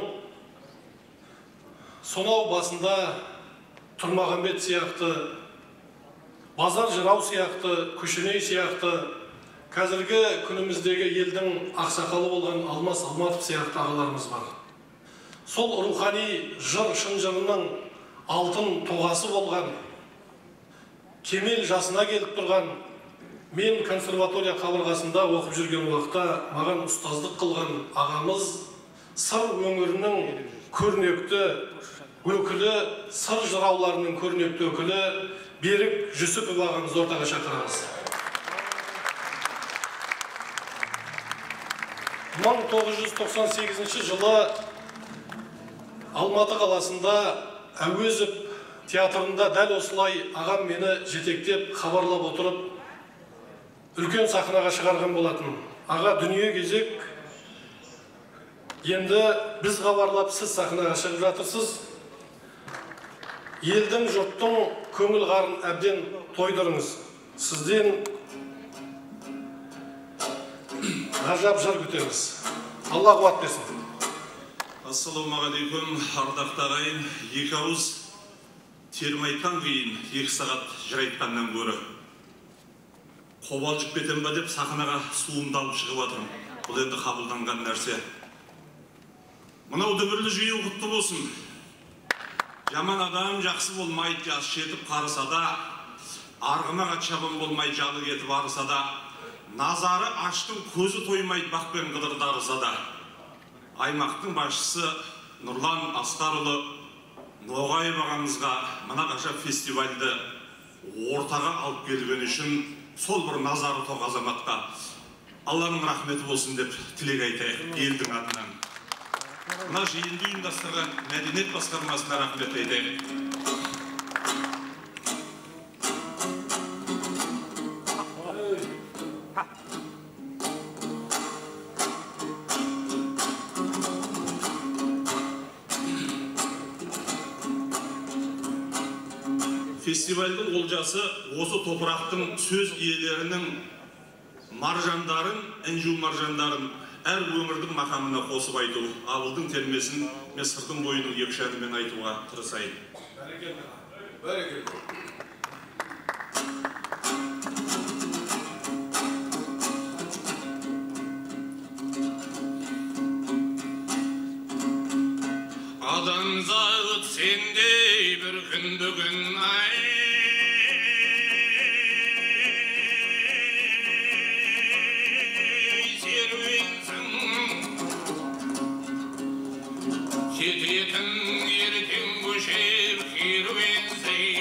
сонау басында Тұрмағамбет сияқты Базар жырау сияқты, күшіней сияқты, қазіргі күніміздегі елдің ақсақалы болған Алмас Алматов сияқты ағаларымыз бар. Сол рухани жыр шынжырының алтын тоғасы болған, кемел жасына келіп тұрған, мен консерватория қабырғасында оқып жүрген уақытта маған ұстаздық қылған ағамыз, сыр өңірінің көрнекті өкілі, сыр жырауларының көрнекті өкілі Берік Жүсіпов ағамыз ортаға шақырамыз. мың тоғыз жүз тоқсан сегізінші жылы Алматы қаласында Әуезов театрында дәл осылай ағам мені жетектеп, хабарлап отырып, үлкен сахнаға шығарған болатын. Аға, дүние кезек, енді біз хабарлап, сіз сахнаға шығып жатырсыз. Елдің, жұрттың көңіл қарын әбден тойдырыңыз. Сізден ғажап жыр күтеміз. Алла қуат берсін. Ассалаумағалейкум, ардақты ағайын. Екі ауыз термайтқан кейін екі сағат жыр айтқаннан гөрі қобалжып кетем ба деп сахнаға суымды алып шығып жатырмын. Бұл енді қабылданған нәрсе. Мынау дүбірлі жиын құтты болсын. Жаман адам жақсы болмайды, жас жетіп қарыса да, арғымаға чабан болмай жалы кетіп арыса да, назары аштың көзі тоймайды бақпен қыдырдарыса да. Аймақтың басшысы Нұрлан Асқарұлы Ноғаев ағамызға мына ғажап фестивальді ортаға алып келген үшін сол бір назары тоқ азаматқа Алланың рахметі болсын деп тілек айтайық елдің атынан. Мына жиынды ұйымдастырған мәдениет басқармасына рахмет айтайық. Фестивальдің олжасы осы топырақтың сөз иелерінің маржандарын, әнжу маржандарын әр өңірдің мақамына қосып айту, ауылдың термесін мен сырдың бойының екі шәнімен айтуға тырысайын. Адамзат сендей бір күнді күн ай, кететін ертең көшер керуенсей,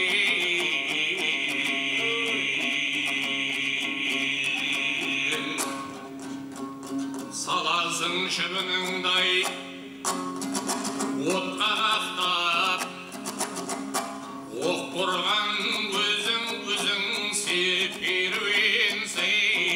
саласың шыбыныңдай отқа қақтап, оқ ұрған өзің өзің сеп керуенсей.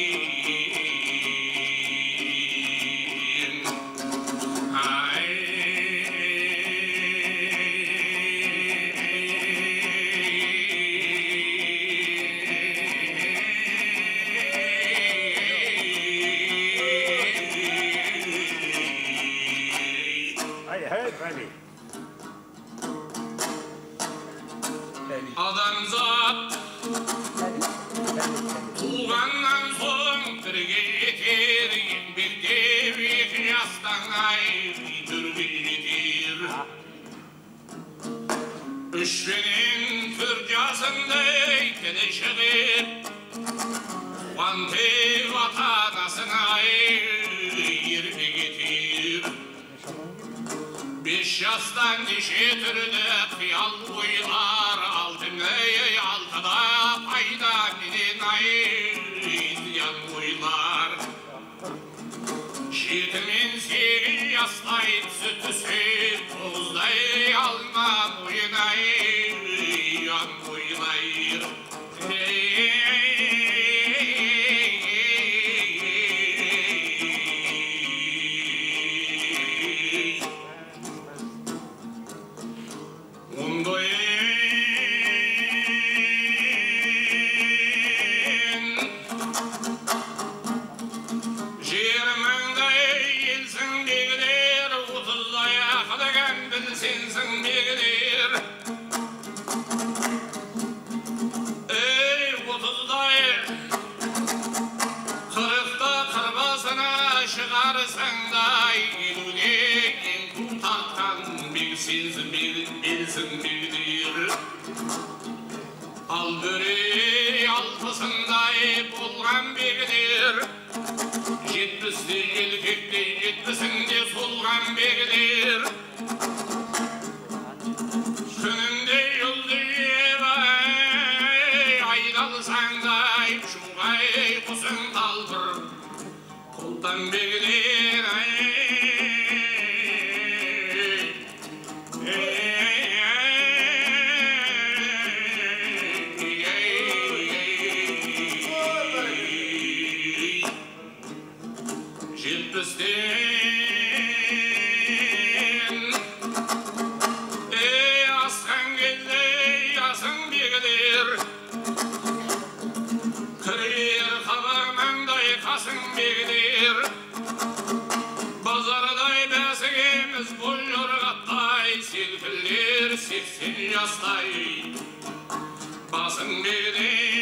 Адамзат туғаннан соң бірге жетер, еңбектеп екі жастан ай төрге жетер. Үш пенен төрт жасындай тілі шығып, қуантып ата-анасын ай ерте кетер. Беш жастан неше түрді қиял ойлар, алтынай алтыда пайда менен ай зиян ойлар. Жеті мен сегіз жастай сүт түсіп, тоғыздай алма ойнай ұян ойлайыр. Sensin bir Çırağımız boylar katay, selfiler seksen yastay. Basın beni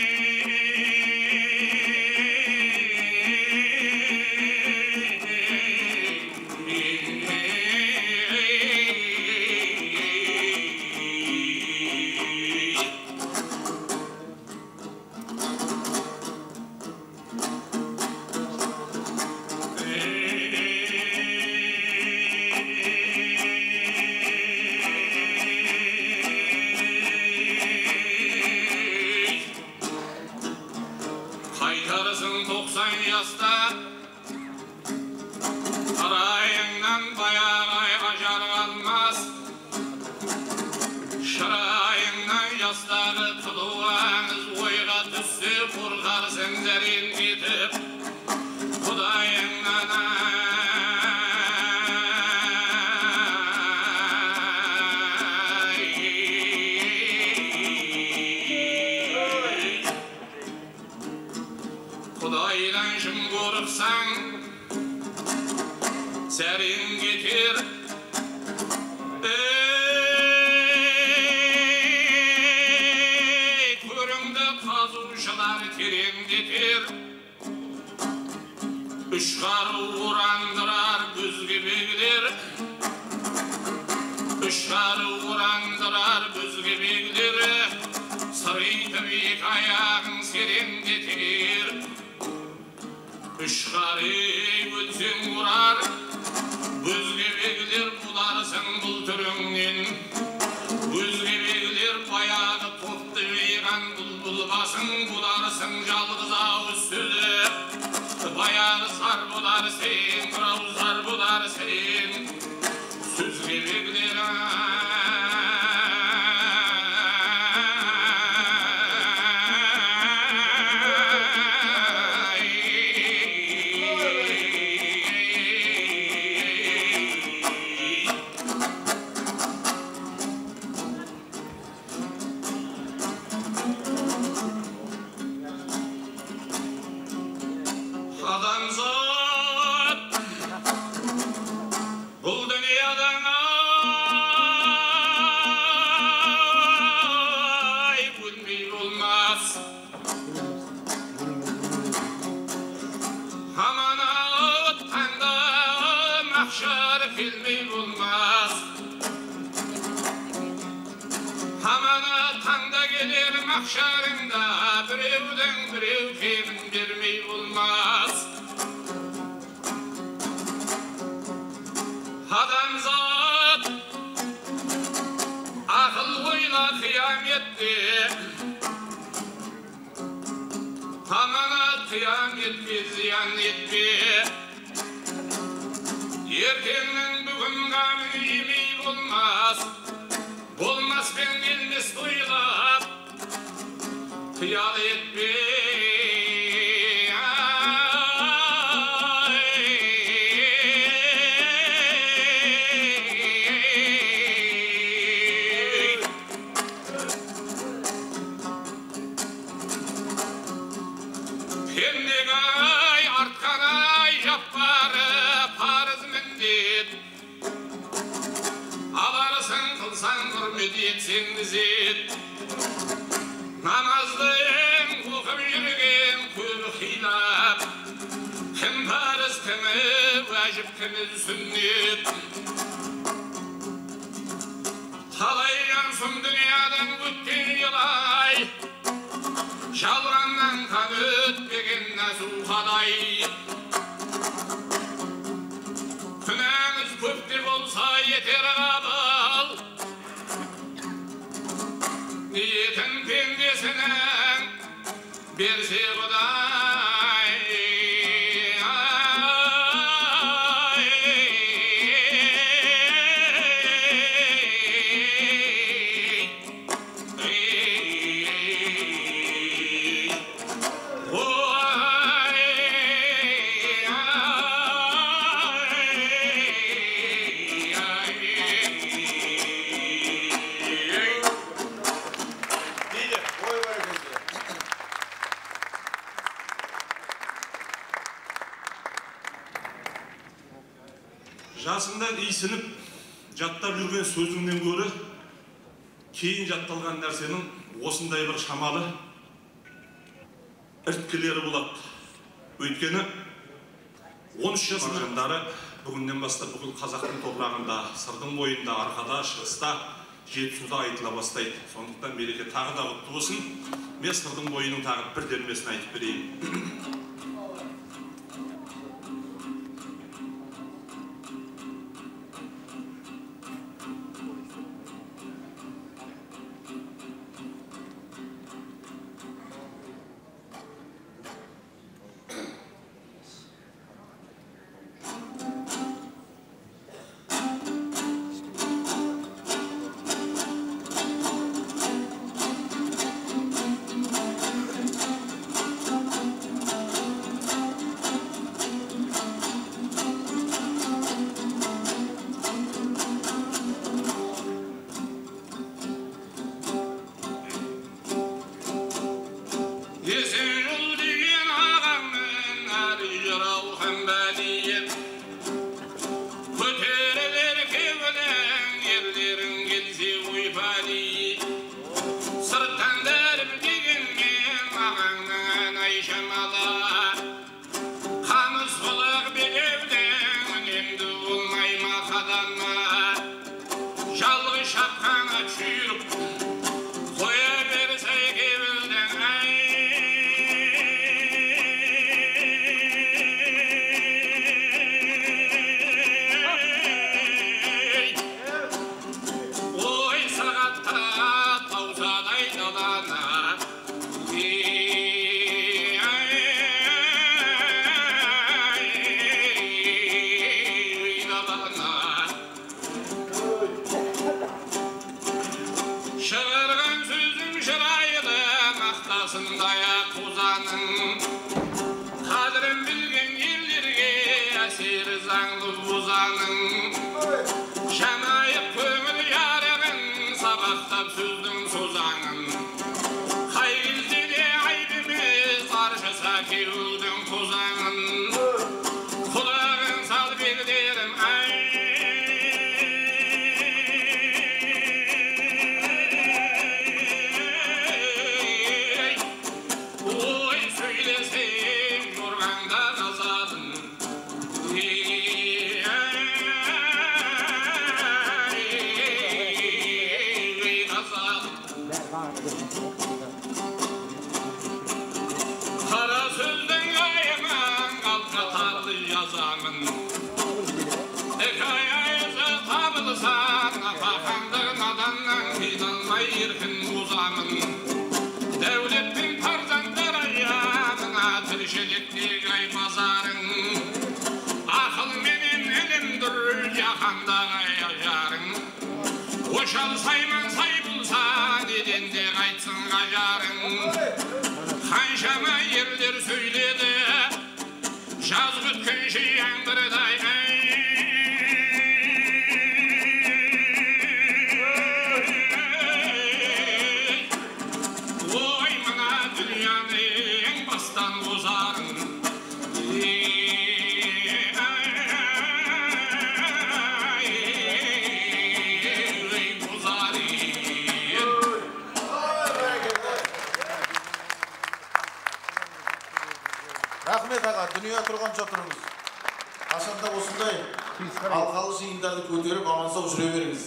serin getir ey körüngde kazuşalar terin getir ışgar uğrandırar güz gibi gider ışgar uğrandırar güz gibi gider sarı tabii ayağın serin getir ışgarı gülsün vurar güz gibi gider bularsın bul türüngün güz gibi gider bayağı toptu yıgan bulbul basın bularsın жалғыз ауыз сөзі bayağı zar bular sen kırau zar bular sen söz gibi gider Mahşarında birevden birev kemin vermey olmaz Adamzat akıl oyla kıyametli Hamana kıyametli ziyan etme Erkeğinin bugün gamı yemeği olmaz Olmaz ben elmes duylap Kıyal etme Pendegay artkanay yapları parız mindet Alarsın kılsan hürmet etsen bizet Namazdayım okup yürügen köbü hilap Kim parız kimi vacip kimi sünnet Talayyan sun dünyadan ötken yılay Şalrandan kan ötmegen nasu kaday Tünemiz köpte bolsa yeter abal Niyetin pendesine berse Kuday Жасында исініп, жаттап жүрген сөзіңнен көрі кейін жатталған нәрсенің осындай бір шамалы ірткілері болады. Өйткені он үш жасар жандары бүгіннен бастап бүкіл қазақтың топырағында, сырдың бойында, арқада, шығыста, жетісуда айтыла бастайды. Сондықтан береке тағы да құтты болсын. Мен сырдың бойының тағы бір термесін айтып берейін. Рахмет аға, дүние тұрғанша тұрыңыз. Қашанда осындай алқалы жиындарды көтеріп, аман-сау жүре беріңіз.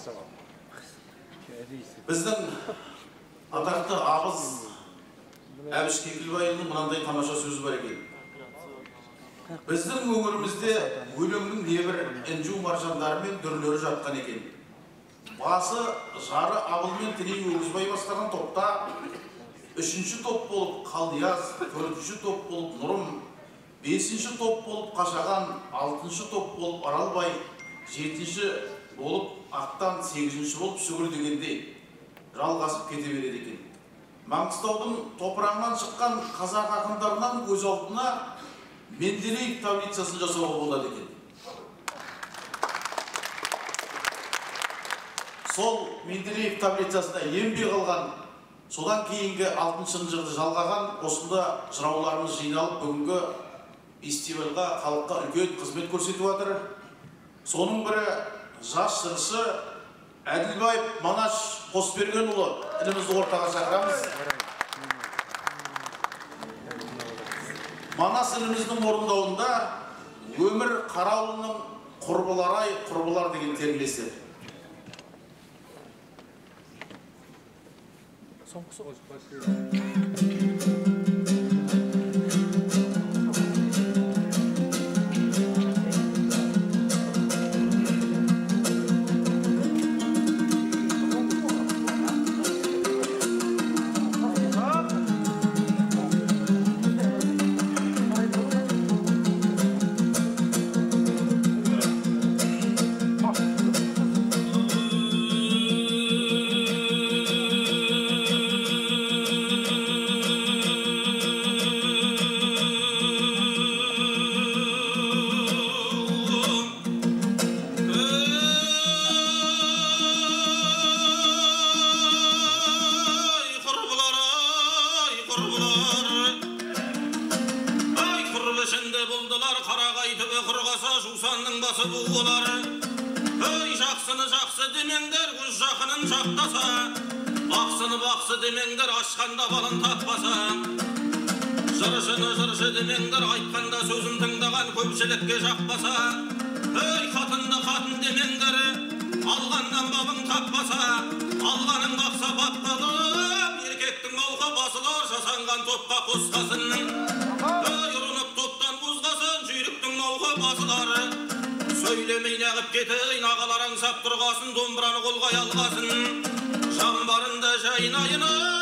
Біздің атақты абыз Әбіш Кекілбайұлының мынандай тамаша сөзі бар екен. Біздің өңірімізде өлеңнің небір інжу маржандары мен дүрлері жатқан екен. Басы жары Абыл мен Тіней Өгізбай бастаған топта үшінші топ болып Қалдияз, төртінші топ болып Нұрым, бесінші топ болып Қашаған, алтыншы топ болып Аралбай, жетінші болып Ақтан, сегізінші болып Сүгір дегенде жалғасып кете береді екен. Маңғыстаудың топырағынан шыққан қазақ ақындарынан көз алдына Менделеев таблицасын жасауға болады екен. Сол Менделеев таблицасына енбей қалған, содан кейінгі алтыншы жылды жалғаған, осында жырауларымыз жиналып бүгінгі фестивальға, халыққа үлкен қызмет көрсетіп жатыр. Соның бірі жас жыршы Әділбаев Манаш Қосбергенұлы інімізді ортаға шақырамыз. Манас ініміздің орындауында өмір қарауының құрбылар-ай құрбылар деген термелесі. Demеңдер ашқанда балын таппаса, жыршыны жыршы демеңдер айтқанда сөзін тыңдаған көпшілікке жақпаса, өй қатынды қатын демеңдер алғаннан бабың таппаса, алғаның бақса бапталып, еркектің мауға басылар жасанған топқа қосқасын, өй ұрынып топтан бұзғасын, жүйріктің мауға басылар, сөйлемей неғып кетейін ағалар аңсап тұрғасын, домбыраны қолға алғасын. Жамбарында жайнайын,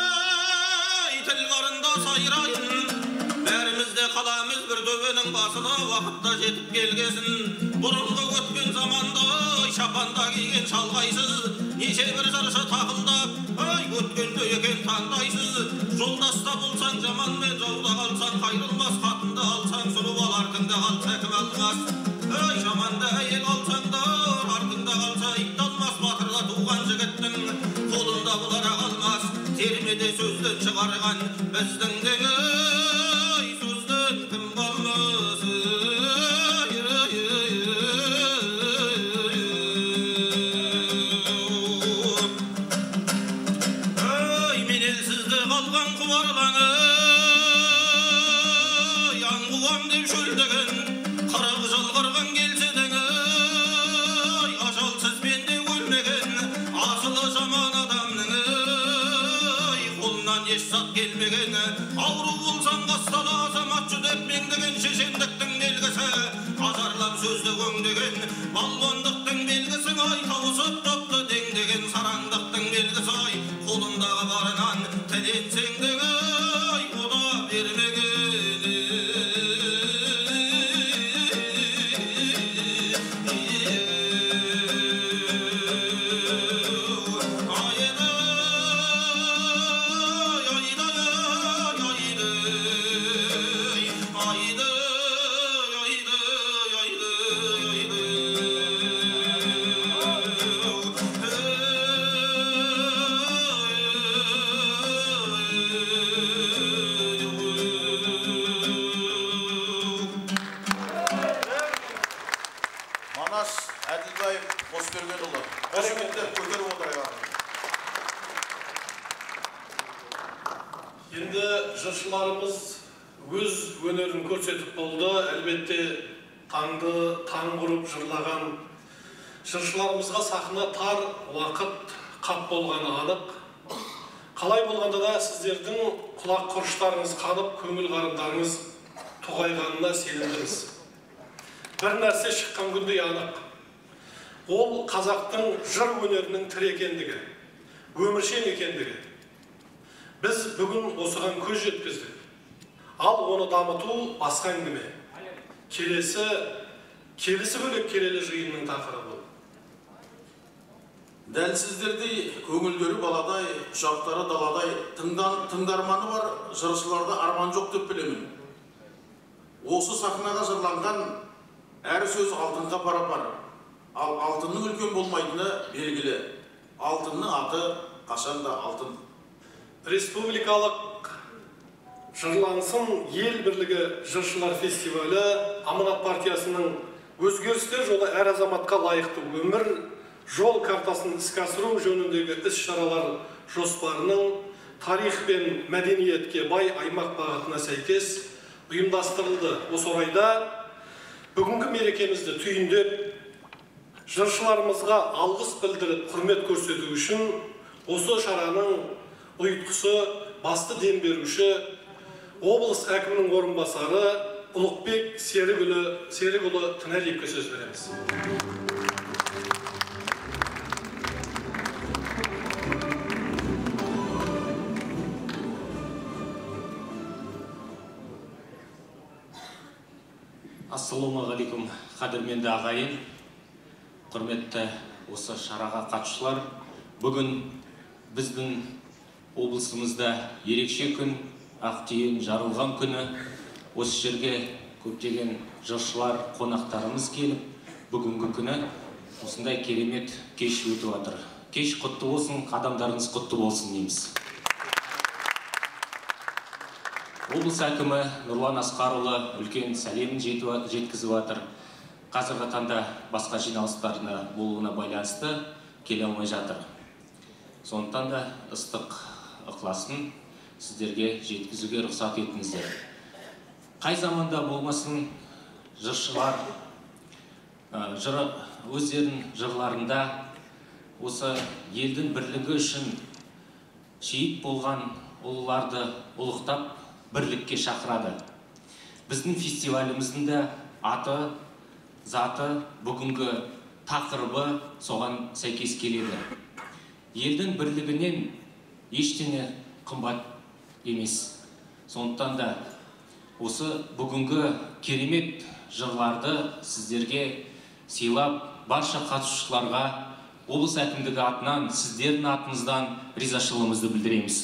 тіл барында сайрайын, бәрімізде қаламыз бір төбенің басына уақытта жетіп келгесін. Бұрынғы өткен заманда шапанда киген шалғайсыз, неше бір жыршы тақылдап, ай өткенде екен таңдайсыз. Жолдаста болсаң жаманмен, жауда қалсаң қайрылмас, қатынды алсаң сұлу ал, артыңда қалса кім алмас. Ай жаманда әйел алсаңдар, артыңда қалса итталмас, батырда туған жігіттің қолында бұлара қалмас. Термеде сөзден шығарған біздің деңгей сөзден кім қалмас. Ой, мен елсізді қалған құбарлаңы, аңғуам деп шөлдеген, қырық жыл қырғын келсе деңі, ажалсыз менде өлмеген, асылы жаман адамның қолынан еш зат келмеген. Ауру болсаң қастала азамат жүдеп меңдеген, шешендіктің белгісі ажарлап сөзді өңдеген, балуандықтың белгісің ай тауысып топты деңдеген, сараңдықтың белгісі ай қолындағы барынан тіленсең деңі ай ода бермеген. Енді жыршыларымыз өз өнерін көрсетіп болды. Әлбетте таңды таң құрып жырлаған жыршыларымызға сахна тар уақыт қап болғаны анық. Қалай болғанда да сіздердің құлақ құрыштарыңыз қанып, көңіл қарындарыңыз тоғайғанына сенімдіміз. Бір нәрсе шыққан күндей анық. Ол қазақтың жыр өнерінің тірі екендігі, өміршең екендігі. Біз бүгін осыған көз жеткіздік. Ал оны дамыту басқа әңгіме. Келесі, келесі бөлек келелі жиынның тақырыбы. Дәл сіздердей көңілдері баладай, құшақтары даладай, тыңдарманы бар жыршыларда арман жоқ деп білемін. Осы сахнаға жырланған әр сөз алтынға пара-пар. Ал алтынның үлкен болмайтыны белгілі. Алтынның аты қашанда алтын. Республикалық жырлансын ел бірлігі жыршылар фестивалі Аманат партиясының өзгерістер жолы әр азаматқа лайықты өмір жол картасын іске асыру жөніндегі іс-шаралар жоспарының тарих пен мәдениетке бай аймақ бағытына сәйкес ұйымдастырылды. Осы орайда бүгінгі мерекемізді түйіндеп, жыршыларымызға алғыс білдіріп, құрмет көрсету үшін осы шараның ұйытқысы, басты дем беруші облыс әкімінің орынбасары Ұлықбек Серікұлы Серікұлы Тінәлиевке сөз береміз. Ассалаумағалейкум, қадірменді ағайын, құрметті осы шараға қатысушылар. Бүгін біздің облысымызда ерекше күн, ақтүйін жарылған күні. Осы жерге көптеген жыршылар, қонақтарымыз келіп, бүгінгі күні осындай керемет кеш өтіп жатыр. Кеш құтты болсын, қадамдарыңыз құтты болсын дейміз. Облыс әкімі Нұрлан Асқарұлы үлкен сәлемін жеткізіп жатыр. Қазіргі таңда басқа жиналыстарына болуына байланысты келе алмай жатыр. Сондықтан да ыстық ықыласын сіздерге жеткізуге рұқсат етіңіздер. Қай заманда болмасын жыршылар өздерінің жырларында осы елдің бірлігі үшін шейіт болған ұлыларды ұлықтап бірлікке шақырады. Біздің фестиваліміздің де аты, заты, бүгінгі тақырыбы соған сәйкес келеді. Елдің бірлігінен ештеңе қымбат емес. Сондықтан да осы бүгінгі керемет жырларды сіздерге сыйлап, барша қатысушыларға облыс әкімдігі атынан, сіздердің атыңыздан ризашылығымызды білдіреміз.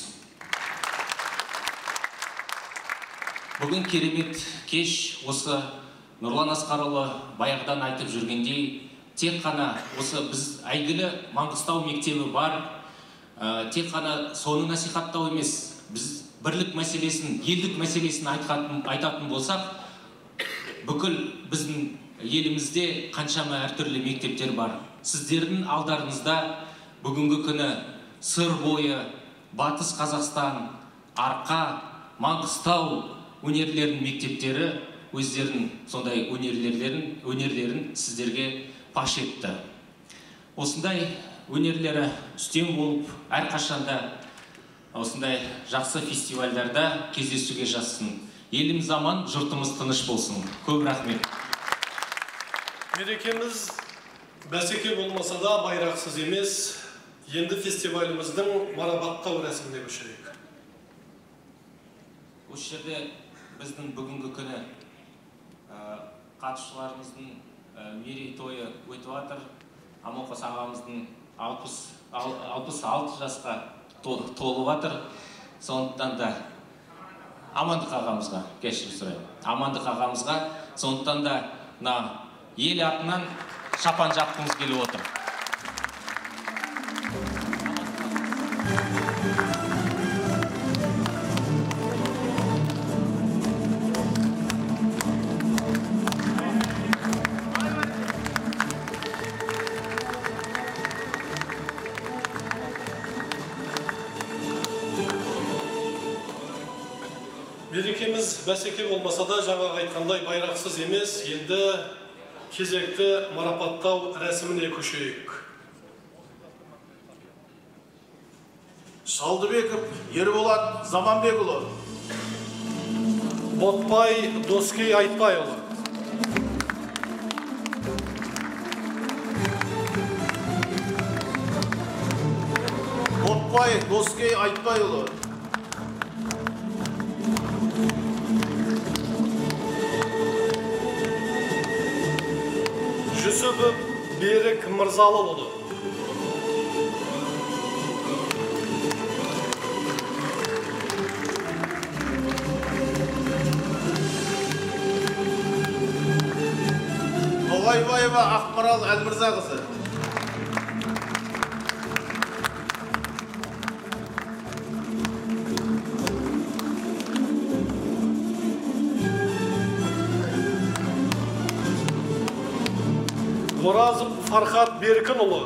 Бүгін керемет кеш осы Нұрлан Асқарұлы баяғыдан айтып жүргендей, тек қана осы біз әйгілі Маңғыстау мектебі бар, тек қана соны насихаттау емес, біз бірлік мәселесін, елдік мәселесін айтатын болсақ, бүкіл біздің елімізде қаншама әртүрлі мектептер бар. Сіздердің алдарыңызда бүгінгі күні Сыр бойы, Батыс Қазақстан, Арқа, Маңғыстау өнерлерінің мектептері өздерінің сондай өнерлерін, өнерлерін сіздерге паш етті. Осындай өнерлері үстем болып, әрқашанда осындай жақсы фестивальдарда кездесуге жазсын. Еліміз аман, жұртымыз тыныш болсын. Көп рахмет. Мерекеміз бәсеке болмаса да байрақсыз емес. Енді фестиваліміздің марапаттау рәсіміне көшейік. Осы жерде біздің бүгінгі күні қатысушыларымыздың мерейтойы өтіп жатыр. Амоқос ағамыздың алпыс алты жасқа толып жатыр. Сондықтан да Амандық ағамызға, кешірім сұраймын. Амандық ағамызға, сондықтан да ел атынан шапан жапқымыз келіп отыр. Мерекеміз бәсеке болмаса да жаңағы айтқандай байрақсыз емес, енді кезекті марапаттау рәсіміне көшейік. Шалдыбеков Ерболат Заманбекұлы. Ботпай Доскей Айтбайұлы. Ботпай Доскей Айтбайұлы. Жүсіпов Берік Мырзалыұлы. Ноғайбаева Ақмарал Әлмірзақызы. Оразов Фархат Беркінұлы.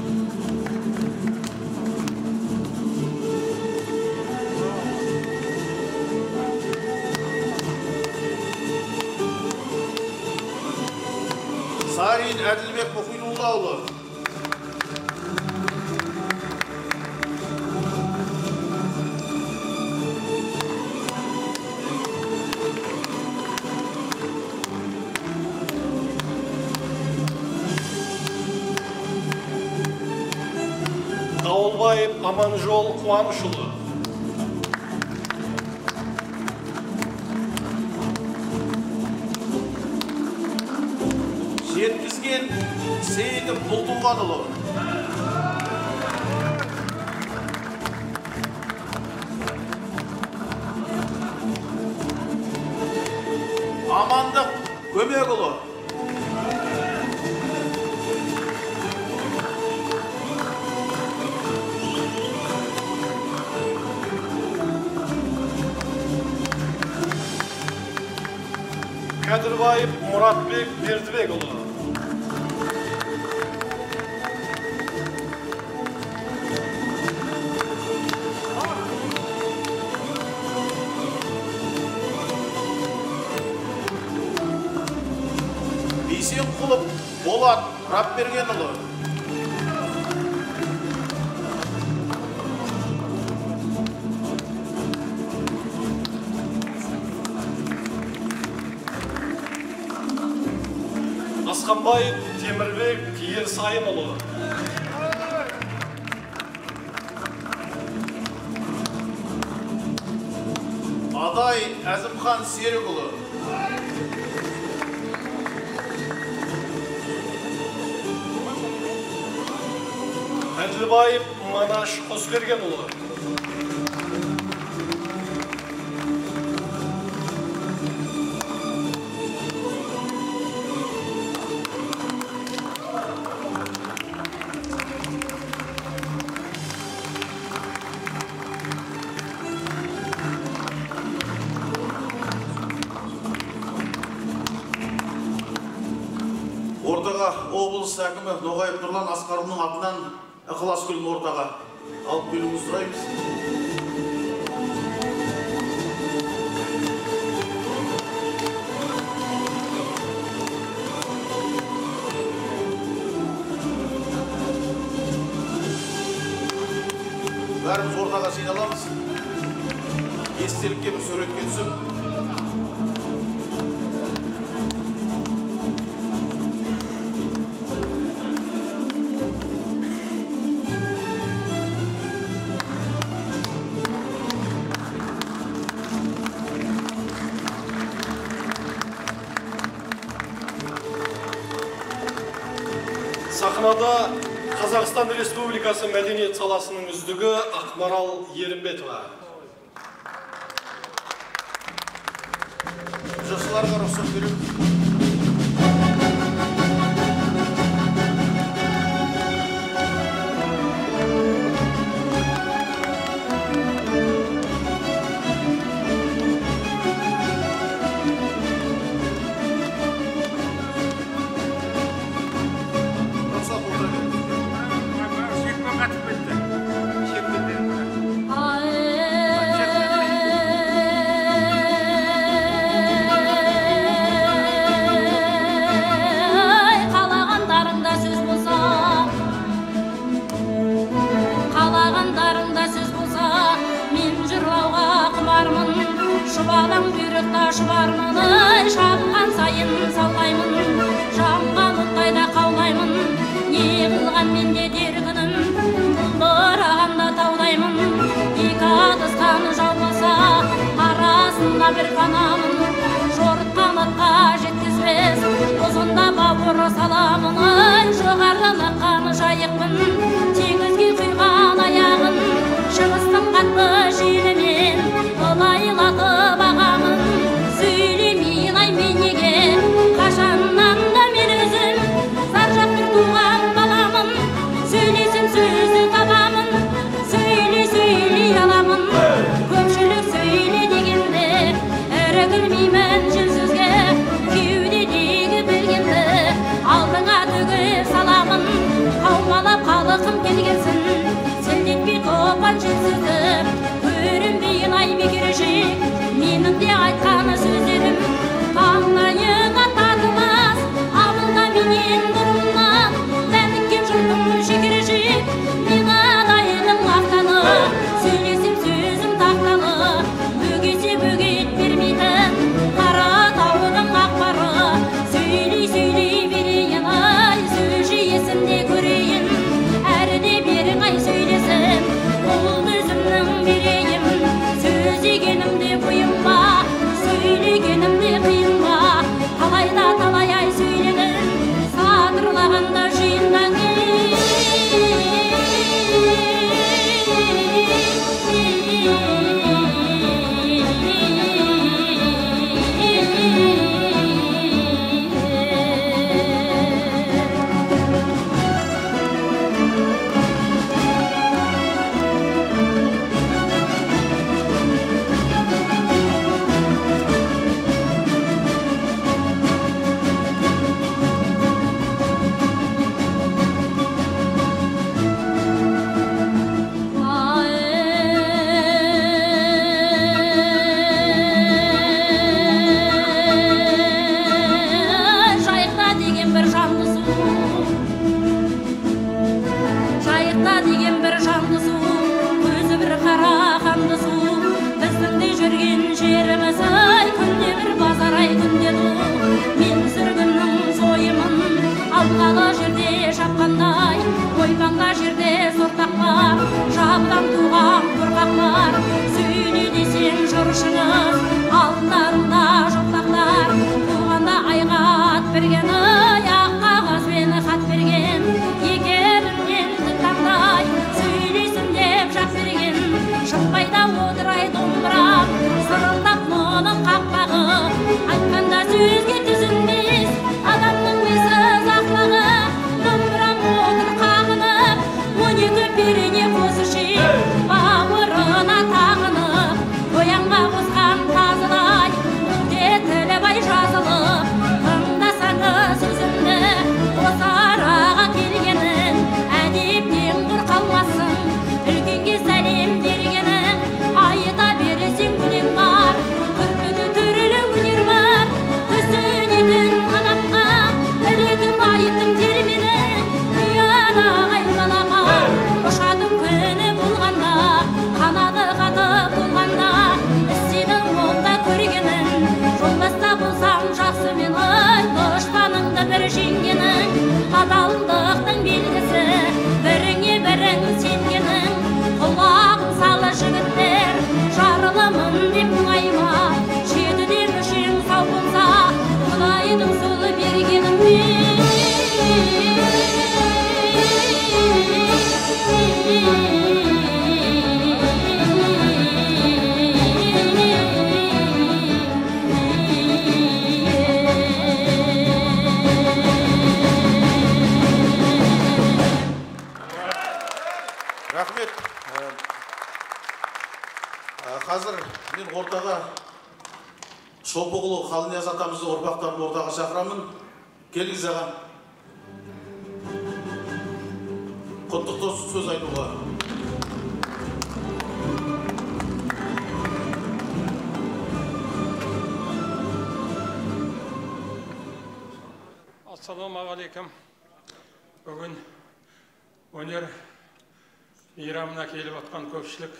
Сарин Әділбек Мұхинуллаұлы. Дауылбаев Аманжол Қуанышұлы. Жеткізген Сейітов Бұлтуғанұлы. Амандық Көмекұлы. Кәдірбаев Мұратбек Бердібекұлы. Бейсенқұлов Болат Рапбергенұлы. Асқанбаев Темірбек Ерсайынұлы. Адай Әзімхан Серікұлы. Әділбаев Манаш Қосбергенұлы. Ортаға облыс әкімі Ноғайып Нұрлан Асқарұлының атынан ықылас гүлін ортаға алып келуіңізді сұраймыз. Бәріміз ортаға жиналамыз. Естелікке бір суретке түсіп. Сахнада Қазақстан Республикасы мәдениет саласының үздігі Ақмарал Ерімбетова. Жасыларға рұқсат беремін. Шұбалаң бүйрек ташы бармын, шабынған сайын салғаймын, жанған ұттайда қаулаймын, не қылған менде дергінім, бұлдырағанда таулаймын, екі адысқан жау болса, арасында бір қанамын, жорытқан атқа жеткізбес, ұзында бауыр саламын, жоғардан аққан жайықпын, теңізге құйған аяғын, шығыстың қатты желімен, ылайлатып ағамын, сөйлемейін ай мен неге, қашаннан да мен өзім, заржап бір туған баламын, сөйлесем сөзі табамын, сөйле сөйлей аламын, көпшілік сөйле дегенде, ірігілмеймін жын сөзге, кеудедегі білгенді, алдыңа төгіп Аяқта деген бір жанды су, көзі бір қара қанды су, біздің де жүрген жеріміз ай, күнде бір базар ай, күнде ду. Мен сүргіннің сойымын алғалы жерде шапқандай, ойпаңда жерде сортақпар, жабыдан туған қорқақлар. Сөйле десең жыршыңыз, алдарында жоқтақтар, туғанда айға ат берген, аяқ қағазбен хат берген, екерінен таңдай сөйлесін деп жақ берген. Шықпайда отырай домбыра, сырылдап мұның қақпағы, айтқанда сөзге түзінбес адамның месіз ақлағы. Домбырам отыр қағынып, он екі перене қосышы бауырына тағынып, қоянға қосқан тазылай мүлде тілі бай жазылып. Тыңдасаңыз сөзімді осы араға келгенін, әдептен құр қалмасын үлкенге сәлем бергенің. Айта бересең өлең бар, түрлі түрлі өнер бар, түсінетін адамға білетін байыптың термені. Ұяна айналама ұшатын күні болғанда, қанаты қатып болғанда, сенің молда көргенің. Жолдаста болсаң жақсы мен ай, дұшпаныңды бір жеңгенің. Адалдықтың белгісі біріңе бірің сенгенің. Құлағын салы жігіттер, жарылымын деп мұңайма, жетіден үшең сау болса, Құдайдың солы бергенің. Рахмет. Қазір мен ортаға Шолпықұлы Қалнияз атамызды ұрпақтарын ортаға шақырамын. Келіңіз аға. Құттықтау сөз айтуға. Ассалаумағалейкум. Бүгін өнер мейрамына келіп отқан көпшілік,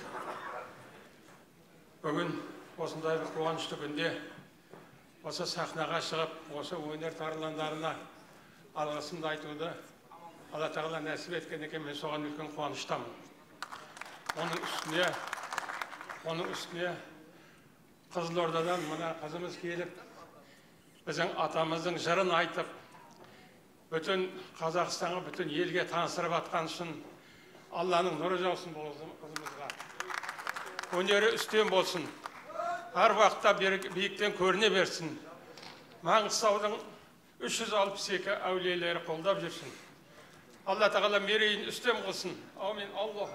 бүгін осындай бір қуанышты күнде осы сахнаға шығып, осы өнер тарландарына алғысымды айтуды Алла Тағала нәсіп еткен екен, мен соған үлкен қуаныштамын. Оның үстіне, оның үстіне Қызылордадан мына қызымыз келіп, біздің атамыздың жырын айтып, бүтін Қазақстанға, бүтін елге таныстырып атқан үшін Алланың нұры жаусын қызымызға. Өнері үстем болсын. Әр уақытта биіктен көріне берсін. Маңғыстаудың үш жүз алпыс екі әулиелері қолдап жүрсін. Алла Тағала мерейін үстем қылсын. Аумин. Аллах.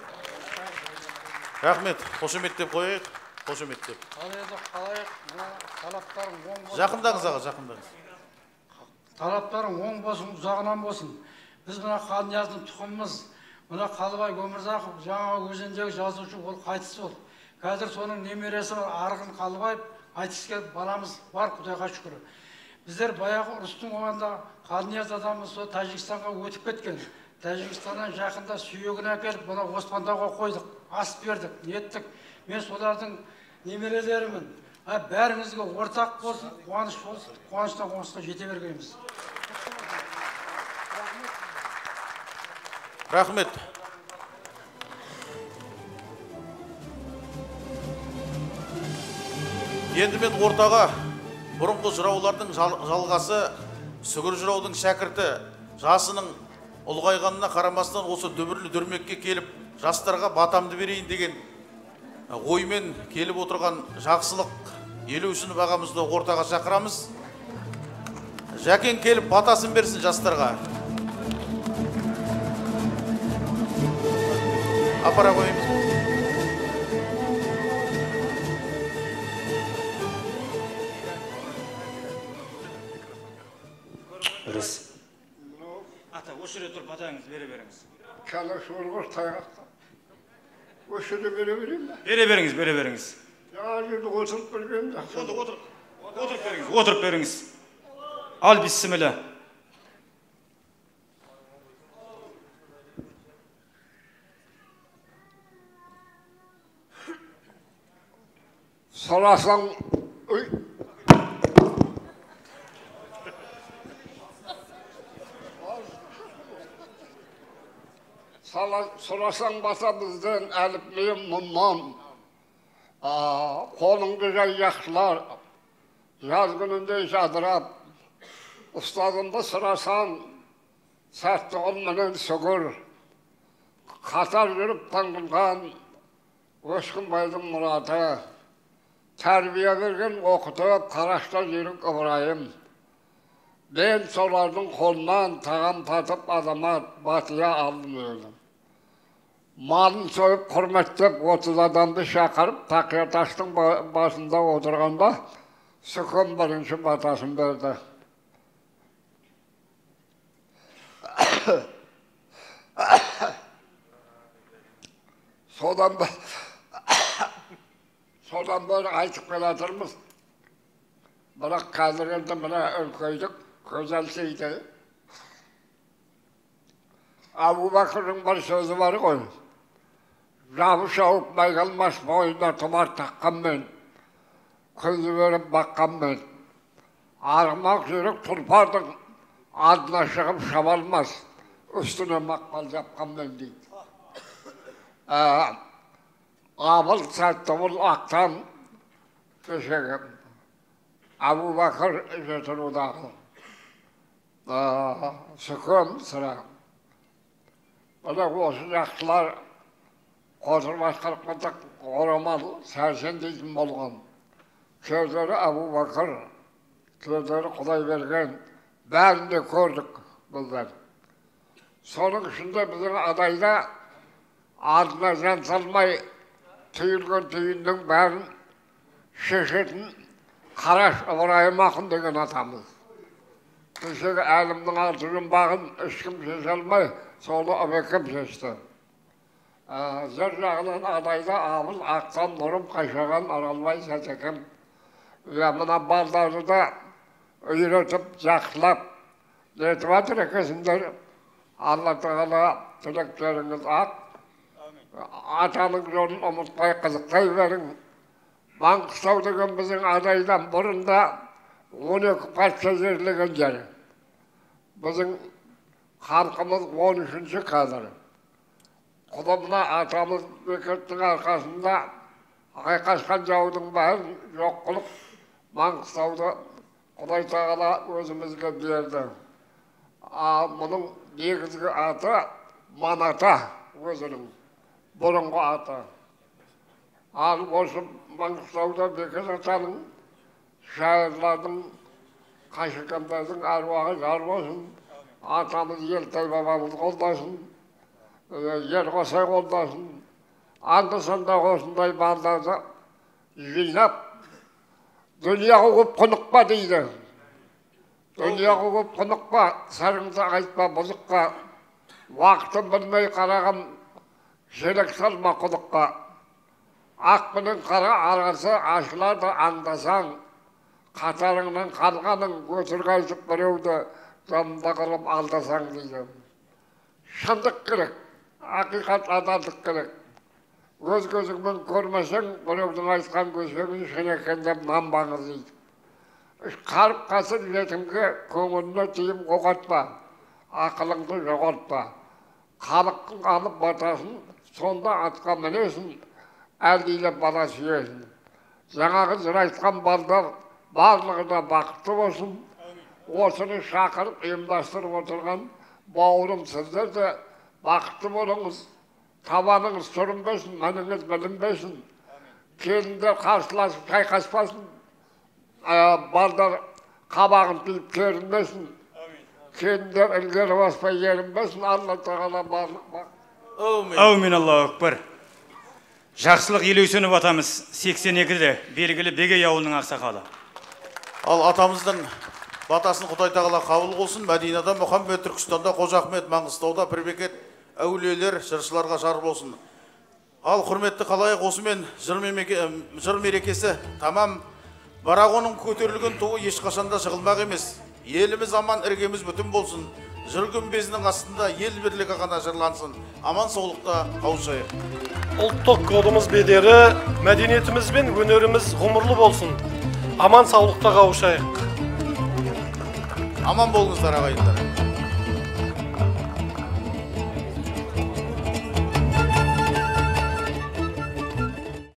Рахмет. Қошеметтеп қойайық. Қошеметтеп. Қалайық, талаптарың оң болсын. Жақындаңыз аға, жақындаңыз. Талаптарың оң болсын, ұзағынан болсын. Біз мына Қалнияздың тұқымымыз. Мына Қалыбай Өмірзақов жаңа өзендегі жазушы, ол қайтыс болды. Қазір соның немересі бар, Арғын Қалыбаев, айтысқа баламыз бар, Құдайға шүкір. Біздер баяғы ұрыстың оғанда Қалнияз адамыз сол Тәжікстанға өтіп кеткен. Тәжікстаннан жақында сүйегін әкеліп, бұна Оспандауға қойдық, ас бердік, неттік. Мен солардың немерелерімін. Бәріңізге ортақ болсын, қуаныш болсын, қуаныштан қуанышқа жете бергеніміз. Рахмет. Енді мен ортаға бұрынғы жыраулардың жалғасы, сүгір жыраудың шәкірті, жасының ұлғайғанына қарамастан осы дүбірлі дүрмекке келіп, жастарға батамды берейін деген оймен келіп отырған Жақсылық Елеусінов ағамызды ортаға шақырамыз. Жәкен келіп батасын берсін жастарға. Апара қойымыз. Рыс. Ата, осы жерде тұрып батаңызды бере беріңіз. Калаш олғыр таяқта. Осы жерде бере берейін бе? Бере беріңіз, бере беріңіз. Жаңа жерде отырып бергенде. Онда отырып, отырып беріңіз, отырып беріңіз. Ал бисмилля. Sorasang Sorasang batamızdan elifliyim bundan. Kolun güzel yaşlar, yazgınında işadırap. Ustadımda sorasan, sertli olmayan sögür. Katar yürüp tanılgan, Özkün Baydın Murat'a. Terbiye vergen okutup, karaşta yürük ıvrayım. Ben solardım kolundan tağam tatıp adama batıya almıyordum. Malın soyup hürmetlep otuz adamdı şakarıp takıya taştın başında oturganda Sükun birinci batasını verdi. Sodan Sodan böyle aytıp gelatırmız. Bırak kaldırıldı bana ölköydük. Güzel şeydi. Abu Bakır'ın bir sözü var koy. Rabı şahup baygalmaz boyunda tumar takkan ben. Kızı verip bakkan ben. Arımak yürük turpardık. Adına çıkıp şabalmaz. Üstüne makbal yapkan ben deyip. Abıl sattımıl aktan. Teşekkür. Abu Bakır jetin odağı. Sükun sıra. Bana o sıcaklar Kodur başkanlıkta oramal sersen deyim bolğan. Sözleri Abu Bakır, sözleri Kuday vergen, bärini de gördük bunlar. Sonun içinde bizim adayda adına can salmay tüyülgün tüyündün bärin şeşetin Karaş Ibrahim Akın degen atamız. Teşekkür elimden altının bağın ışkım şeşelmay solu abekim şeşti. Zor жағынан adayda ağıl aktan nurum kaşağın aralmay seçekim. Ve buna baldarı da öğretip, yaxlap, netvatır ekesinden Allah Teala dilekleriniz ak. Atanın yolunu unutmay kızıktay verin. Mangıstau degen bizim adaydan burunda on iki parça yerligen yeri. Bizim halkımız on üçüncü kadar. Kudumla atamız Bekirt'in arkasında aykaşkan jağudun bahir yok kılıp Mangıstau'da Kuday Teala özümüzge berdi. Bunun negizgi atı Manata özünün, burungu atı. Al olsun Mangıstau'da Bekir atanın, şairlerдің, kaşıkandардың arvahı yar olsun. Atamız Yeltay babamız koldaşın. Yer koşay koldaşın. Andısında koşunday baldarda jilap. Dünya kokup konukpa deydi. Dünya kokup konukpa, sarımda aytpa bozukpa. Vaktın bilmey karağın şelek salma kulukpa. Akbının kara arası aşılar da andasan. Katarından kalganın götürgaytıp birevdi. Zamda kılıp aldasan deydi. Şandık gerek. Hakikat adaldık gerek. Göz gözünden görmesen, birevdin aytkan gözüngün şenekendem nambağız deydi. Karıp kasır yetimge köngününe tiyim kokatma. Akılыңды жоғалтпа. Халықтың алып батасын, сонда атқа мінесін, әлдейлеп бала сүйесін. Жаңағы жыр айтқан балдар барлығы да бақытты болсын. Осыны шақырып, ұйымдастырып отырған бауырым сіздер де бақытты болыңыз. Табаныңыз сүрінбесін, мәніңіз білінбесін. Келіндер қарсыласып шайқаспасын. Балдар қабағын түйіп керінбесін. Kendler ilgili vasfa yerim Allah Teala bарлық бақ. Әумин, Аллаху Акбар. Жақсылық елеусініп атамыз сексен екіде белгілі Бегей ауылының ақсақалы. Ал атамыздың батасын Құдай Тағала қабыл болсын. Мәдинада Мұхаммед, Түркістанда Қожа Ахмет, Маңғыстауда Пірбекет әулиелер, жыршыларға жар болсын. Ал құрметті қалайық осымен жыр мерекесі тамам. Бірақ оның көтерілген туы ешқашанда жығылмақ емес. Еліміз аман, іргеміз бүтін болсын. жүрген безінің астында ел бірлігі ғана жырлансын. Аман саулықта қауышайық. Ұлттық кодымыз бедері, мәдениетіміз бен өнеріміз ғұмырлы болсын. Аман саулықта қауышайық. Аман болыңыздар ағайындар.